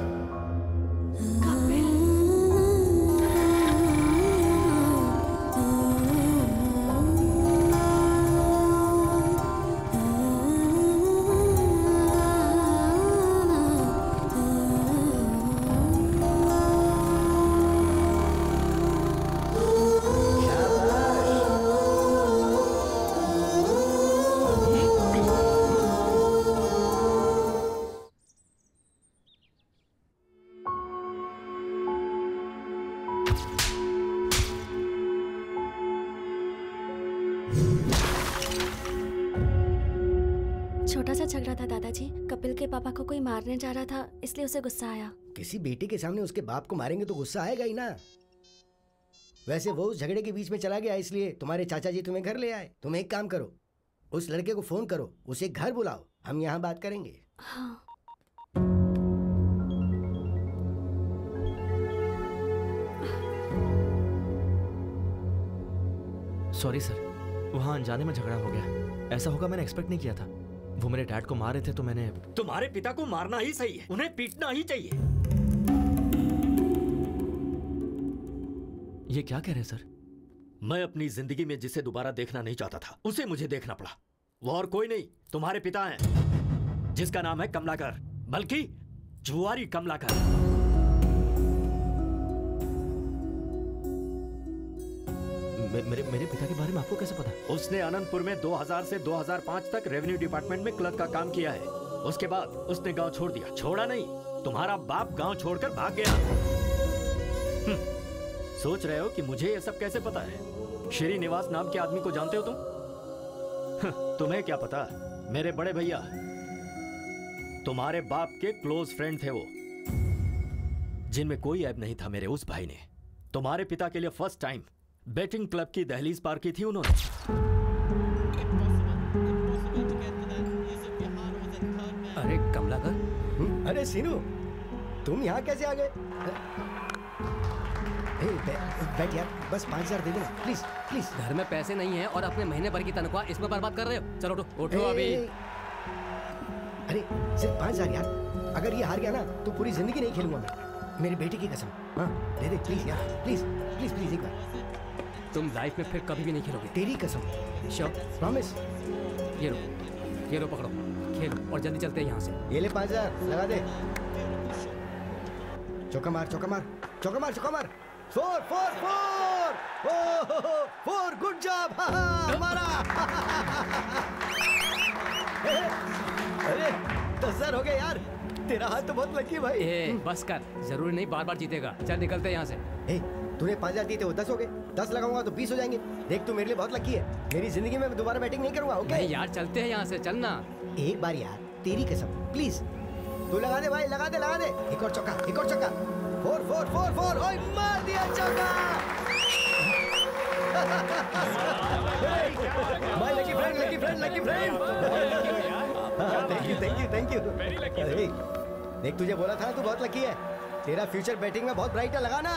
झगड़ा था दादाजी। कपिल के पापा को कोई मारने जा रहा था, इसलिए उसे गुस्सा आया। किसी बेटे के सामने उसके बाप को मारेंगे तो गुस्सा आएगा ही ना। वैसे वो उस झगड़े के बीच में चला गया, इसलिए तुम्हारे चाचा जी तुम्हें घर ले आए। तुम एक काम करो, उस लड़के को फोन करो, उसे घर बुलाओ, हम यहाँ बात करेंगे। हाँ। सॉरी सर, वहाँ अनजाने में झगड़ा हो गया। ऐसा होगा मैंने एक्सपेक्ट नहीं किया था। वो मेरे डैड को मार रहे थे तो मैंने। तुम्हारे पिता को मारना ही सही है, उन्हें पीटना ही चाहिए। ये क्या कह रहे हैं सर? मैं अपनी जिंदगी में जिसे दोबारा देखना नहीं चाहता था, उसे मुझे देखना पड़ा। वो और कोई नहीं, तुम्हारे पिता हैं, जिसका नाम है कमलाकर, बल्कि जुआरी कमलाकर। मे, मेरे मेरे पिता के बारे में आपको कैसे पता? उसने अनंतपुर में दो हज़ार से दो हज़ार पाँच तक रेवेन्यू डिपार्टमेंट में क्लर्क का काम किया है। उसके बाद उसने गांव छोड़ दिया। छोड़ा नहीं, तुम्हारा बाप गांव छोड़कर भाग गया। सोच रहे हो कि मुझे ये सब कैसे पता है? श्रीनिवास नाम के आदमी को जानते हो तुम? तुम्हें क्या पता, मेरे बड़े भैया तुम्हारे बाप के क्लोज फ्रेंड थे वो, जिनमें कोई ऐब नहीं था। मेरे उस भाई ने तुम्हारे पिता के लिए फर्स्ट टाइम बेटिंग क्लब की दहलीज पार की थी उन्होंने। अरे कमलाकर, अरे सीनू, तुम यहाँ कैसे आ गए? बैठ यार, बस पाँच हजार दे देना प्लीज प्लीज। घर में पैसे नहीं है और अपने महीने भर की तनख्वाह इसमें बर्बाद कर रहे हो। चलो उठो उठो अभी। अरे सिर्फ पाँच हजार यार, अगर ये हार गया ना तो पूरी जिंदगी नहीं खेलूंगा मैं, मेरे बेटे की कसम। हाँ दे दे प्लीज यार, प्लीज प्लीज प्लीज एक बार। तुम लाइफ में फिर कभी भी नहीं खेलोगे। तेरी कसम। श्योर? प्रॉमिस। ये लो, ये लो पकड़ो, खेलो और जल्दी चलते हैं यहाँ से। ये ले पाँच हजार, लगा दे। चौका मार चौका मार चौका मार चौका मार। Four four four oh four, good job हमारा। अरे दस हजार हो गए यार, तेरा हाथ तो बहुत लकी है भाई। ए, बस कर, जरूरी नहीं बार बार जीतेगा। चल निकलते हैं यहाँ से। ए, तूने पाँच हजार दिए थे, वो दस हो गए। दस लगाऊंगा तो बीस हो जाएंगे। देख तू मेरे लिए बहुत लकी है, मेरी जिंदगी में दोबारा बैटिंग नहीं करूंगा। ओके नहीं यार, चलते हैं यहाँ से, चलना। एक बार यार, तेरी कसम प्लीज। तू लगा दे भाई, लगा दे लगा दे। एक और चौका, एक और चौका। फोर फोर फोर फोर, ओए मार दिया चौका। My lucky friend, lucky friend, lucky friend. Thank you thank you thank you. अरे देख, तुझे बोला था तू बहुत लकी है, तेरा फ्यूचर बैटिंग में बहुत ब्राइट है, लगाना।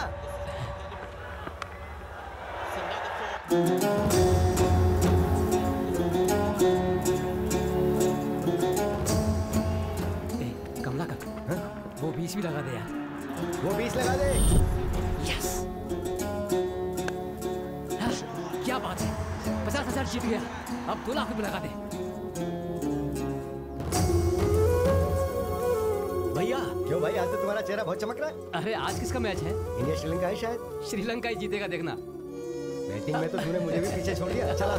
कमला का वो बीस भी लगा दे यार। वो बीस लगा दे। यस, हाँ, क्या बात है, पचास हजार जीत गया। अब दो लाख रुपए लगा दे। भैया क्यों भाई, आज तो तुम्हारा चेहरा बहुत चमक रहा है। अरे आज किसका मैच है? इंडिया श्रीलंका है शायद। श्रीलंका ही जीतेगा, देखना। बैटिंग में तो तूने मुझे भी पीछे छोड़ दिया। चला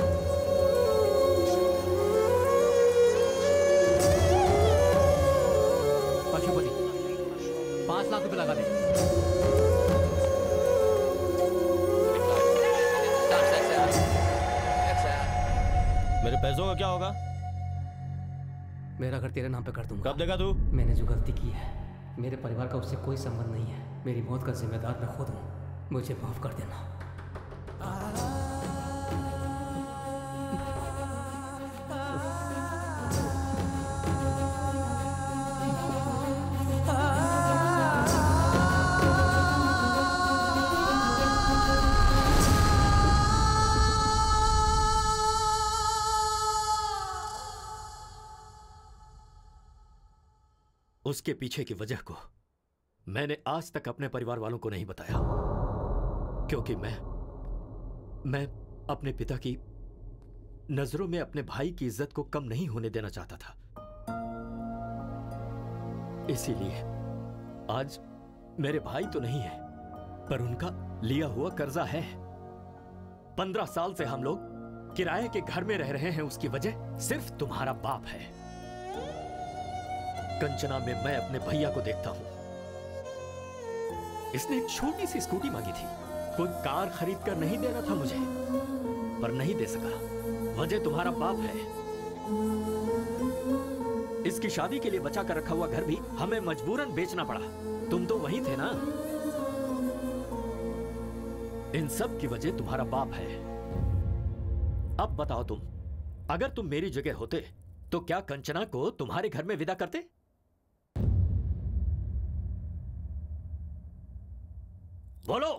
पशुपति, पांच लाख रुपए लगा दे। मेरे पैसों का क्या होगा? मेरा घर तेरे नाम पे कर दूंगा। कब देगा तू? मैंने जो गलती की है, मेरे परिवार का उससे कोई संबंध नहीं है। मेरी मौत का जिम्मेदार मैं खुद हूँ, मुझे माफ कर देना। उसके पीछे की वजह को मैंने आज तक अपने परिवार वालों को नहीं बताया, क्योंकि मैं मैं अपने पिता की नजरों में अपने भाई की इज्जत को कम नहीं होने देना चाहता था। इसीलिए आज मेरे भाई तो नहीं है, पर उनका लिया हुआ कर्जा है। पंद्रह साल से हम लोग किराए के घर में रह रहे हैं, उसकी वजह सिर्फ तुम्हारा बाप है। कंचना में मैं अपने भैया को देखता हूं, इसने एक छोटी सी स्कूटी मांगी थी, कोई कार खरीद कर नहीं देना था मुझे, पर नहीं दे सका। वजह तुम्हारा बाप है। इसकी शादी के लिए बचा कर रखा हुआ घर भी हमें मजबूरन बेचना पड़ा। तुम तो वहीं थे ना। इन सब की वजह तुम्हारा बाप है। अब बताओ तुम, अगर तुम मेरी जगह होते तो क्या कंचना को तुम्हारे घर में विदा करते? बोलो।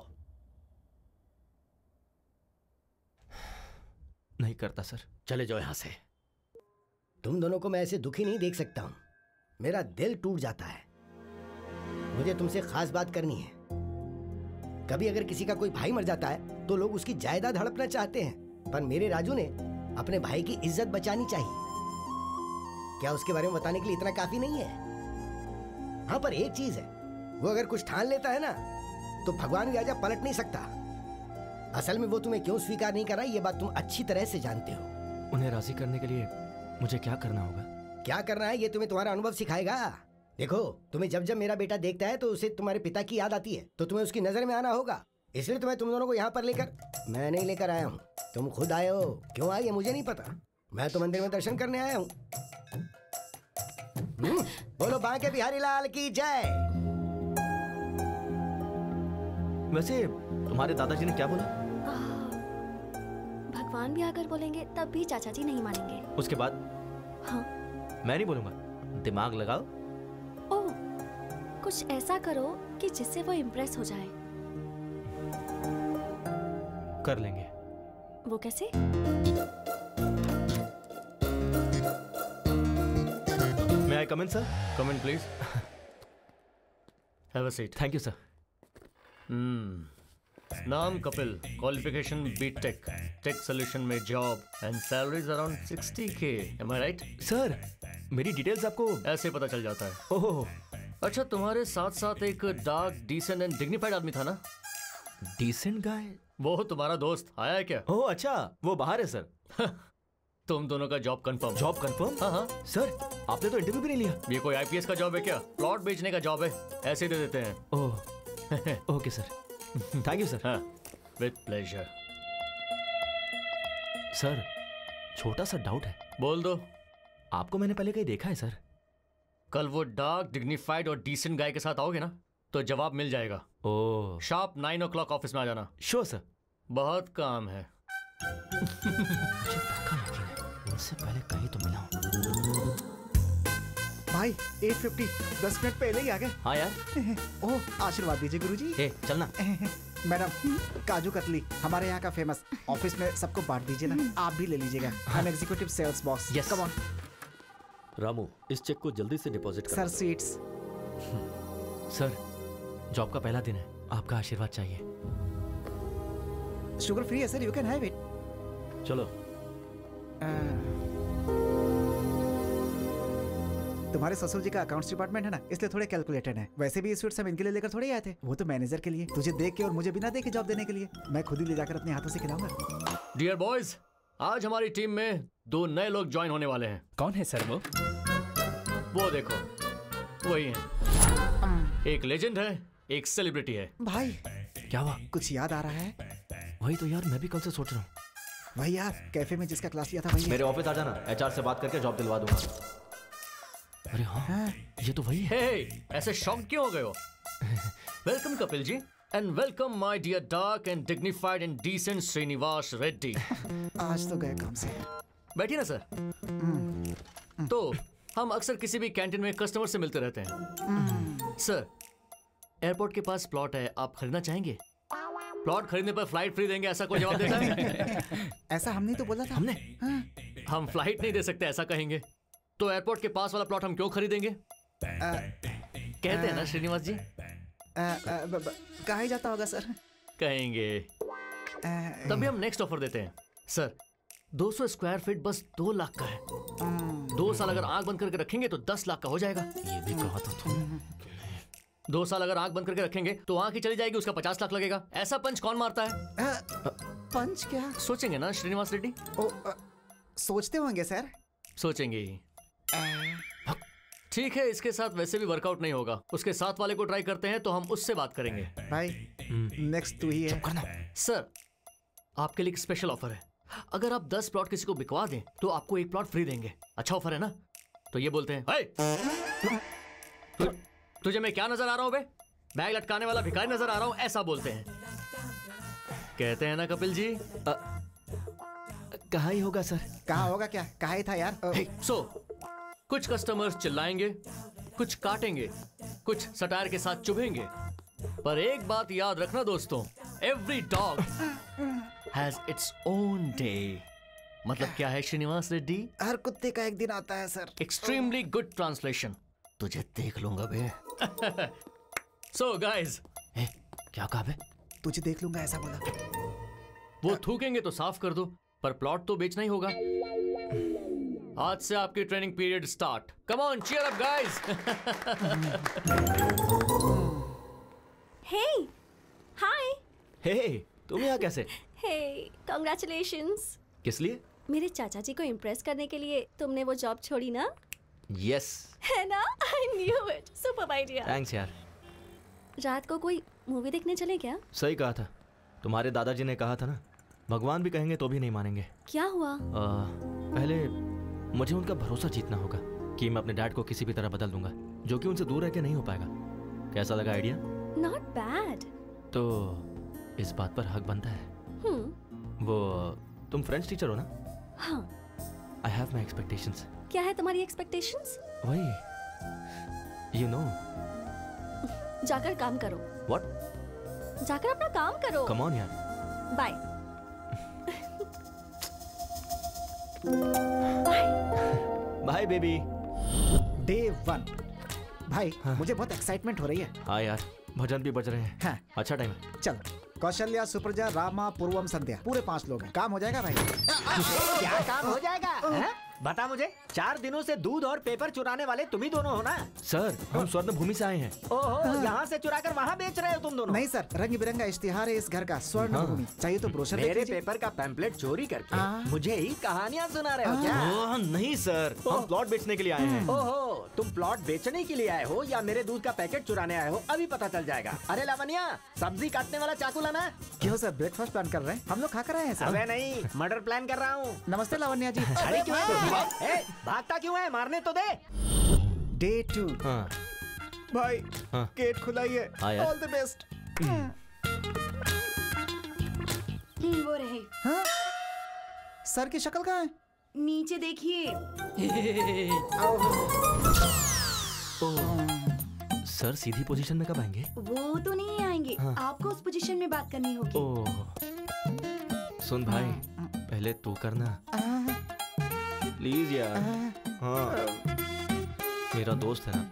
नहीं करता सर। चले जाओ यहां से। तुम दोनों को मैं ऐसे दुखी नहीं देख सकता हूं। मेरा दिल टूट जाता है। मुझे तुमसे खास बात करनी है। कभी अगर किसी का कोई भाई मर जाता है तो लोग उसकी जायदाद हड़पना चाहते हैं, पर मेरे राजू ने अपने भाई की इज्जत बचानी चाहिए। क्या उसके बारे में बताने के लिए इतना काफी नहीं है? हाँ, पर एक चीज है, वो अगर कुछ ठान लेता है ना तो भगवान भी आजा पलट नहीं सकता। असल में वो तुम्हें क्यों स्वीकार नहीं कर रहा, ये बात तुम अच्छी तरह से जानते हो। उन्हें राजी करने के लिए मुझे क्या करना होगा? क्या करना है ये तुम्हें तुम्हारा अनुभव सिखाएगा। देखो, तुम्हें जब जब मेरा बेटा देखता है तो उसे तुम्हारे पिता की याद आती है, तो तुम्हें उसकी नजर में आना होगा। इसलिए तो मैं तुम दोनों को यहाँ पर लेकर मैं नहीं लेकर आया हूँ, तुम खुद आए हो। क्यों आए ये मुझे नहीं पता। मैं तो मंदिर में दर्शन करने आया हूँ। बोलो बांके बिहारी लाल की जय। वैसे तुम्हारे दादाजी ने क्या बोला? भगवान भी अगर बोलेंगे तब भी चाचा जी नहीं मानेंगे। उसके बाद? हाँ। मैं नहीं बोलूंगा। दिमाग लगाओ। ओह, कुछ ऐसा करो कि जिससे वो इम्प्रेस हो जाए। कर लेंगे। वो कैसे? May I come in, sir? Come in, please. Have a seat. Thank you, sir. Hmm. नाम Kapil, qualification B Tech, tech solution में job and salary's around sixty K. Am I right? Sir, मेरी डिटेल्स आपको ऐसे पता चल जाता है। ओह, अच्छा, तुम्हारे साथ साथ एक डार्क, डिसेंट एंड डिग्निफाइड आदमी था ना? Decent guy? वो तुम्हारा दोस्त आया है क्या? ओह अच्छा, वो बाहर है सर। तुम दोनों का जॉब कंफर्म। Job confirm? हाँ हाँ सर, आपने तो इंटरव्यू भी नहीं लिया। ये कोई आईपीएस का जॉब है क्या? प्लॉट बेचने का जॉब है, ऐसे दे देते हैं। Oh okay sir, thank you sir. हाँ, विद प्लेजर। सर, छोटा सा डाउट है। बोल दो। आपको मैंने पहले कहीं देखा है सर? कल वो डार्क, डिग्निफाइड और डिसेंट गाय के साथ आओगे ना तो जवाब मिल जाएगा। Oh. Sharp nine o'clock office में आ जाना। Sure sir. बहुत काम है। मुझे पक्का यकीन है, इनसे पहले कहीं तो मिला हूं। भाई एट फिफ्टी, दस मिनट पहले ही आ गए। हाँ यार। ओह, आशीर्वाद दीजिए गुरुजी। ए, चलना। मैडम, काजू कतली हमारे यहाँ का फेमस। ऑफिस में सबको बांट दीजिए ना, आप भी ले लीजिएगा। हम executive sales boss. Yes. Come on. Ramu, इस चेक को जल्दी से डिपॉजिट कर। Sir sweets. सर, जॉब का पहला दिन है, आपका आशीर्वाद चाहिए। शुगर फ्री है sir, you can have it. चलो। तुम्हारे ससुर जी का अकाउंट्स डिपार्टमेंट है ना, इसलिए थोड़े कैलकुलेटेड है। वैसे भी स्वीट्स हम इनके लिए लेकर थोड़े आए थे, वो तो मैनेजर के लिए, तुझे देख के और मुझे बिना देखे जॉब देने के लिए। मैं खुद ही ले जाकर अपने हाथों से खिलाऊंगा। डियर बॉयज, आज हमारी टीम में दो नए लोग ज्वाइन होने वाले हैं। कौन है सर वो? वो देखो, वही है। एक लेजेंड है, एक सेलिब्रिटी है। भाई क्या हुआ? कुछ याद आ रहा है? वही तो यार, मैं भी कल से सोच रहा हूँ। वही यार, कैफे में जिसका क्लास लिया था वही। मेरे ऑफिस आ जाना, एचआर से बात करके जॉब दिलवा दूंगा। अरे हाँ, हाँ, ये तो वही है। hey, ऐसे शॉक क्यों हो गए हो? Welcome Kapil ji, and welcome my dear dark and dignified and decent Srinivas Reddy. आज तो गए काम से। बैठिए ना सर। तो हम अक्सर किसी भी कैंटीन में कस्टमर से मिलते रहते हैं। सर, एयरपोर्ट के पास प्लॉट है, आप खरीदना चाहेंगे? प्लॉट खरीदने पर फ्लाइट फ्री देंगे, ऐसा कोई जवाब देता है? ऐसा हमने तो बोला था। हमने? हाँ। हम फ्लाइट नहीं दे सकते ऐसा कहेंगे, तो एयरपोर्ट के पास वाला प्लॉट हम क्यों खरीदेंगे? आ, कहते हैं ना श्रीनिवास जी। कहा ही जाता होगा सर। कहेंगे। तभी हम नेक्स्ट ऑफर देते हैं। सर, दो सौ स्क्वायर फीट बस दो लाख का है। दो साल अगर आंख बंद करके रखेंगे तो दस लाख का हो जाएगा। ये भी कहा था तुम। दो साल अगर आंख बंद करके रखेंगे तो आंख ही चली जाएगी, उसका पचास लाख लगेगा। ऐसा पंच कौन मारता है? आ, पंच क्या? सोचेंगे ना श्रीनिवास रेड्डी? ओ, आ, सोचते होंगे सर। सोचेंगे ही। ठीक है, इसके साथ वैसे भी वर्कआउट नहीं होगा, उसके साथ वाले को ट्राई करते हैं, तो हम उससे बात करेंगे। भाई नेक्स्ट तू ही है। सर, आपके लिए एक स्पेशल ऑफर है। अगर आप दस प्लॉट किसी को बिकवा दें तो आपको एक प्लॉट फ्री देंगे। अच्छा ऑफर है ना? तो ये बोलते हैं, "हे! तु, तुझे मैं क्या नजर आ रहा हूँ बे? बैग लटकाने वाला भिखारी नजर आ रहा हूँ?" ऐसा बोलते हैं। कहते हैं ना कपिल जी? कहाँ ही होगा सर? कहाँ होगा क्या? कहाँ ही था यार? hey, so, कुछ कस्टमर्स चिल्लाएंगे, कुछ काटेंगे, कुछ सटायर के साथ चुभेंगे, पर एक बात याद रखना दोस्तों, every dog has its own day. मतलब क्या है श्रीनिवास रेड्डी? हर कुत्ते का एक दिन आता है सर। Extremely good translation. तुझे देख लूंगा बे। सो गाइस, क्या कहा बे? तुझे देख लूंगा ऐसा बोला। वो थूकेंगे तो साफ कर दो, पर प्लॉट तो बेचना ही होगा। आज से आपकी training period start. Come on, cheer up guys. Hey, hi. Hey, तुम यहाँ कैसे? Hey, congratulations. किस लिए? मेरे चाचा जी को इम्प्रेस करने के लिए तुमने वो जॉब छोड़ी ना? यस। है ना? I knew it. Super idea. Thanks यार। रात को कोई मूवी देखने चले क्या? सही कहा था। तुम्हारे दादाजी ने कहा था ना, भगवान भी कहेंगे तो भी नहीं मानेंगे। क्या हुआ? आ, पहले मुझे उनका भरोसा जीतना होगा कि मैं अपने डैड को किसी भी तरह बदल दूंगा, जो कि उनसे दूर रह के नहीं हो पाएगा। कैसा लगा आइडिया? Not bad. तो इस बात पर हक बनता है। हम्म। वो तुम फ्रेंच टीचर हो ना? हाँ। I have my expectations. क्या है तुम्हारी एक्सपेक्टेशंस? वही, यू नो। जाकर काम करो। व्हाट? जाकर अपना काम करो। कम ऑन यार। Bye. Bye. Bye baby. Day one. भाई हाँ। मुझे बहुत एक्साइटमेंट हो रही है। हाँ यार, भजन भी बज रहे हैं। हाँ। अच्छा टाइम है। चल, कौशल्या, सुप्रजा, रामा, पूर्वम, संध्या, पूरे पांच लोग हैं। काम हो जाएगा भाई? क्या काम हो जाएगा? है? बता मुझे, चार दिनों से दूध और पेपर चुराने वाले तुम ही दोनों हो ना? सर, हम स्वर्णभूमि से आए हैं। ओहो, यहाँ से चुरा कर वहाँ बेच रहे हो तुम दोनों? नहीं सर, रंग बिरंगा इश्तिहार है इस घर का, स्वर्णभूमि। चाहिए तो ब्रोशर देख मेरे लीजिए। पेपर का पैम्पलेट चोरी करके मुझे ही कहानियाँ सुना रहे हो क्या? ओह, नहीं सर, हम प्लॉट बेचने के लिए आए हैं। ओहो, तुम प्लॉट बेचने के लिए आए हो या मेरे दूध का पैकेट चुराने आए हो, अभी पता चल जाएगा। अरे लावण्या, सब्जी काटने वाला चाकू लाना। क्यों सर, ब्रेकफास्ट प्लान कर रहे हैं? हम लोग खा कर आए हैं सर। अबे नहीं, मर्डर प्लान कर रहा हूँ। नमस्ते लावण्या जी। अरे क्यों है? भागता क्यों है? मारने तो दे। Day to. हाँ। भाई हाँ। गेट खुला ही है। हाँ यार। All the best. वो रहे। हाँ? सर की शक्ल कहाँ है? नीचे देखिए। सर सीधी पोजीशन में कब आएंगे? वो तो नहीं आएंगे। हाँ। आपको उस पोजीशन में बात करनी होगी। ओह, सुन भाई, पहले तू करना प्लीज यार। हाँ, मेरा दोस्त है ना।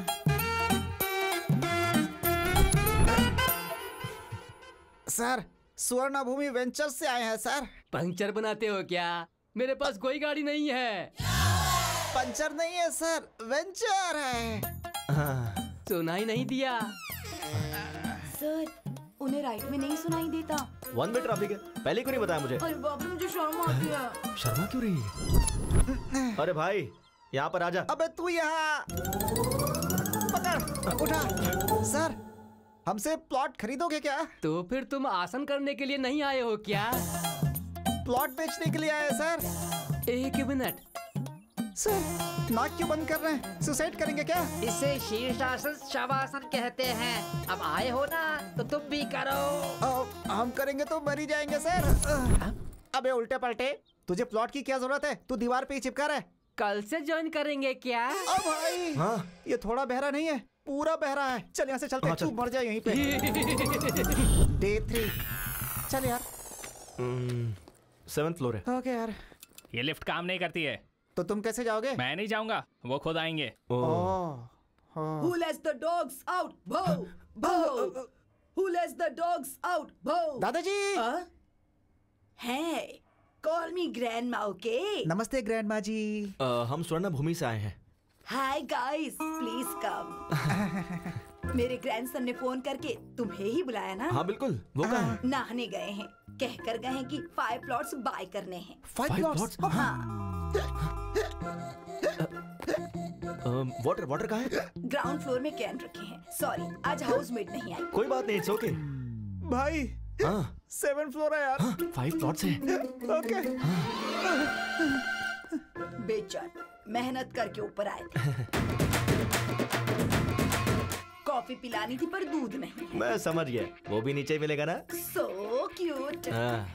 सर, सुवर्णभूमि वेंचर्स से आए हैं सर। पंचर बनाते हो क्या? मेरे पास कोई गाड़ी नहीं है। पंचर नहीं है सर, वेंचर है। हाँ। सुनाई नहीं दिया सर, उन्हें राइट में नहीं सुनाई देता। वन वे ट्रैफिक है, पहले क्यों नहीं बताया मुझे? अरे बाप रे, मुझे शर्म आती है। शर्मा क्यों रही है? अरे भाई, यहाँ पर आजा। अबे तू यहाँ पकड़, उठा। सर, हमसे प्लॉट खरीदोगे क्या? तो फिर तुम आसन करने के लिए नहीं आए हो क्या? प्लॉट बेचने के लिए आए सर। एक मिनट सर, नाक क्यों बंद कर रहे हैं? सुसाइड करेंगे क्या? इसे शीर्षासन शवासन कहते हैं। अब आए हो ना तो तुम भी करो। आ, हम करेंगे तो मर ही जाएंगे सर। अबे उल्टे पलटे, तुझे प्लॉट की क्या जरूरत है? तू दीवार पे ही चिपका रहा है। कल से ज्वाइन करेंगे क्या? अब भाई हाँ? ये थोड़ा बहरा नहीं है, पूरा बहरा है। चल यहाँ से चलते हैं। तू मर जाए यहीं पे। Day three. चल यार। सेवेंथ फ्लोर है। ओके यार। ये लिफ्ट काम नहीं करती है। तो तुम कैसे जाओगे? मैं नहीं जाऊंगा, वो खुद आएंगे। Who lets the dogs out? Bow, bow. Who lets the dogs out? Bow. दादाजी। Hey, call me grandma, okay? नमस्ते ग्रैंडमा जी। आ, हम स्वर्णभूमि से आए हैं। Hi guys, please come. मेरे ग्रैंडसन ने फोन करके तुम्हें ही बुलाया ना? हाँ बिल्कुल, वो कहाँ है? नहाने गए हैं, कहकर गए हैं कि फाइव प्लॉट्स बाय करने हैं। Five plots? हाँ। वाटर वाटर कहाँ है? ग्राउंड फ्लोर में कैन रखे हैं। सॉरी, आज हाउसमेट नहीं आई। कोई बात नहीं, इट्स ओके। भाई हाँ, सेवन फ्लोर है यार। हाँ, फाइव प्लॉट्स हैं। ओके। बेचैन, मेहनत करके ऊपर आए थे। कॉफी पिलानी थी पर दूध नहीं। मैं समझ गया, वो भी नीचे मिलेगा ना। So cute.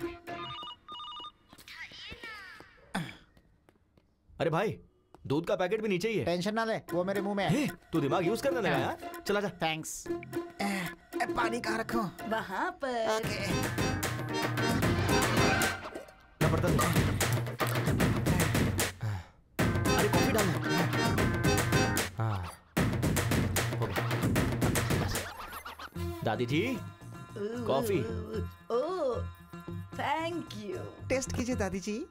अरे भाई, दूध का पैकेट भी नीचे ही है। टेंशन ना ले, वो मेरे मुंह में है। तू दिमाग यूज करने लगा यार। चला जा। थैंक्स। पानी कहाँ रखूं? वहाँ पर। अरे कॉफी डालना। हाँ, हो गया। दादी जी, coffee. Oh, thank you. Taste कीजिए दादी जी।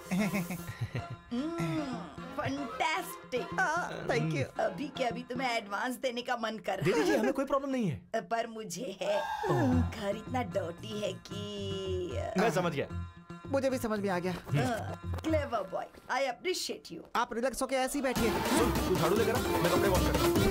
फंटास्टिक। Thank you. अभी के अभी तुम्हें एडवांस देने का मन कर रहा दीदी जी, हमें कोई प्रॉब्लम नहीं है। पर मुझे है। घर इतना डर्टी है कि मैं समझ गया। मुझे भी समझ में आ गया। Clever boy, I appreciate you. आप रिलैक्स होके ऐसे ही बैठिए। सुन, तू झाड़ू लेकर आ, मैं कपड़े वॉश करता हूँ।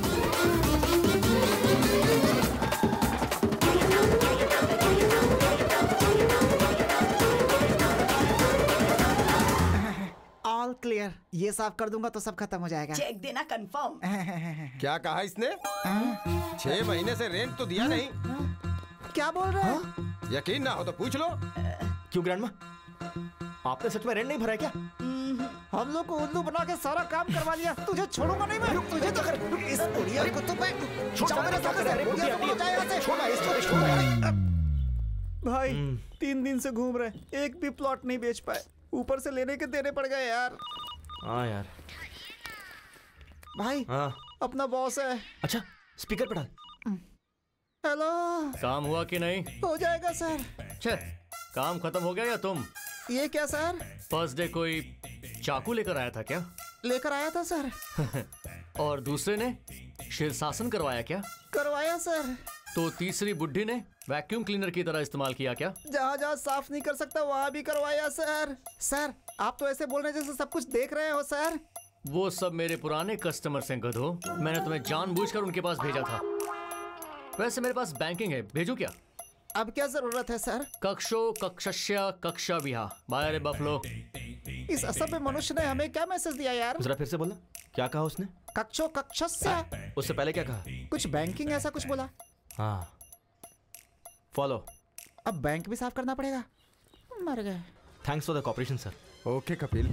All clear. ये साफ कर दूंगा तो सब खत्म हो जाएगा। चेक देना कंफर्म। क्या कहा इसने? छह महीने से रेंट तो दिया नहीं। क्या बोल रहे हैं? यकीन ना हो तो पूछ लो। क्यों ग्रैंडमा, आपने सच में रेंट नहीं भरा है क्या? हम लोग को उल्लू बना के सारा काम करवा लिया। तुझे छोड़ूंगा नहीं मैं। तुझे तो कर इस बुढ़िया को तो मैं छोड़ मेरे साथ है। बुढ़िया को जाए यहाँ से। छोड़ इसको, छोड़। भाई तीन दिन से घूम रहे, एक भी प्लॉट नहीं बेच पाए। ऊपर से लेने के देने पड़ गए यार। हाँ यार। भाई हाँ, अपना बॉस है। अच्छा, स्पीकर पे डाल। हेलो। काम हुआ कि नहीं? हो जाएगा सर। छे, काम खत्म हो गया या तुम? ये क्या सर? फर्स्ट डे कोई चाकू लेकर आया था क्या? लेकर आया था सर। और दूसरे ने शीर्षासन करवाया क्या? करवाया सर। तो तीसरी बुड्ढी ने वैक्यूम क्लीनर की तरह इस्तेमाल किया क्या? जहाँ जहाँ साफ नहीं कर सकता वहाँ भी करवाया सर। सर आप तो ऐसे बोल रहे जैसे सब कुछ देख रहे हो सर। वो सब मेरे पुराने कस्टमर्स हैं गधो। मैंने तुम्हें जानबूझकर उनके पास भेजा था। वैसे मेरे पास बैंकिंग है, भेजूं क्या? अब क्या जरूरत है सर? कक्षो कक्षस्य कक्षा विहा बाय बफलो। इस असभ्य मनुष्य ने हमें क्या मैसेज दिया यार? जरा फिर से बोलना, क्या कहा उसने? कक्षो कक्षस्य। उससे पहले क्या कहा? कुछ बैंकिंग ऐसा कुछ बोला। हाँ, फॉलो। अब बैंक भी साफ करना पड़ेगा। मर गए। Thanks for the cooperation sir. Okay Kapil.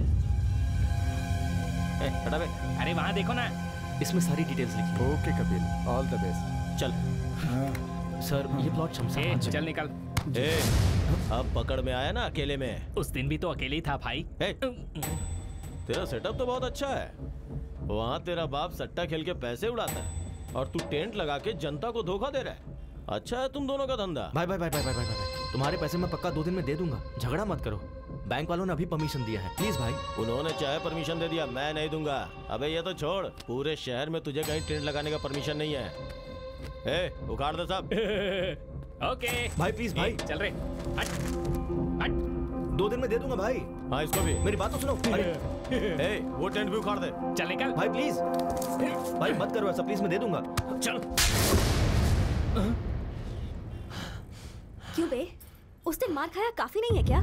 ए, हटा बे। अरे वहाँ देखो ना, इसमें सारी डिटेल्स लिखी। Okay Kapil, all the best. चल। सर ये प्लॉट शमशान। चल निकल। ए, अब पकड़ में आया ना अकेले में। उस दिन भी तो अकेले ही था भाई। ए, तेरा सेटअप तो बहुत अच्छा है। वहाँ तेरा बाप सट्टा खेल के पैसे उड़ाता है और तू टेंट लगा के जनता को धोखा दे रहा है। अच्छा है तुम दोनों का धंधा। भाई भाई भाई भाई भाई भाई भाई तुम्हारे पैसे मैं पक्का दो दिन में दे दूंगा, झगड़ा मत करो। बैंक वालों ने अभी परमिशन दिया है, प्लीज भाई। उन्होंने चाहे परमिशन दे दिया, मैं नहीं दूंगा। अबे ये तो छोड़, पूरे शहर में तुझे कहीं टेंट लगाने का परमिशन नहीं है। ए, उखाड़ दे सब। ओके भाई प्लीज भाई। चल रहे हट हट। दो दिन में दे दूंगा भाई। हाँ इसको भी। मेरी बात तो सुनो। अरे ए, वो टेंट भी उखाड़ दे। चल निकल भाई प्लीज। भाई मत करो ऐसा प्लीज, मैं दे दूंगा। चल। क्यों बे? उस दिन मार खाया काफी नहीं है क्या?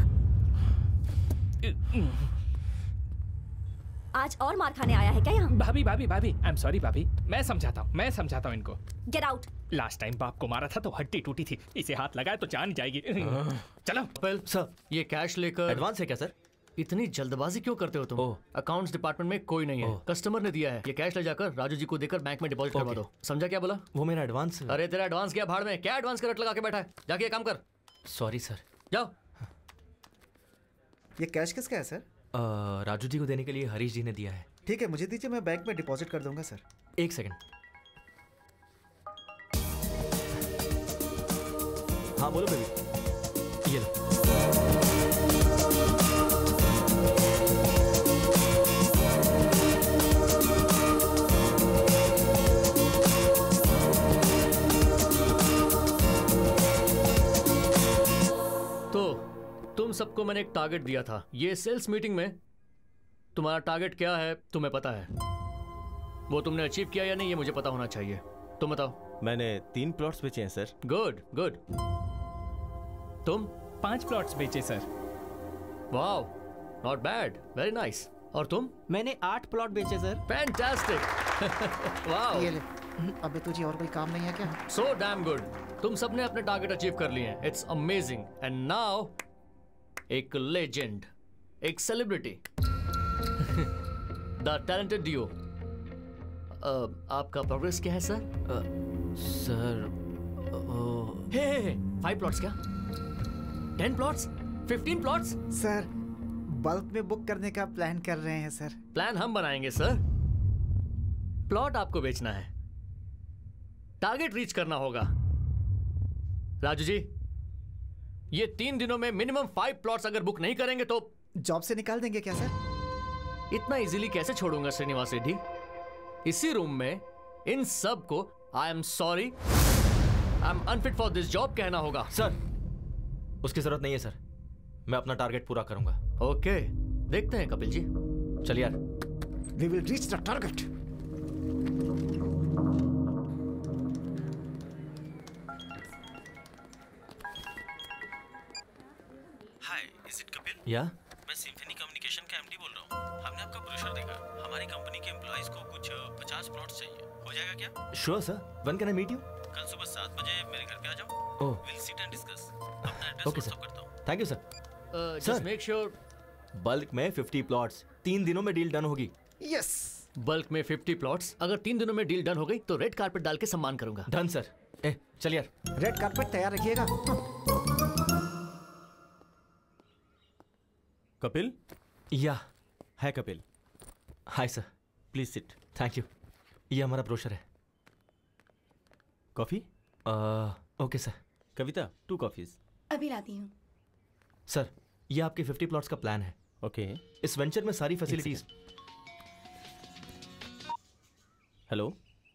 आज और मार खाने आया है क्या यहाँ? भाभी भाभी भाभी आई एम सॉरी भाभी, मैं समझाता हूँ मैं समझाता हूँ इनको। Get out. लास्ट टाइम बाप को मारा था तो हड्डी टूटी थी, इसे हाथ लगाए तो जान जाएगी। चलो कपिल सर, ये कैश लेकर। एडवांस है क्या सर? इतनी जल्दबाजी क्यों करते हो तुम? अकाउंट्स डिपार्टमेंट में कोई नहीं है, कस्टमर ने दिया है। ये कैश ले जाकर राजू जी को देकर बैंक में डिपॉजिट करवा दो। समझा क्या बोला? वो मेरा एडवांस। अरे तेरा एडवांस क्या भाड़ में, क्या एडवांस का रट लगा के बैठा है? जाके काम कर। Sorry sir. जाओ। ये कैश किसका है सर? राजू जी को देने के लिए हरीश जी ने दिया है। ठीक है मुझे दीजिए, मैं बैंक में डिपॉजिट कर दूंगा सर। एक सेकंड। हाँ बोलो बेबी। ये लो। तो तुम सबको मैंने एक टारगेट दिया था। ये सेल्स मीटिंग में तुम्हारा टारगेट क्या है तुम्हें पता है? वो तुमने अचीव किया या नहीं ये मुझे पता होना चाहिए। तुम बताओ। मैंने तीन प्लॉट्स बेचे हैं सर। Good good. तुम? पांच प्लॉट्स बेचे sir. Wow, not bad, very nice. और तुम? मैंने आठ प्लॉट बेचे सर। फैंटास्टिक। वाओ। ये ले। अबे तुझे और कोई काम नहीं है क्या? So damn good. तुम सबने अपने टारगेट अचीव कर लिए हैं। It's amazing. एंड नाउ एक लेजेंड, एक सेलिब्रिटी, द टैलेंटेड डियो। आपका प्रोग्रेस क्या है sir? uh, sir uh, hey hey five plots क्या? Ten plots? Fifteen plots? Sir bulk में बुक करने का प्लान कर रहे हैं सर। प्लान हम बनाएंगे सर। प्लॉट आपको बेचना है, टारगेट रीच करना होगा। राजू जी, ये तीन दिनों में मिनिमम फाइव प्लॉट्स अगर बुक नहीं करेंगे तो जॉब से निकाल देंगे क्या सर? इतना इजीली कैसे छोड़ूंगा श्रीनिवास रेड्डी? इसी रूम में इन सब को I am sorry, I am unfit for this job कहना होगा। सर उसकी जरूरत नहीं है सर, मैं अपना टारगेट पूरा करूंगा। ओके, देखते हैं कपिल जी। चलिए यार। We will reach the target. Hi, is it Kapil? Yeah मैं सिम्फनी कम्युनिकेशन का एमडी बोल रहा हूँ। हमने आपका ब्रोशर देखा। हमारी कंपनी के एम्प्लॉइज को कुछ पचास प्लॉट्स चाहिए। हो जाएगा क्या? Sure sir. When can I meet you? कल सुबह सात बजे मेरे घर पे आ जाओ। Oh, will sit and discuss. अपना एड्रेस ओके व्हाट्सएप सर। करता हूँ। Thank you sir. Just make sure bulk में फिफ्टी प्लॉट्स, तीन दिनों में डील डन होगी। यस। बल्क में फिफ्टी प्लॉट्स, अगर तीन दिनों में डील डन हो गई तो रेड कारपेट डाल के सम्मान करूंगा। Done sir. ए चल यार। रेड कारपेट तैयार रखिएगा। कपिल? या है Kapil. Hi sir. Please sit. Thank you. ये हमारा ब्रोशर है। Coffee? Okay sir. Kavita, two coffees. अभी लाती हूँ। सर ये आपके फिफ्टी प्लॉट्स का प्लान है। ओके। इस वेंचर में सारी facilities. Hello?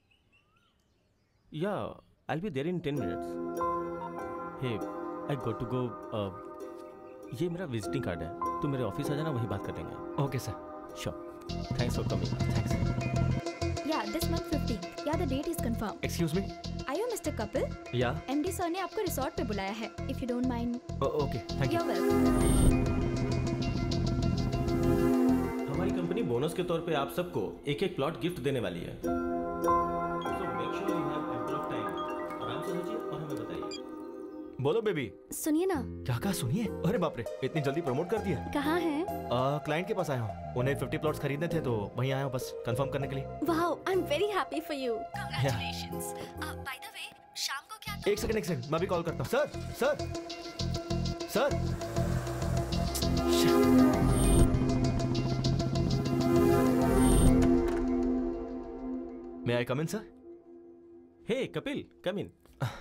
Yeah I be there in ten minutes. Hey I got to go. ये मेरा विजिटिंग कार्ड है, तुम मेरे ऑफिस आ जाना, वहीं बात कर लेंगे। Okay sir. Sure. Thanks for coming. Thanks. Yeah this month fifteen. Yeah the date is confirm. Excuse me. Are you mister Kapil? Yeah MD sir ने आपको रिसोर्ट पे बुलाया है। If you don't mind. Okay, thank you. You are welcome. हमारी कंपनी बोनस के तौर पे आप सबको एक एक प्लॉट गिफ्ट देने वाली है। So make sure you have ample of time. आराम से सोचिए और हमें बताइए। बोलो बेबी। सुनिए ना। क्या कहा? सुनिए। अरे बाप रे, इतनी जल्दी प्रमोट कर दिया। कहाँ हैं? क्लाइंट के पास आया हूँ, उन्हें फिफ्टी प्लॉट्स खरीदने थे तो वहीं आया हूँ बस कंफर्म करने के लिए। Wow, I am very happy for you. Congratulations. Uh, by the way, शाम को क्या? एक सेकंड एक सेकंड, मैं भी कॉल करता हूँ। Sir sir sir. May I come in sir? Hey Kapil, come in.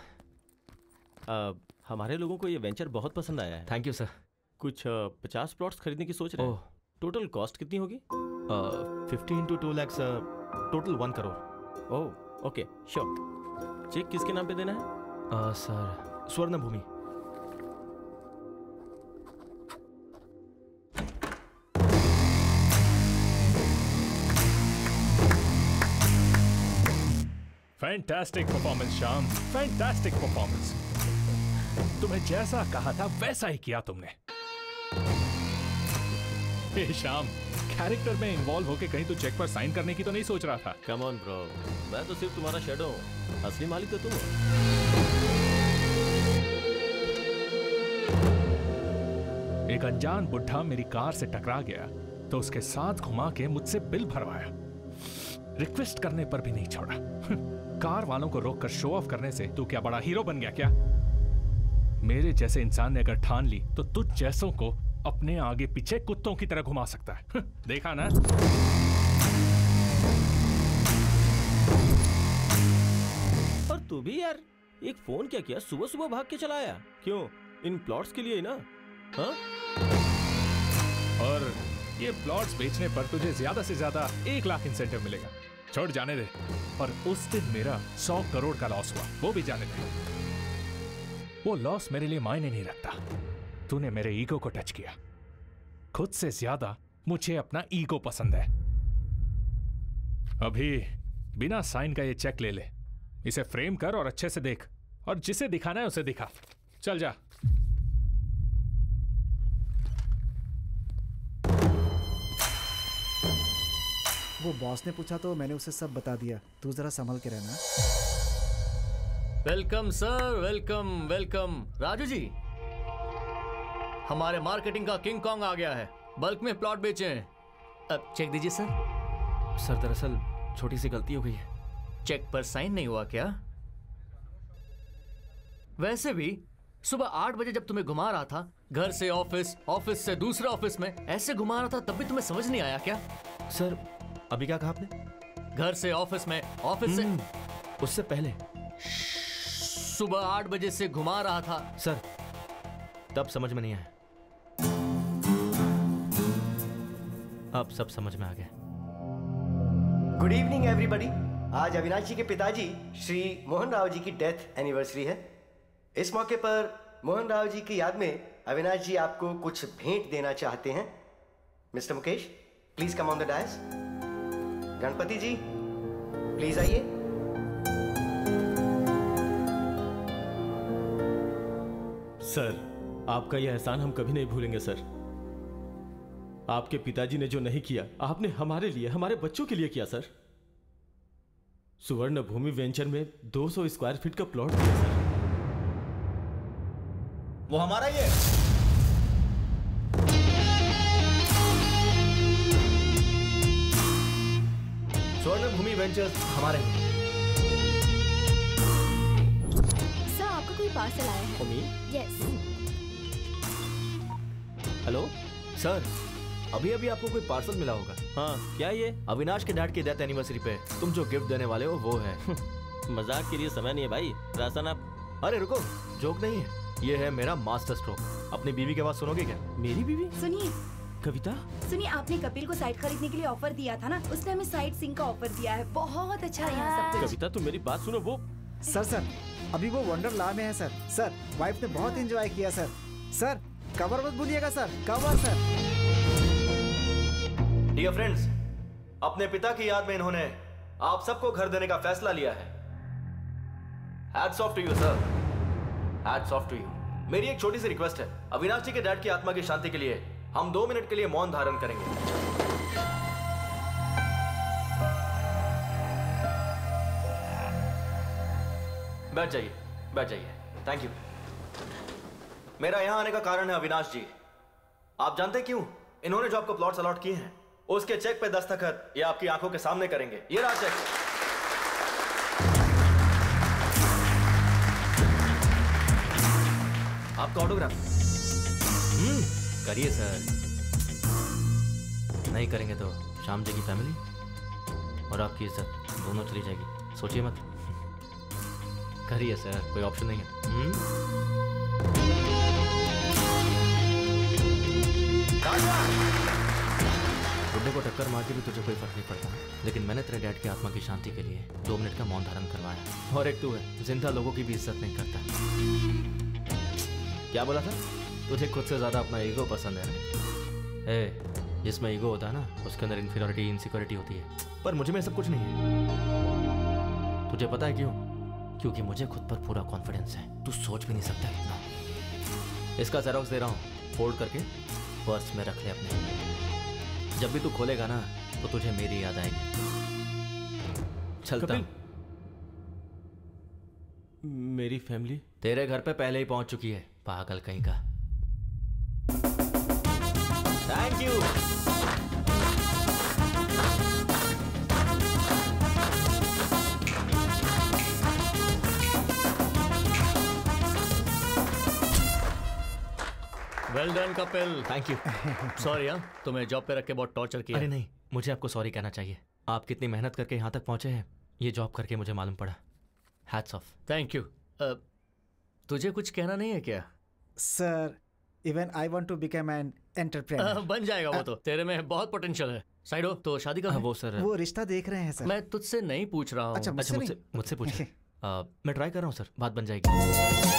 हमारे लोगों को ये वेंचर बहुत पसंद आया है। Thank you sir. कुछ पचास प्लॉट्स खरीदने की सोच रहे हैं। टोटल कॉस्ट कितनी होगी? Fifty into two lakhs, total one crore. Oh okay, sure. Check किसके नाम पे देना है? uh, sir Swarnabhoomi. Fantastic performance Shyam, fantastic performance. तुम्हें जैसा कहा था वैसा ही किया तुमने। हे श्याम, कैरेक्टर में इन्वॉल्व होके कहीं तू चेक पर साइन करने की तो नहीं सोच रहा था? कम ऑन ब्रो, मैं तो सिर्फ तुम्हारा शैडो हूँ, असली मालिक तो तुम हो। एक अनजान बुढ़ा मेरी कार से टकरा गया तो उसके साथ घुमा के मुझसे बिल भरवाया, रिक्वेस्ट करने पर भी नहीं छोड़ा। कार वालों को रोककर शो ऑफ करने से तू क्या बड़ा हीरो बन गया क्या? मेरे जैसे इंसान ने अगर ठान ली तो तुझ जैसों को अपने आगे पीछे कुत्तों की तरह घुमा सकता है। देखा ना? और तू भी यार, एक फोन क्या किया, सुबह सुबह भाग के चला आया? क्यों? इन प्लॉट्स के लिए ही ना? हाँ? और ये प्लॉट्स बेचने पर तुझे ज्यादा से ज्यादा एक लाख इंसेंटिव मिलेगा। छोड़ जाने दे। और उस दिन मेरा सौ करोड़ का लॉस हुआ, वो भी जाने दे। वो लॉस मेरे लिए मायने नहीं रखता। तूने मेरे ईगो को टच किया। खुद से ज्यादा मुझे अपना ईगो पसंद है। अभी बिना साइन का ये चेक ले ले, इसे फ्रेम कर और अच्छे से देख, और जिसे दिखाना है उसे दिखा। चल जा। वो बॉस ने पूछा तो मैंने उसे सब बता दिया। तू जरा संभल के रहना। Welcome sir, welcome welcome. Raju ji, हमारे मार्केटिंग का किंग कॉन्ग आ गया है, बल्क में प्लॉट बेचे हैं। अब चेक दीजिए सर। सर दरअसल छोटी सी गलती हो गई है। चेक पर साइन नहीं हुआ क्या? वैसे भी सुबह आठ बजे जब तुम्हें घुमा रहा था, घर से ऑफिस, ऑफिस से दूसरे ऑफिस में, ऐसे घुमा रहा था, तब भी तुम्हें समझ नहीं आया क्या? सर अभी क्या कहा आपने? घर से ऑफिस में, ऑफिस से उससे पहले सुबह आठ बजे से घुमा रहा था। सर तब समझ में नहीं आया, अब सब समझ में आ गया। Good evening everybody. आज अविनाश जी के पिताजी श्री मोहन राव जी की डेथ एनिवर्सरी है। इस मौके पर मोहन राव जी की याद में अविनाश जी आपको कुछ भेंट देना चाहते हैं। Mister Mukesh, please come on the dais. Ganpati ji please आइए। सर आपका यह एहसान हम कभी नहीं भूलेंगे सर। आपके पिताजी ने जो नहीं किया, आपने हमारे लिए, हमारे बच्चों के लिए किया सर। सुवर्ण भूमि वेंचर में दो सौ स्क्वायर फीट का प्लॉट दिया सर। वो हमारा ही है। स्वर्ण भूमि वेंचर्स हमारे हैं। सर आपको कोई पार्सल आया है? ओमी? यस। हेलो सर, अभी अभी आपको कोई पार्सल मिला होगा। हाँ क्या ये? अविनाश के डैड की डेथ एनिवर्सरी पे तुम जो गिफ्ट देने वाले हो वो है। मजाक के लिए समय नहीं है भाई। राशन आप। अरे रुको, जोक नहीं है, ये है मेरा मास्टर स्ट्रोक। अपनी बीवी के बात सुनोगे क्या? मेरी बीवी? सुनिए कविता, सुनिए, आपने कपिल को साइट खरीदने के लिए ऑफर दिया था ना, उसने हमें साइट सिंह का ऑफर दिया है। बहुत अच्छा है यहाँ सब कुछ। कविता तुम मेरी बात सुनो। वो सर सर अभी वो वंडरला में है सर। सर वाइफ ने बहुत एंजॉय किया सर। सर कवर मत भूलिएगा sir, cover sir. Dear friends, अपने पिता की याद में इन्होंने आप सबको घर देने का फैसला लिया है। Hats off to you sir, hats off to you. मेरी एक छोटी सी रिक्वेस्ट है, अविनाश जी के डैड की आत्मा की शांति के लिए हम दो मिनट के लिए मौन धारण करेंगे। बैठ जाइए, बैठ जाइए। Thank you. मेरा यहां आने का कारण है अविनाश जी। आप जानते क्यों? इन्होंने जो आपको प्लॉट्स अलॉट किए हैं, उसके चेक पे दस्तखत ये आपकी आंखों के सामने करेंगे। ये रहा चेक। आपका ऑटोग्राफ। हम्म करिए सर। नहीं करेंगे तो शाम जी की फैमिली और आपकी इज्जत दोनों चली जाएगी। सोचिए मत। करिए सर, कोई ऑप्शन नहीं है। हम्म बुड्ढे को टक्कर मार के भी तुझे कोई फर्क नहीं पड़ता, लेकिन मैंने तेरे डैड की आत्मा की शांति के लिए दो मिनट का मौन धारण करवाया। और एक तू है, जिंदा लोगों की भी इज्जत नहीं करता। क्या बोला था? तुझे खुद से ज्यादा अपना ईगो पसंद है ना? ए, जिसमें ईगो होता है ना, उसके अंदर इन्फीरियरिटी, इनसिक्योरिटी होती है। पर मुझे में सब कुछ नहीं है। तुझे पता है क्यों? क्योंकि मुझे खुद पर पूरा कॉन्फिडेंस है। तू सोच भी नहीं सकता कितना। इसका जेरॉक्स दे रहा हूँ, फोल्ड करके पर्स में रख ले अपने। जब भी तू खोलेगा ना तो तुझे मेरी याद आएगी। चलता हूं। मेरी फैमिली तेरे घर पे पहले ही पहुंच चुकी है, पागल कहीं का। Thank you. Well done Kapil. Thank you. Sorry यार, तुम्हें जॉब पे रख के बहुत टॉर्चर किया। अरे नहीं, मुझे आपको सॉरी कहना चाहिए। आप कितनी मेहनत करके यहाँ तक पहुंचे हैं, ये जॉब करके मुझे मालूम पड़ा। Hats off. Thank you. तुझे कुछ कहना नहीं है क्या? Sir even I want to become an entrepreneur. बन जाएगा वो तो, तेरे में बहुत पोटेंशियल है। साइड हो तो शादी का वो सर, वो रिश्ता देख रहे हैं सर। मैं तुझसे नहीं पूछ रहा हूँ। अच्छा मुझसे मुझसे मुझसे पूछे। मैं ट्राई कर रहा हूँ सर, बात बन जाएगी।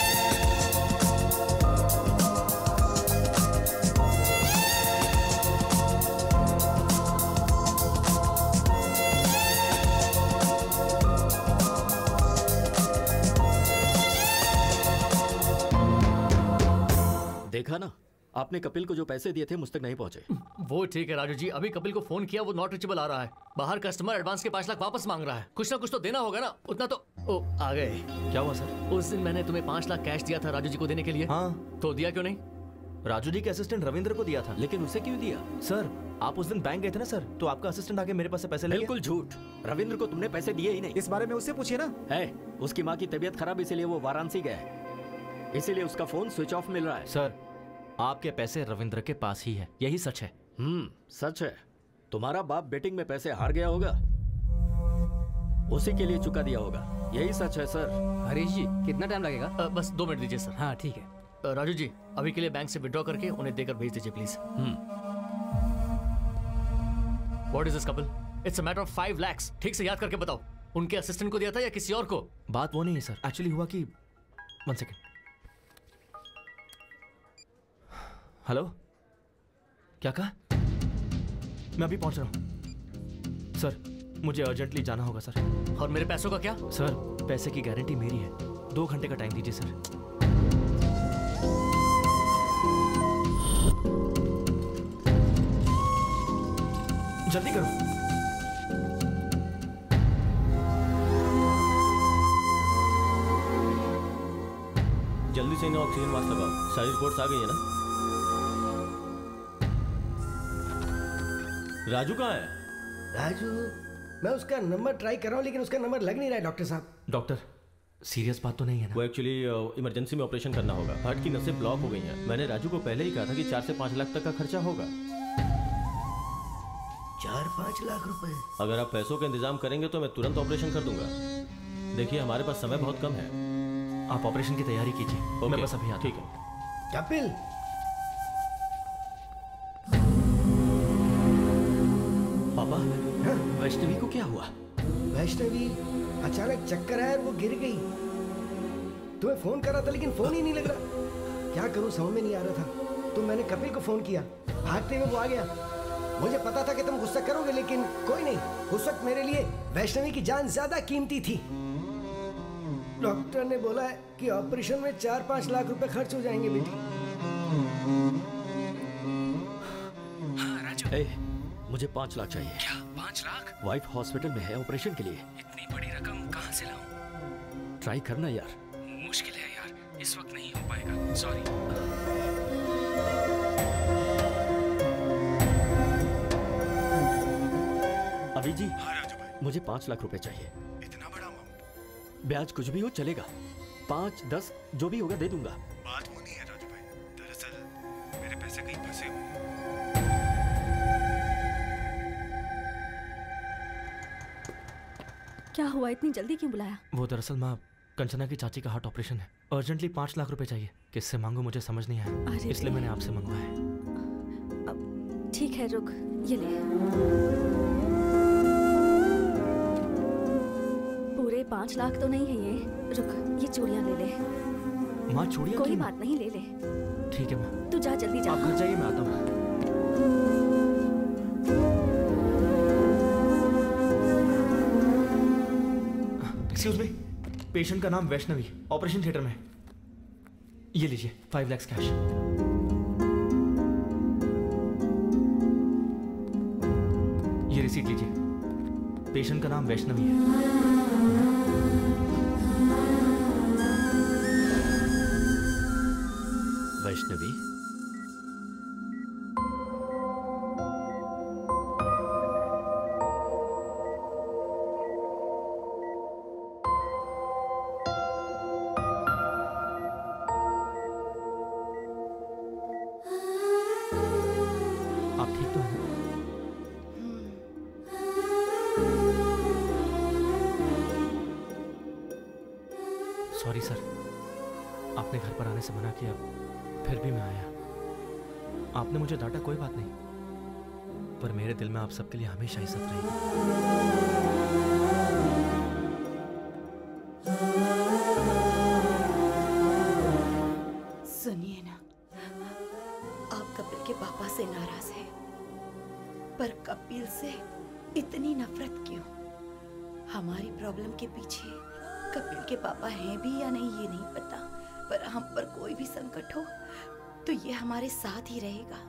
देखा ना, आपने कपिल को जो पैसे दिए थे मुझ तक नहीं पहुंचे। वो ठीक है राजू जी, अभी कपिल को फोन किया, वो नॉट रीचेबल आ रहा है। बाहर कस्टमर एडवांस के पाँच लाख वापस मांग रहा है। कुछ ना कुछ तो देना होगा ना, उतना तो। ओ आ गए। क्या हुआ सर? उस दिन मैंने तुम्हें पाँच लाख कैश दिया था राजू जी को देने के लिए। हाँ। तो दिया क्यों नहीं? राजू जी के असिस्टेंट रविंद्र को दिया था। लेकिन उसे क्यों दिया? सर आप उस दिन बैंक गए थे ना सर, तो आपका असिस्टेंट आके मेरे पास से पैसे ले गया। बिल्कुल झूठ, रविंद्र को तुमने पैसे दिए ही नहीं। इस बारे में उससे पूछिए ना। है, उसकी माँ की तबीयत खराब इसलिए वो वाराणसी गया है, इसीलिए उसका फोन स्विच ऑफ मिल रहा है। सर आपके पैसे रविंद्र के पास ही है, यही सच है। हम्म सच है। तुम्हारा बाप बेटिंग में पैसे हार गया होगा, उसी के लिए चुका दिया होगा, यही सच है सर। हरीश जी कितना टाइम लगेगा? आ, बस दो मिनट दीजिए सर। हाँ ठीक है। आ, राजू जी अभी के लिए बैंक से विड्रॉ करके उन्हें देकर भेज दीजिए please. What is this Kapil? It's a matter of five lakhs. ठीक से याद करके बताओ, उनके असिस्टेंट को दिया था या किसी और को? बात वो नहीं है सर, एक्चुअली हुआ कि वन सेकेंड। हेलो, क्या कहा? मैं अभी पहुंच रहा हूं सर, मुझे अर्जेंटली जाना होगा सर। और मेरे पैसों का क्या? सर पैसे की गारंटी मेरी है, दो घंटे का टाइम दीजिए सर। जल्दी करो। जल्दी से इन्हें ऑक्सीजन मास्क लगाओ। सारी रिपोर्ट्स आ गई है ना? राजू कहाँ है? राजू, मैं उसका नंबर ट्राई कर रहा हूँ लेकिन उसका नंबर लग नहीं रहा है डॉक्टर साहब। डॉक्टर सीरियस बात तो नहीं है ना? वो एक्चुअली इमरजेंसी में ऑपरेशन करना होगा, हार्ट की नसें ब्लॉक हो गई हैं। मैंने राजू को पहले ही कहा था कि चार से पाँच लाख तक का खर्चा होगा। चार पाँच लाख रुपए? अगर आप पैसों का इंतजाम करेंगे तो मैं तुरंत ऑपरेशन कर दूंगा। देखिए हमारे पास समय बहुत कम है। आप ऑपरेशन की तैयारी कीजिए, मैं बस अभी आता हूं। ठीक है। कपिल, पापा, वैष्णवी को क्या हुआ? वैष्णवी अचानक चक्कर आया और वो गिर गई। तुम्हें फोन करा था लेकिन फोन ही नहीं लग रहा। क्या करूं समझ में नहीं आ रहा था, तो मैंने कपिल को फोन किया, भागते हुए वो आ गया। मुझे पता था कि तुम गुस्सा करोगे लेकिन कोई नहीं, उस वक्त मेरे लिए वैष्णवी की जान ज्यादा कीमती थी। डॉक्टर ने बोला है कि ऑपरेशन में चार पाँच लाख रुपए खर्च हो जाएंगे बेटी। हाँ राजू। ए, मुझे पाँच लाख चाहिए। क्या पाँच लाख? वाइफ हॉस्पिटल में है ऑपरेशन के लिए। इतनी बड़ी रकम कहाँ से लाऊं? ट्राई करना यार। मुश्किल है यार, इस वक्त नहीं हो पाएगा, सॉरी। अभी जी। हाँ राजू भाई। मुझे पाँच लाख रुपए चाहिए। इतना बड़ा अमाउंट? ब्याज कुछ भी हो चलेगा, पाँच दस जो भी होगा दे दूंगा। बात वो नहीं है राजू भाई, दरअसल मेरे पैसे कहीं फंसे हुए हैं। क्या हुआ, इतनी जल्दी क्यों बुलाया? वो दरअसल माँ कंचना की चाची का हार्ट ऑपरेशन है, अर्जेंटली पाँच लाख रुपए चाहिए। किससे मांगू मुझे समझ नहीं आया, इसलिए मैंने आपसे मंगवाया। ठीक है रुक, ये ले। पूरे पाँच लाख तो नहीं है ये, रुक ये चूड़ियाँ ले ले। माँ चूड़ियाँ? कोई बात नहीं, ले ले। ठीक है माँ। तू जा जल्दी जा। आप घर जाइए, मैं आता हूँ। एक्सक्यूज मी, पेशेंट का नाम वैष्णवी, ऑपरेशन थिएटर में। ये लीजिए फाइव लैक्स कैश। ये रिसीट लीजिए, पेशेंट का नाम वैष्णवी है। वैष्णवी? आप ठीक तो हैं? सॉरी सर, आपने घर पर आने से मना किया, फिर भी मैं आया। आपने मुझे डांटा, कोई बात नहीं, पर मेरे दिल में आप सबके लिए हमेशा इज्जत रहेगी। सुनिए ना, आप कपिल के पापा से नाराज हैं, पर कपिल से इतनी नफरत क्यों? हमारी प्रॉब्लम के पीछे कपिल के पापा हैं भी या नहीं ये नहीं पता, पर हम पर कोई भी संकट हो तो ये हमारे साथ ही रहेगा।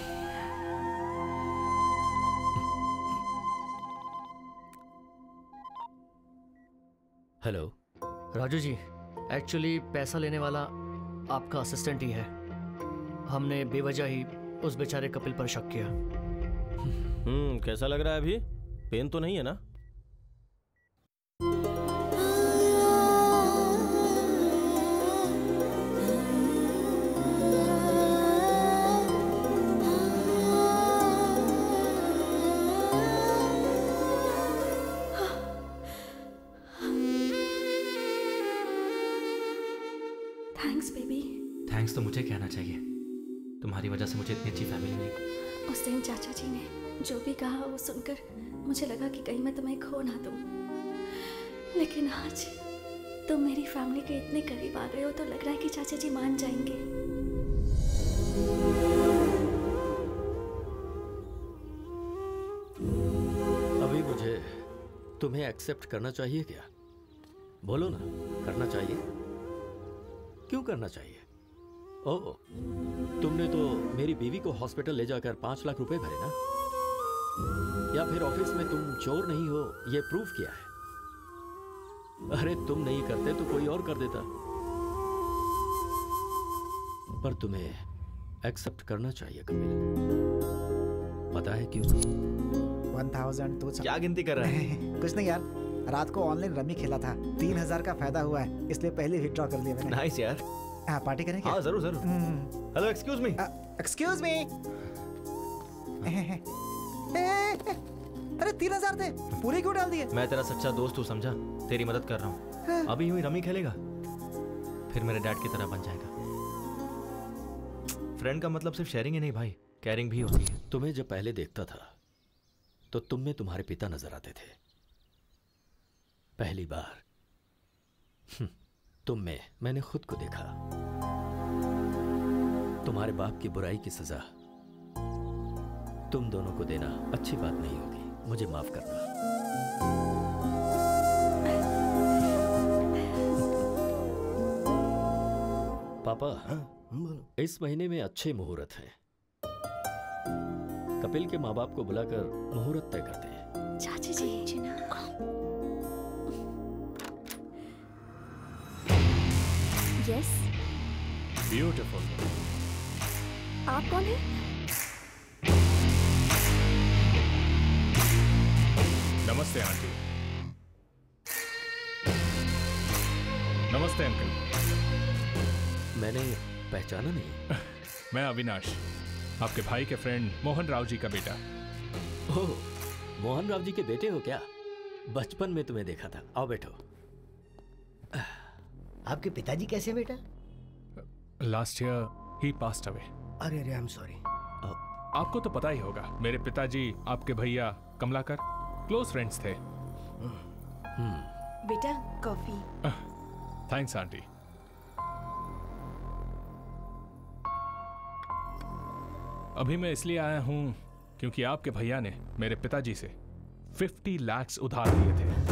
हेलो राजू जी, एक्चुअली पैसा लेने वाला आपका असिस्टेंट ही है। हमने बेवजह ही उस बेचारे कपिल पर शक किया। हम्म कैसा लग रहा है अभी? पेन तो नहीं है ना? Thanks baby. थैंक्स तो मुझे कहना चाहिए, तुम्हारी वजह से मुझे इतनी अच्छी फैमिली मिली। उस दिन चाचा जी ने जो भी कहा वो सुनकर मुझे लगा कि कहीं मैं तुम्हें खो ना दूं, लेकिन आज तुम मेरी फैमिली के इतने करीब आ गए हो तो लग रहा है कि चाचा जी मान जाएंगे। अभी मुझे तुम्हें एक्सेप्ट करना चाहिए क्या? बोलो ना, करना चाहिए? क्यों करना चाहिए? ओह, तुमने तो मेरी बीवी को हॉस्पिटल ले जाकर पांच लाख रुपए भरे ना? या फिर ऑफिस में तुम चोर नहीं हो ये प्रूफ किया है? अरे तुम नहीं करते तो कोई और कर देता। पर तुम्हें एक्सेप्ट करना चाहिए कपिल। पता है क्यों? वन थाउजेंड तो क्या गिनती कर रहा है? कुछ नहीं यार, रात को ऑनलाइन रमी खेला था, तीन हजार का फायदा हुआ है, इसलिए पहले विथड्रॉ कर लिया मैंने। नाइस यार। हाँ पार्टी करें क्या? हाँ जरूर जरूर। Hello excuse me. Excuse me. अरे तीन हजार थे, पूरे क्यों डाल दिए? मैं तेरा सच्चा दोस्त हूँ, समझा? तेरी मदद कर रहा हूँ। अभी यूं ही रमी खेलेगा, फिर मेरे डैड की तरह बन जाएगा। फ्रेंड का मतलब सिर्फ शेयरिंग ही नहीं भाई, केयरिंग भी होती है। तुम्हें जब पहले देखता था तो तुम में तुम्हारे पिता नजर आते थे। पहली बार तुम में मैंने खुद को देखा। तुम्हारे बाप की बुराई की सजा तुम दोनों को देना अच्छी बात नहीं होगी, मुझे माफ करना। पापा, इस महीने में अच्छे मुहूर्त हैं। कपिल के माँ बाप को बुलाकर मुहूर्त तय करते हैं। चाची जी। यस। ब्यूटीफुल। आप कौन हैं? नमस्ते आंटी। नमस्ते अंकल। मैंने पहचाना नहीं। मैं अविनाश, आपके भाई के फ्रेंड मोहन राव जी का बेटा। ओह, मोहन राव जी के बेटे हो क्या? बचपन में तुम्हें देखा था। आओ बैठो। आपके पिताजी कैसे बेटा? लास्ट ईयर ही पास्ड अवे। अरे अरे आई एम सॉरी। आपको तो पता ही होगा, मेरे पिताजी आपके भैया कमलाकर क्लोज फ्रेंड्स थे। बेटा कॉफी। Thanks aunty. अभी मैं इसलिए आया हूं क्योंकि आपके भैया ने मेरे पिताजी से फिफ्टी लाख उधार लिए थे।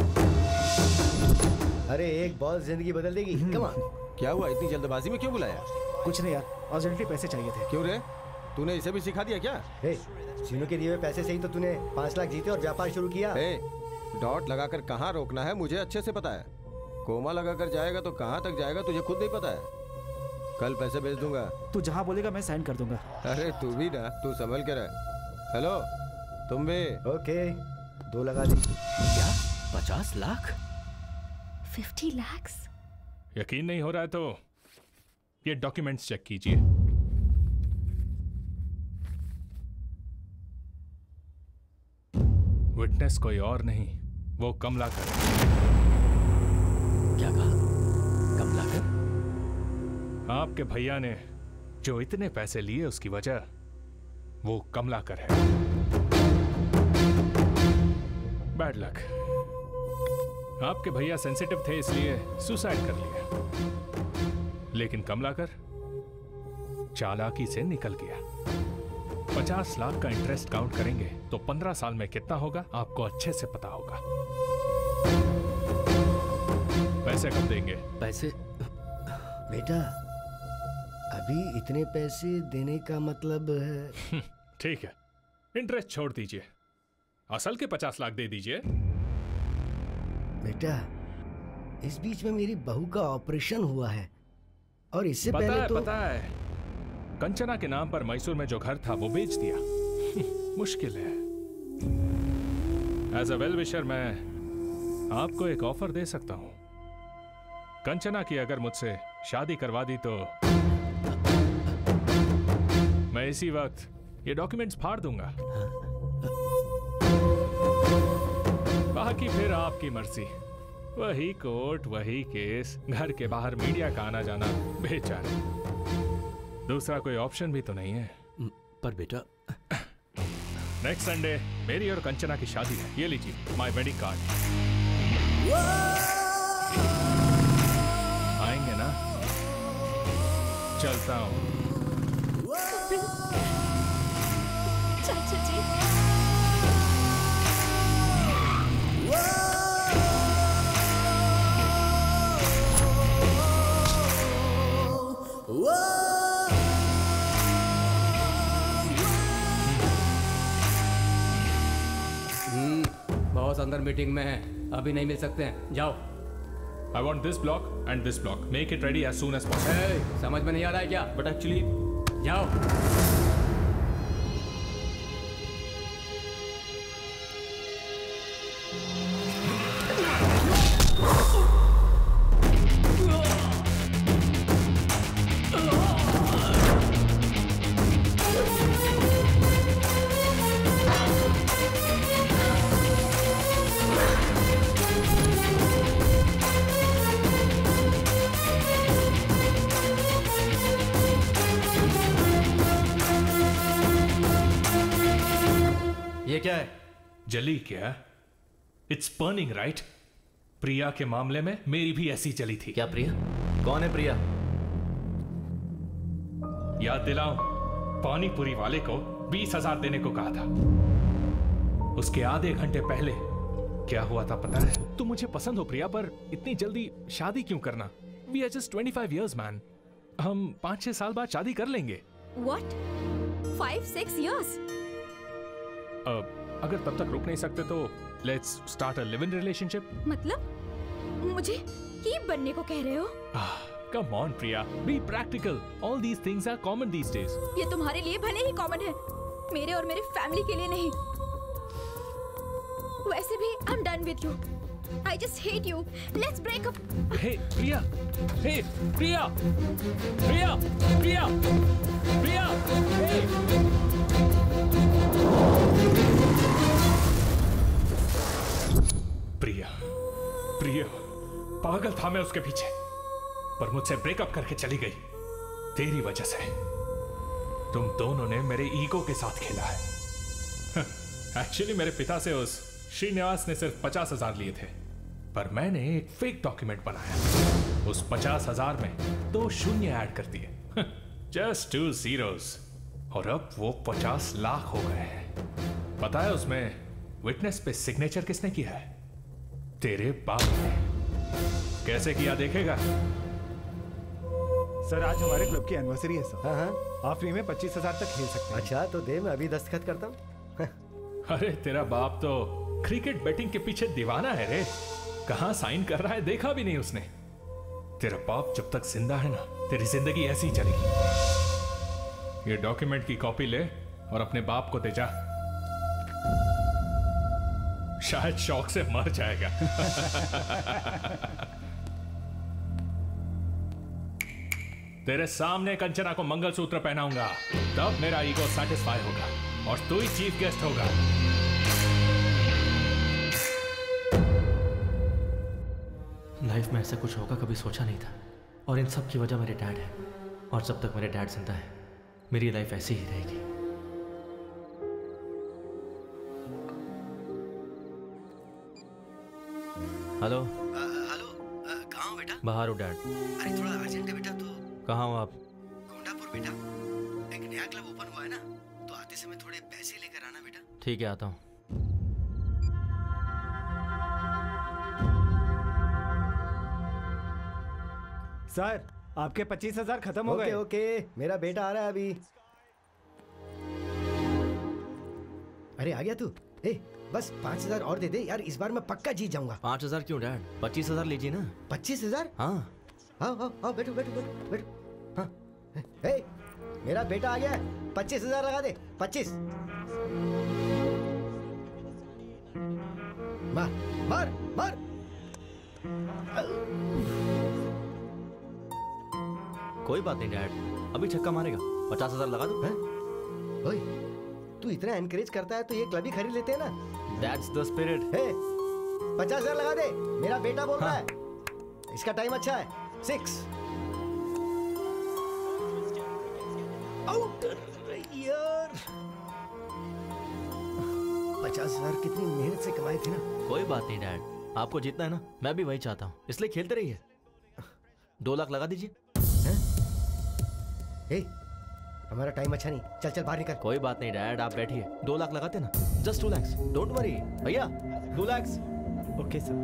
अरे एक बॉल जिंदगी बदल देगी। Come on. क्या हुआ, इतनी जल्दबाजी में क्यों बुलाया? कुछ नहीं यार, अर्जेंटली पैसे चाहिए थे। क्यों रे, तूने इसे भी सिखा दिया क्या? ए, सीनू के दिए हुए पैसे से ही तो तूने पाँच लाख जीते और व्यापार शुरू किया। ए, डॉट लगाकर कहाँ रोकना है मुझे अच्छे से पता है। कोमा लगाकर जाएगा तो कहाँ तक जाएगा तुझे खुद नहीं पता है। कल पैसे भेज दूंगा। तू जहाँ बोलेगा मैं साइन कर दूंगा। अरे तू भी ना, तू संभल के रह। हेलो तुम भी? ओके, दो लगा दी। क्या? पचास लाख? फिफ्टी लैक्स? यकीन नहीं हो रहा है तो ये डॉक्यूमेंट्स चेक कीजिए। विटनेस कोई और नहीं, वो कमलाकर। क्या कहा? कमलाकर? आपके भैया ने जो इतने पैसे लिए उसकी वजह वो कमलाकर है। Bad luck. आपके भैया सेंसिटिव थे इसलिए सुसाइड कर लिया, लेकिन कमलाकर चालाकी से निकल गया। पचास लाख का इंटरेस्ट काउंट करेंगे तो पंद्रह साल में कितना होगा आपको अच्छे से पता होगा। पैसे कब देंगे? पैसे बेटा अभी इतने पैसे देने का मतलब है? ठीक है, इंटरेस्ट छोड़ दीजिए, असल के पचास लाख दे दीजिए। बेटा, इस बीच में मेरी बहू का ऑपरेशन हुआ है और इससे पता पहले है, तो पता है, कंचना के नाम पर मैसूर में जो घर था वो बेच दिया। मुश्किल है। एज अ वेल विशर मैं आपको एक ऑफर दे सकता हूं। कंचना की अगर मुझसे शादी करवा दी तो मैं इसी वक्त ये डॉक्यूमेंट्स फाड़ दूंगा। बाकी फिर आपकी मर्जी, वही कोर्ट, वही केस, घर के बाहर मीडिया का आना जाना, बेचारे। दूसरा कोई ऑप्शन भी तो नहीं है। पर बेटा, नेक्स्ट संडे मेरी और कंचना की शादी है, ये लीजिए माय वेडिंग कार्ड। आएंगे ना? चलता हूं। चाचा जी, बॉस अंदर मीटिंग में है, अभी नहीं मिल सकते हैं, जाओ। I want this block and this block. Make it ready as soon as possible. Hey, समझ में नहीं आ रहा है क्या? But actually, जाओ। ये क्या है? जली क्या? It's burning right? प्रिया के मामले में मेरी भी ऐसी जली थी। क्या प्रिया? कौन है प्रिया? याद दिलाऊं, पानीपुरी वाले को बीस हजार देने को कहा था। उसके आधे घंटे पहले क्या हुआ था पता है? तुम मुझे पसंद हो प्रिया, पर इतनी जल्दी शादी क्यों करना? We are just twenty five years man. हम पांच छह साल बाद शादी कर लेंगे। What? Five, six years? Uh, अगर तब तक रुक नहीं सकते तो let's start a live in relationship. मतलब मुझे कीप बनने को कह रहे हो? Come on Priya, be practical. All these things are common these days. ये तुम्हारे लिए भले ही कॉमन है, मेरे और मेरे फैमिली के लिए नहीं। वैसे भी I am done with you. I just hate you. Let's break up. Hey, Priya. Hey, Priya. Priya. Priya. Priya. Hey. Priya, Priya, पागल था मैं उसके पीछे, पर मुझसे ब्रेकअप करके चली गई तेरी वजह से। तुम दोनों ने मेरे ईगो के साथ खेला है। एक्चुअली मेरे पिता से उस श्रीनिवास ने सिर्फ पचास हजार लिए थे, पर मैंने एक फेक डॉक्यूमेंट बनाया। उस पचास हजार में दो शून्य ऐड कर दिए, जस्ट टू जीरोस, और अब वो पचास लाख हो गए हैं। पता है उसमें विटनेस पे सिग्नेचर किसने किया है? तेरे बाप ने। कैसे किया देखेगा? सर आज हमारे क्लब की एनिवर्सरी है सर। हाँ हाँ, आप फ्री में पच्चीस हजार तक खेल सकते हैं। अच्छा तो दे, मैं अभी दस्तखत करता हूँ। अरे तेरा बाप तो क्रिकेट बैटिंग के पीछे दीवाना है रे। कहां साइन कर रहा है देखा भी नहीं उसने। तेरा बाप जब तक जिंदा है ना, तेरी जिंदगी ऐसी ही चलेगी। ये डॉक्यूमेंट की कॉपी ले और अपने बाप को दे जा, शायद शौक से मर जाएगा। तेरे सामने कंचना को मंगलसूत्र पहनाऊंगा, तब मेरा ईगो सेटिस्फाई होगा और तू ही चीफ गेस्ट होगा। लाइफ में ऐसा कुछ होगा कभी सोचा नहीं था, और इन सब की वजह मेरे डैड है। और जब तक मेरे डैड जिंदा है, मेरी लाइफ ऐसी ही रहेगी। हेलो हेलो, कहाँ हो बेटा? बाहर हो डैड। अरे थोड़ा अर्जेंट है बेटा। तो कहाँ हो आप? गोंडापुर बेटा, एक नया क्लब ओपन हुआ है ना, तो आते समय थोड़े पैसे लेकर आना बेटा। ठीक है, आता हूँ। सर आपके पच्चीस हजार खत्म हो ओके गए। ओके, मेरा बेटा आ रहा है अभी। अरे आ गया तू? ए, बस पाँच हजार और दे दे यार, इस बार मैं पक्का जीत जाऊंगा। पाँच हजार क्यों डैड? पच्चीस हजार लीजिए ना। पच्चीस हजार? हाँ। आओ आओ आओ, बैठो बैठो बैठो बैठो। हाँ, ए, मेरा बेटा आ गया है, पच्चीस हजार लगा दे। पच्चीस। मार मार मार। कोई बात नहीं डैड, अभी छक्का मारेगा। पचास हजार लगा दो। ओए, तू इतना एनकरेज करता है तो ये क्लब ही खरीद लेते हैं ना। That's the spirit. हे, पचास हजार लगा दे, मेरा बेटा बोल रहा है। इसका टाइम अच्छा है। सिक्स। आउट यार। पचास हजार कितनी मेहनत से कमाए थे ना। कोई बात नहीं डैड, आपको जीतना है ना, मैं भी वही चाहता हूँ, इसलिए खेलते रहिए। दो लाख लगा दीजिए। हे, हमारा टाइम अच्छा नहीं, चल चल बाहर निकल। कोई बात नहीं डैड, आप बैठिए। दो लाख लगाते ना, just two lakhs, don't worry भैया। Two lakhs. Okay sir.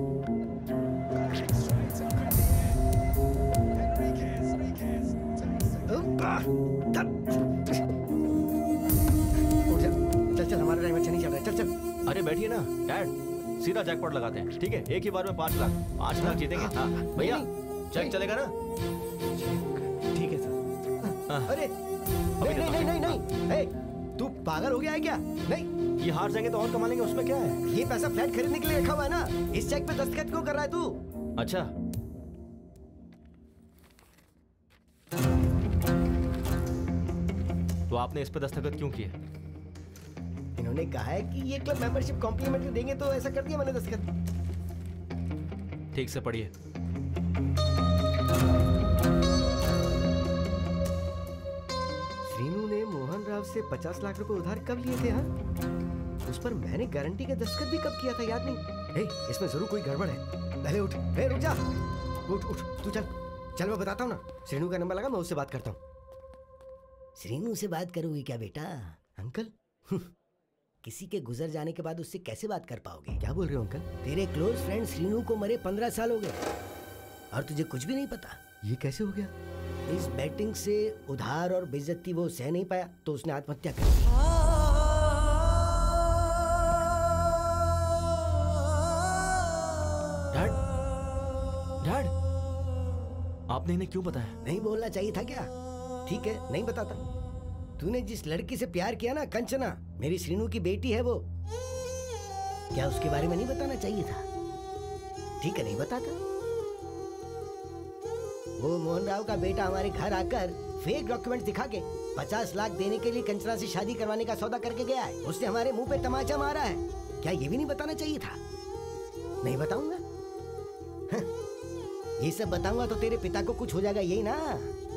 चल चल, हमारा टाइम अच्छा नहीं चल रहा है, चल चल। अरे बैठिए ना डैड, सीधा जैकपॉट लगाते हैं, ठीक है? एक ही बार में पाँच लाख पाँच लाख जीतेंगे। हाँ भैया, चेक चलेगा ना? ठीक है सर। अरे नहीं नहीं नहीं नहीं नहीं, ए, तू पागल हो गया है क्या? नहीं, ये हार जाएंगे तो और कमा लेंगे, उसमें क्या है? ये पैसा फ्लैट खरीदने के लिए रखा हुआ है ना। इस चेक पे दस्तखत क्यों कर रहा है तू? अच्छा, तो आपने इस पे दस्तखत क्यों किए? इन्होंने कहा है कि ये क्लब मेंबरशिप कॉम्प्लीमेंट्री देंगे, तो ऐसा कर दिया मैंने दस्तखत। ठीक से पढ़िए। श्रीनू ने मोहन राव से पचास लाख रुपए उधार कब लिए थे? हाँ, उस पर मैंने गारंटी का दस्तखत भी कब किया था, याद नहीं। हे, इसमें जरूर कोई गड़बड़ है। पहले उठ। हे, रुक जा। उठ उठ, तू चल चल, मैं बताता हूँ ना। श्रीनू का नंबर लगा, मैं उससे बात करता हूँ। श्रीनू से बात करोगे क्या बेटा? अंकल, किसी के गुजर जाने के बाद उससे कैसे बात कर पाओगे? क्या बोल रहे हो अंकल? तेरे क्लोज फ्रेंड श्रीनू को मरे पंद्रह साल हो गए और तुझे कुछ भी नहीं पता। ये कैसे हो गया? इस बैटिंग से उधार और बेइज्जती वो सह नहीं पाया, तो उसने आत्महत्या कर ली। डैड, डैड, आपने इन्हें क्यों बताया? नहीं बोलना चाहिए था क्या? ठीक है, नहीं बताता। तूने जिस लड़की से प्यार किया ना, कंचना, मेरी श्रीनू की बेटी है वो। क्या उसके बारे में नहीं बताना चाहिए था? ठीक है, नहीं बताता। वो मोहन राव का बेटा हमारे घर आकर फेक डॉक्यूमेंट्स दिखा के पचास लाख देने के लिए कंचना से शादी करवाने का सौदा करके गया है। उसने हमारे मुंह पे तमाचा मारा है। क्या ये भी नहीं बताना चाहिए था? नहीं बताऊंगा। ये सब बताऊंगा तो तेरे पिता को कुछ हो जाएगा, यही ना?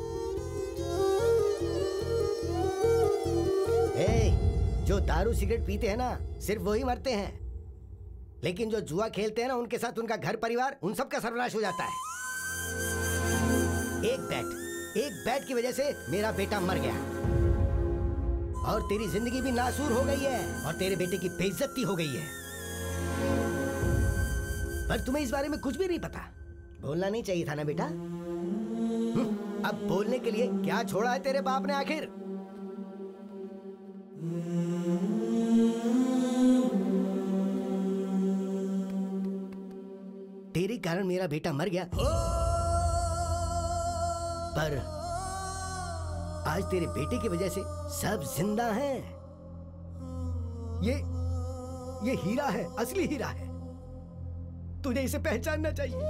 ए, जो दारू सिगरेट पीते हैं ना, सिर्फ वही मरते हैं, लेकिन जो जुआ खेलते हैं ना, उनके साथ उनका घर परिवार, उन सब का सर्वनाश हो जाता है। एक बैट एक बैट की वजह से मेरा बेटा मर गया और तेरी जिंदगी भी नासूर हो गई है और तेरे बेटे की बेइज्जती हो गई है। पर तुम्हें इस बारे में कुछ भी नहीं पता। बोलना नहीं चाहिए था ना बेटा? अब बोलने के लिए क्या छोड़ा है तेरे बाप ने आखिर? तेरे कारण मेरा बेटा मर गया, पर आज तेरे बेटे की वजह से सब जिंदा हैं। ये ये हीरा है, असली हीरा है। तुझे इसे पहचानना चाहिए।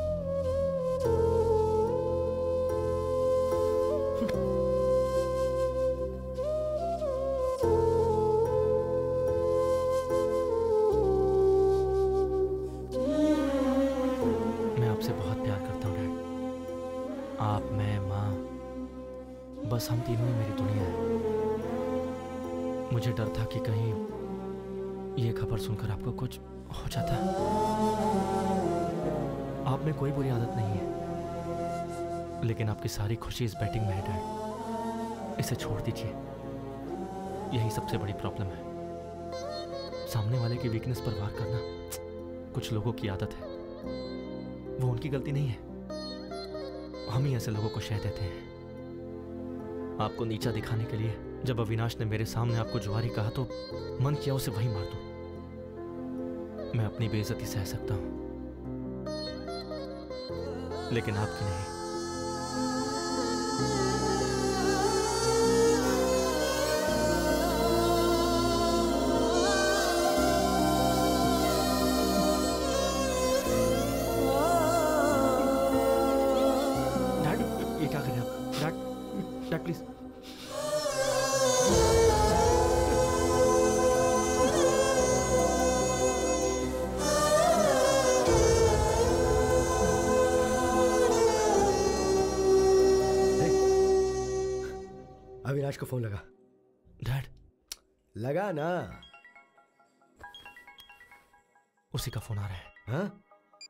मैं आपसे बहुत प्यार करता हूँ डैड। आप, मैं, माँ, बस हम तीनों ही मेरी दुनिया है। मुझे डर था कि कहीं ये खबर सुनकर आपको कुछ हो जाता। आप में कोई बुरी आदत नहीं है, लेकिन आपकी सारी खुशी इस बैटिंग में है डैड। इसे छोड़ दीजिए, यही सबसे बड़ी प्रॉब्लम है। सामने वाले की वीकनेस पर वार करना कुछ लोगों की आदत है, वो उनकी गलती नहीं है। हम ही ऐसे लोगों को शह देते हैं। आपको नीचा दिखाने के लिए जब अविनाश ने मेरे सामने आपको जुआरी कहा तो मन किया उसे वही मार दूं। मैं अपनी बेइज्जती सह सकता हूं, लेकिन आपकी नहीं। डैड, ये क्या कर रहे हैं आप? Dad, dad please. अविनाश को फोन लगा। डैड, लगा ना। उसी का फोन आ रहा है। हाँ?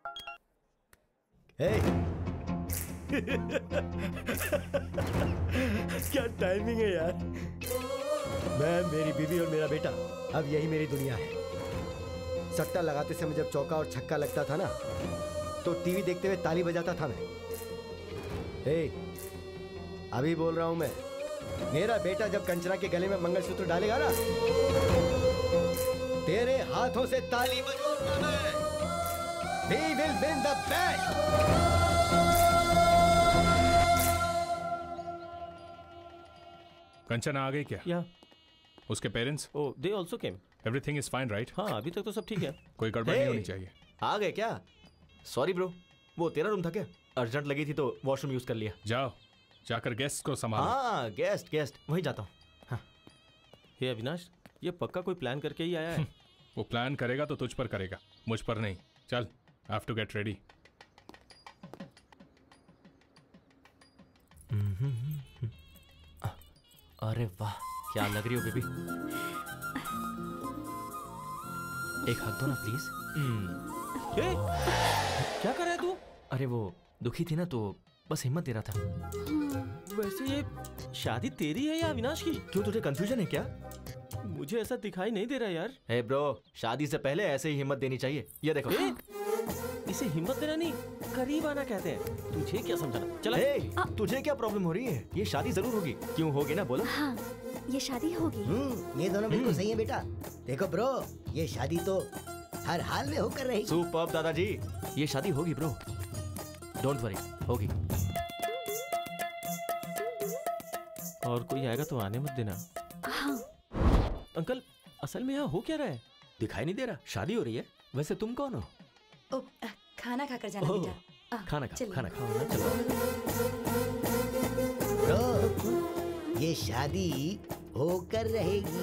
हे। क्या टाइमिंग है यार। मैं, मेरी बीवी और मेरा बेटा, अब यही मेरी दुनिया है। सट्टा लगाते समय जब चौका और छक्का लगता था ना, तो टीवी देखते हुए ताली बजाता था मैं। हे, अभी बोल रहा हूं मैं, मेरा बेटा जब कंचना के गले में मंगलसूत्र डालेगा ना, तेरे हाथों से ताली बजाऊंगा मैं। We will win the bet. Kanchana आ गई क्या? या उसके parents? Oh, they also came. Everything is fine right? हाँ, अभी तक तो सब ठीक है। कोई गड़बड़ नहीं होनी चाहिए। आ गए क्या? सॉरी ब्रो, वो तेरा रूम था क्या? अर्जेंट लगी थी तो वॉशरूम यूज कर लिया। जाओ, जाकर गेस्ट को संभालो। हाँ, गेस्ट गेस्ट वहीं जाता हूँ। हाँ। हे अविनाश, ये पक्का कोई प्लान करके ही आया है। वो प्लान करेगा तो तुझ पर करेगा, मुझ पर नहीं। चल, I have to get ready. अरे वाह, क्या लग रही हो बेबी। एक हक दो ना प्लीज। क्या कर रहा है तू? अरे वो दुखी थी ना तो बस हिम्मत दे रहा था। वैसे ये शादी तेरी है या अविनाश की? क्यों, तुझे कंफ्यूजन है क्या? मुझे ऐसा दिखाई नहीं दे रहा यार। हे ब्रो, शादी से पहले ऐसे ही हिम्मत देनी चाहिए। ये देखो। ए? इसे हिम्मत देना नहीं, करीब आना कहते हैं। तुझे क्या समझाना? चला। hey, तुझे क्या प्रॉब्लम हो रही है? ये शादी जरूर होगी। क्यों होगी ना, बोलो। हाँ, ये शादी होगी। हम्म, ये दोनों बिल्कुल सही है बेटा। देखो ब्रो, ये शादी तो हर हाल में होकर रहेगी। सुपर्ब दादाजी, ये शादी होगी ब्रो, डोंट वरी, होगी। और कोई आएगा तो आने मत देना। हाँ। अंकल, असल में यहाँ हो क्या रहा है? दिखाई नहीं दे रहा। शादी हो रही है। वैसे तुम कौन हो? ओ, खाना खाकर जाना बेटा। खाना खा, खाना खाओ ना। चलो। ब्रो, ये शादी होकर रहेगी।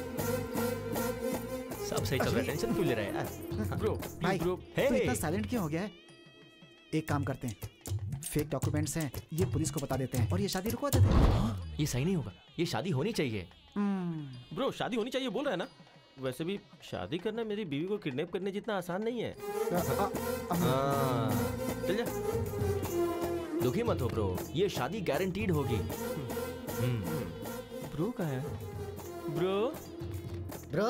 सब सही चल रहा है, टेंशन क्यों ले रहे हैं यार? ब्रो, भाई, ब्रो, तो इतना साइलेंट क्यों हो गया है? एक काम करते हैं, फेक डॉक्यूमेंट्स हैं, ये पुलिस को बता देते हैं और ये शादी रुकवा देते हैं। ये सही नहीं होगा, ये शादी होनी चाहिए। ब्रो, शादी होनी चाहिए बोल रहा है ना? वैसे भी शादी करना मेरी बीवी को किडनैप करने जितना आसान नहीं है। हाँ, चल जा। दुखी मत हो ब्रो, ये शादी गारंटीड होगी। ब्रो कहाँ है? ब्रो, ब्रो,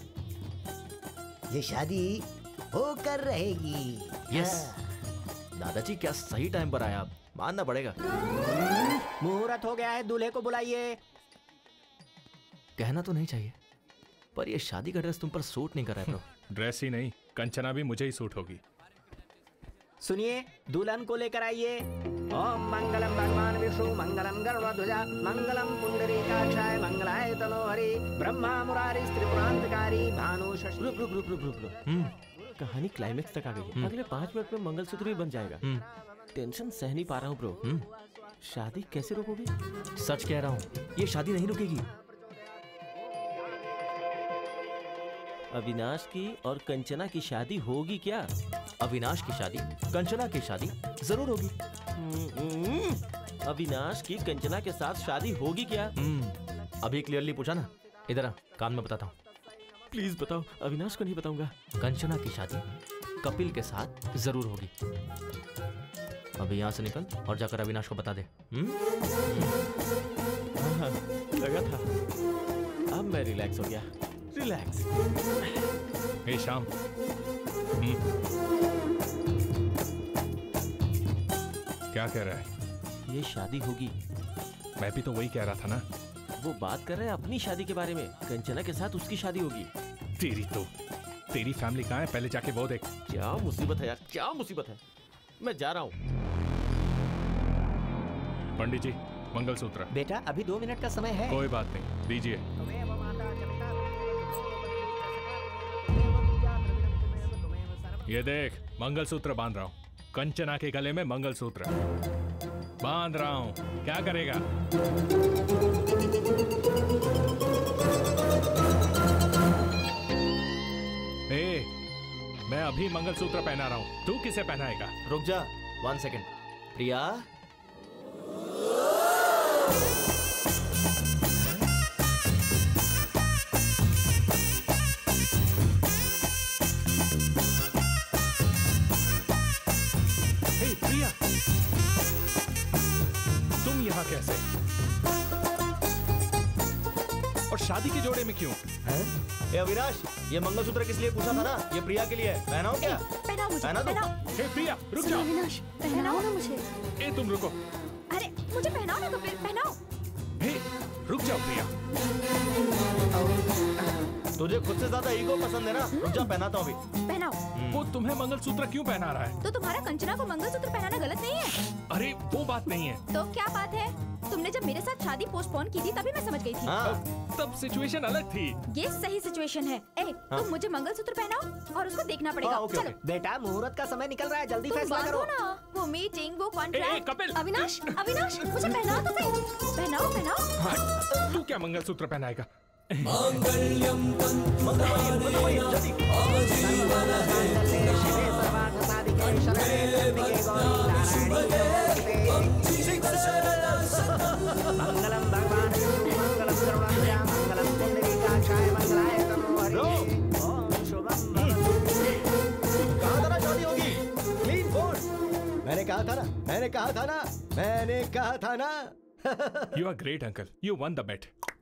ये शादी होकर रहेगी। यस। दादाजी, क्या सही टाइम पर आया आप, मानना पड़ेगा। मुहूर्त हो गया है, दूल्हे को बुलाइए। कहना तो नहीं चाहिए, पर ये शादी का ड्रेस तुम पर सूट नहीं कर रहा है ब्रो। ड्रेस ही नहीं, कंचना भी मुझे ही सूट होगी। सुनिए, दुल्हन को लेकर आइए। ओम मंगलम भगवान विष्णु, मंगलम गरुड़ध्वजा, मंगलम पुंडरीकाक्षाय, मंगलाय तनोहरि, ब्रह्मा मुरारी त्रिपुरांतकारी, भानु शशि। रुक रुक रुक रुक रुक रुक। कहानी क्लाइमेक्स तक आ गई है। अगले पाँच मिनट में मंगलसूत्र भी बन जाएगा। टेंशन सह नहीं पा रहा हूँ ब्रो। शादी कैसे रोकोगे? सच कह रहा हूँ, ये शादी नहीं रुकेगी। अविनाश की और कंचना की शादी होगी क्या? अविनाश की शादी, कंचना की शादी जरूर होगी। अविनाश की कंचना के साथ शादी होगी क्या? अभी क्लियरली पूछा ना, इधर आ, कान में बताता हूँ। प्लीज बताओ। अविनाश को नहीं बताऊंगा। कंचना की शादी कपिल के साथ जरूर होगी। अभी यहाँ से निकल और जाकर अविनाश को बता दे। हाँ, लगा था। अब मैं रिलैक्स हो गया। रिलैक्स। हे श्याम, क्या कह रहा है? ये शादी होगी। मैं भी तो वही कह रहा था ना। वो बात कर रहे हैं अपनी शादी के बारे में। कंचना के साथ उसकी शादी होगी। तेरी तो तेरी फैमिली कहाँ है, पहले जाके वो देख। क्या मुसीबत है यार, क्या मुसीबत है। मैं जा रहा हूँ। पंडित जी, मंगलसूत्र। बेटा अभी दो मिनट का समय है। कोई बात नहीं, दीजिए। ये देख, मंगलसूत्र बांध रहा हूँ। कंचना के गले में मंगलसूत्र बांध रहा हूँ। क्या करेगा? ए, मैं अभी मंगलसूत्र पहना रहा हूँ, तू किसे पहनाएगा? रुक जा, वन सेकेंड। प्रिया, हे प्रिया, तुम यहाँ कैसे? और शादी के जोड़े में क्यों? हैं? ए अविनाश, ये मंगलसूत्र किस लिए पूछा था ना? ये प्रिया के लिए है। पहनाओ क्या? पहनाओ मुझे, पहना दो। पहनाओ। हे प्रिया, रुक जाओ। अविनाश, पहनाओ ना मुझे। ए तुम रुको। अरे मुझे पहनाओ ना कपिल, पहनाओ। हे रुक जाओ प्रिया। तुझे खुद से ज्यादा ईगो पसंद है ना? रुक जा, पहनाता हूँ अभी। पहनाओ। वो तुम्हें मंगलसूत्र क्यों पहना रहा है? तो तुम्हारा कंचना को मंगलसूत्र पहनाना गलत नहीं है? अरे वो बात नहीं है। तो क्या बात है? तुमने जब मेरे साथ शादी पोस्टपोन की थी तभी मैं समझ गई थी। हाँ। तब सिचुएशन अलग थी। ये सही सिचुएशन है। ए, हाँ। तुम मुझे मंगलसूत्र पहनाओ और उसको देखना पड़ेगा। हाँ, ओके, चलो। ओके। बेटा मुहूर्त का समय निकल रहा है, जल्दी तुम फैसला बांधो करो। ना, वो मीटिंग, वो a, a, contract. Kapil. Avinash, Avinash, मुझे पहनाओ तो सही। पहनाओ, पहनाओ। तू क्या मंगलसूत्र पहनाएगा? मंगलम भगवान मंगलम करुणाध्वजा मंगलम पुंडरीकाक्षाय मंगलाय तनोहरि ओम शुभम। कहा था ना शादी होगी। Clean board. मैंने कहा था ना, मैंने कहा था ना, मैंने कहा था ना। You are great, uncle. You won the bet.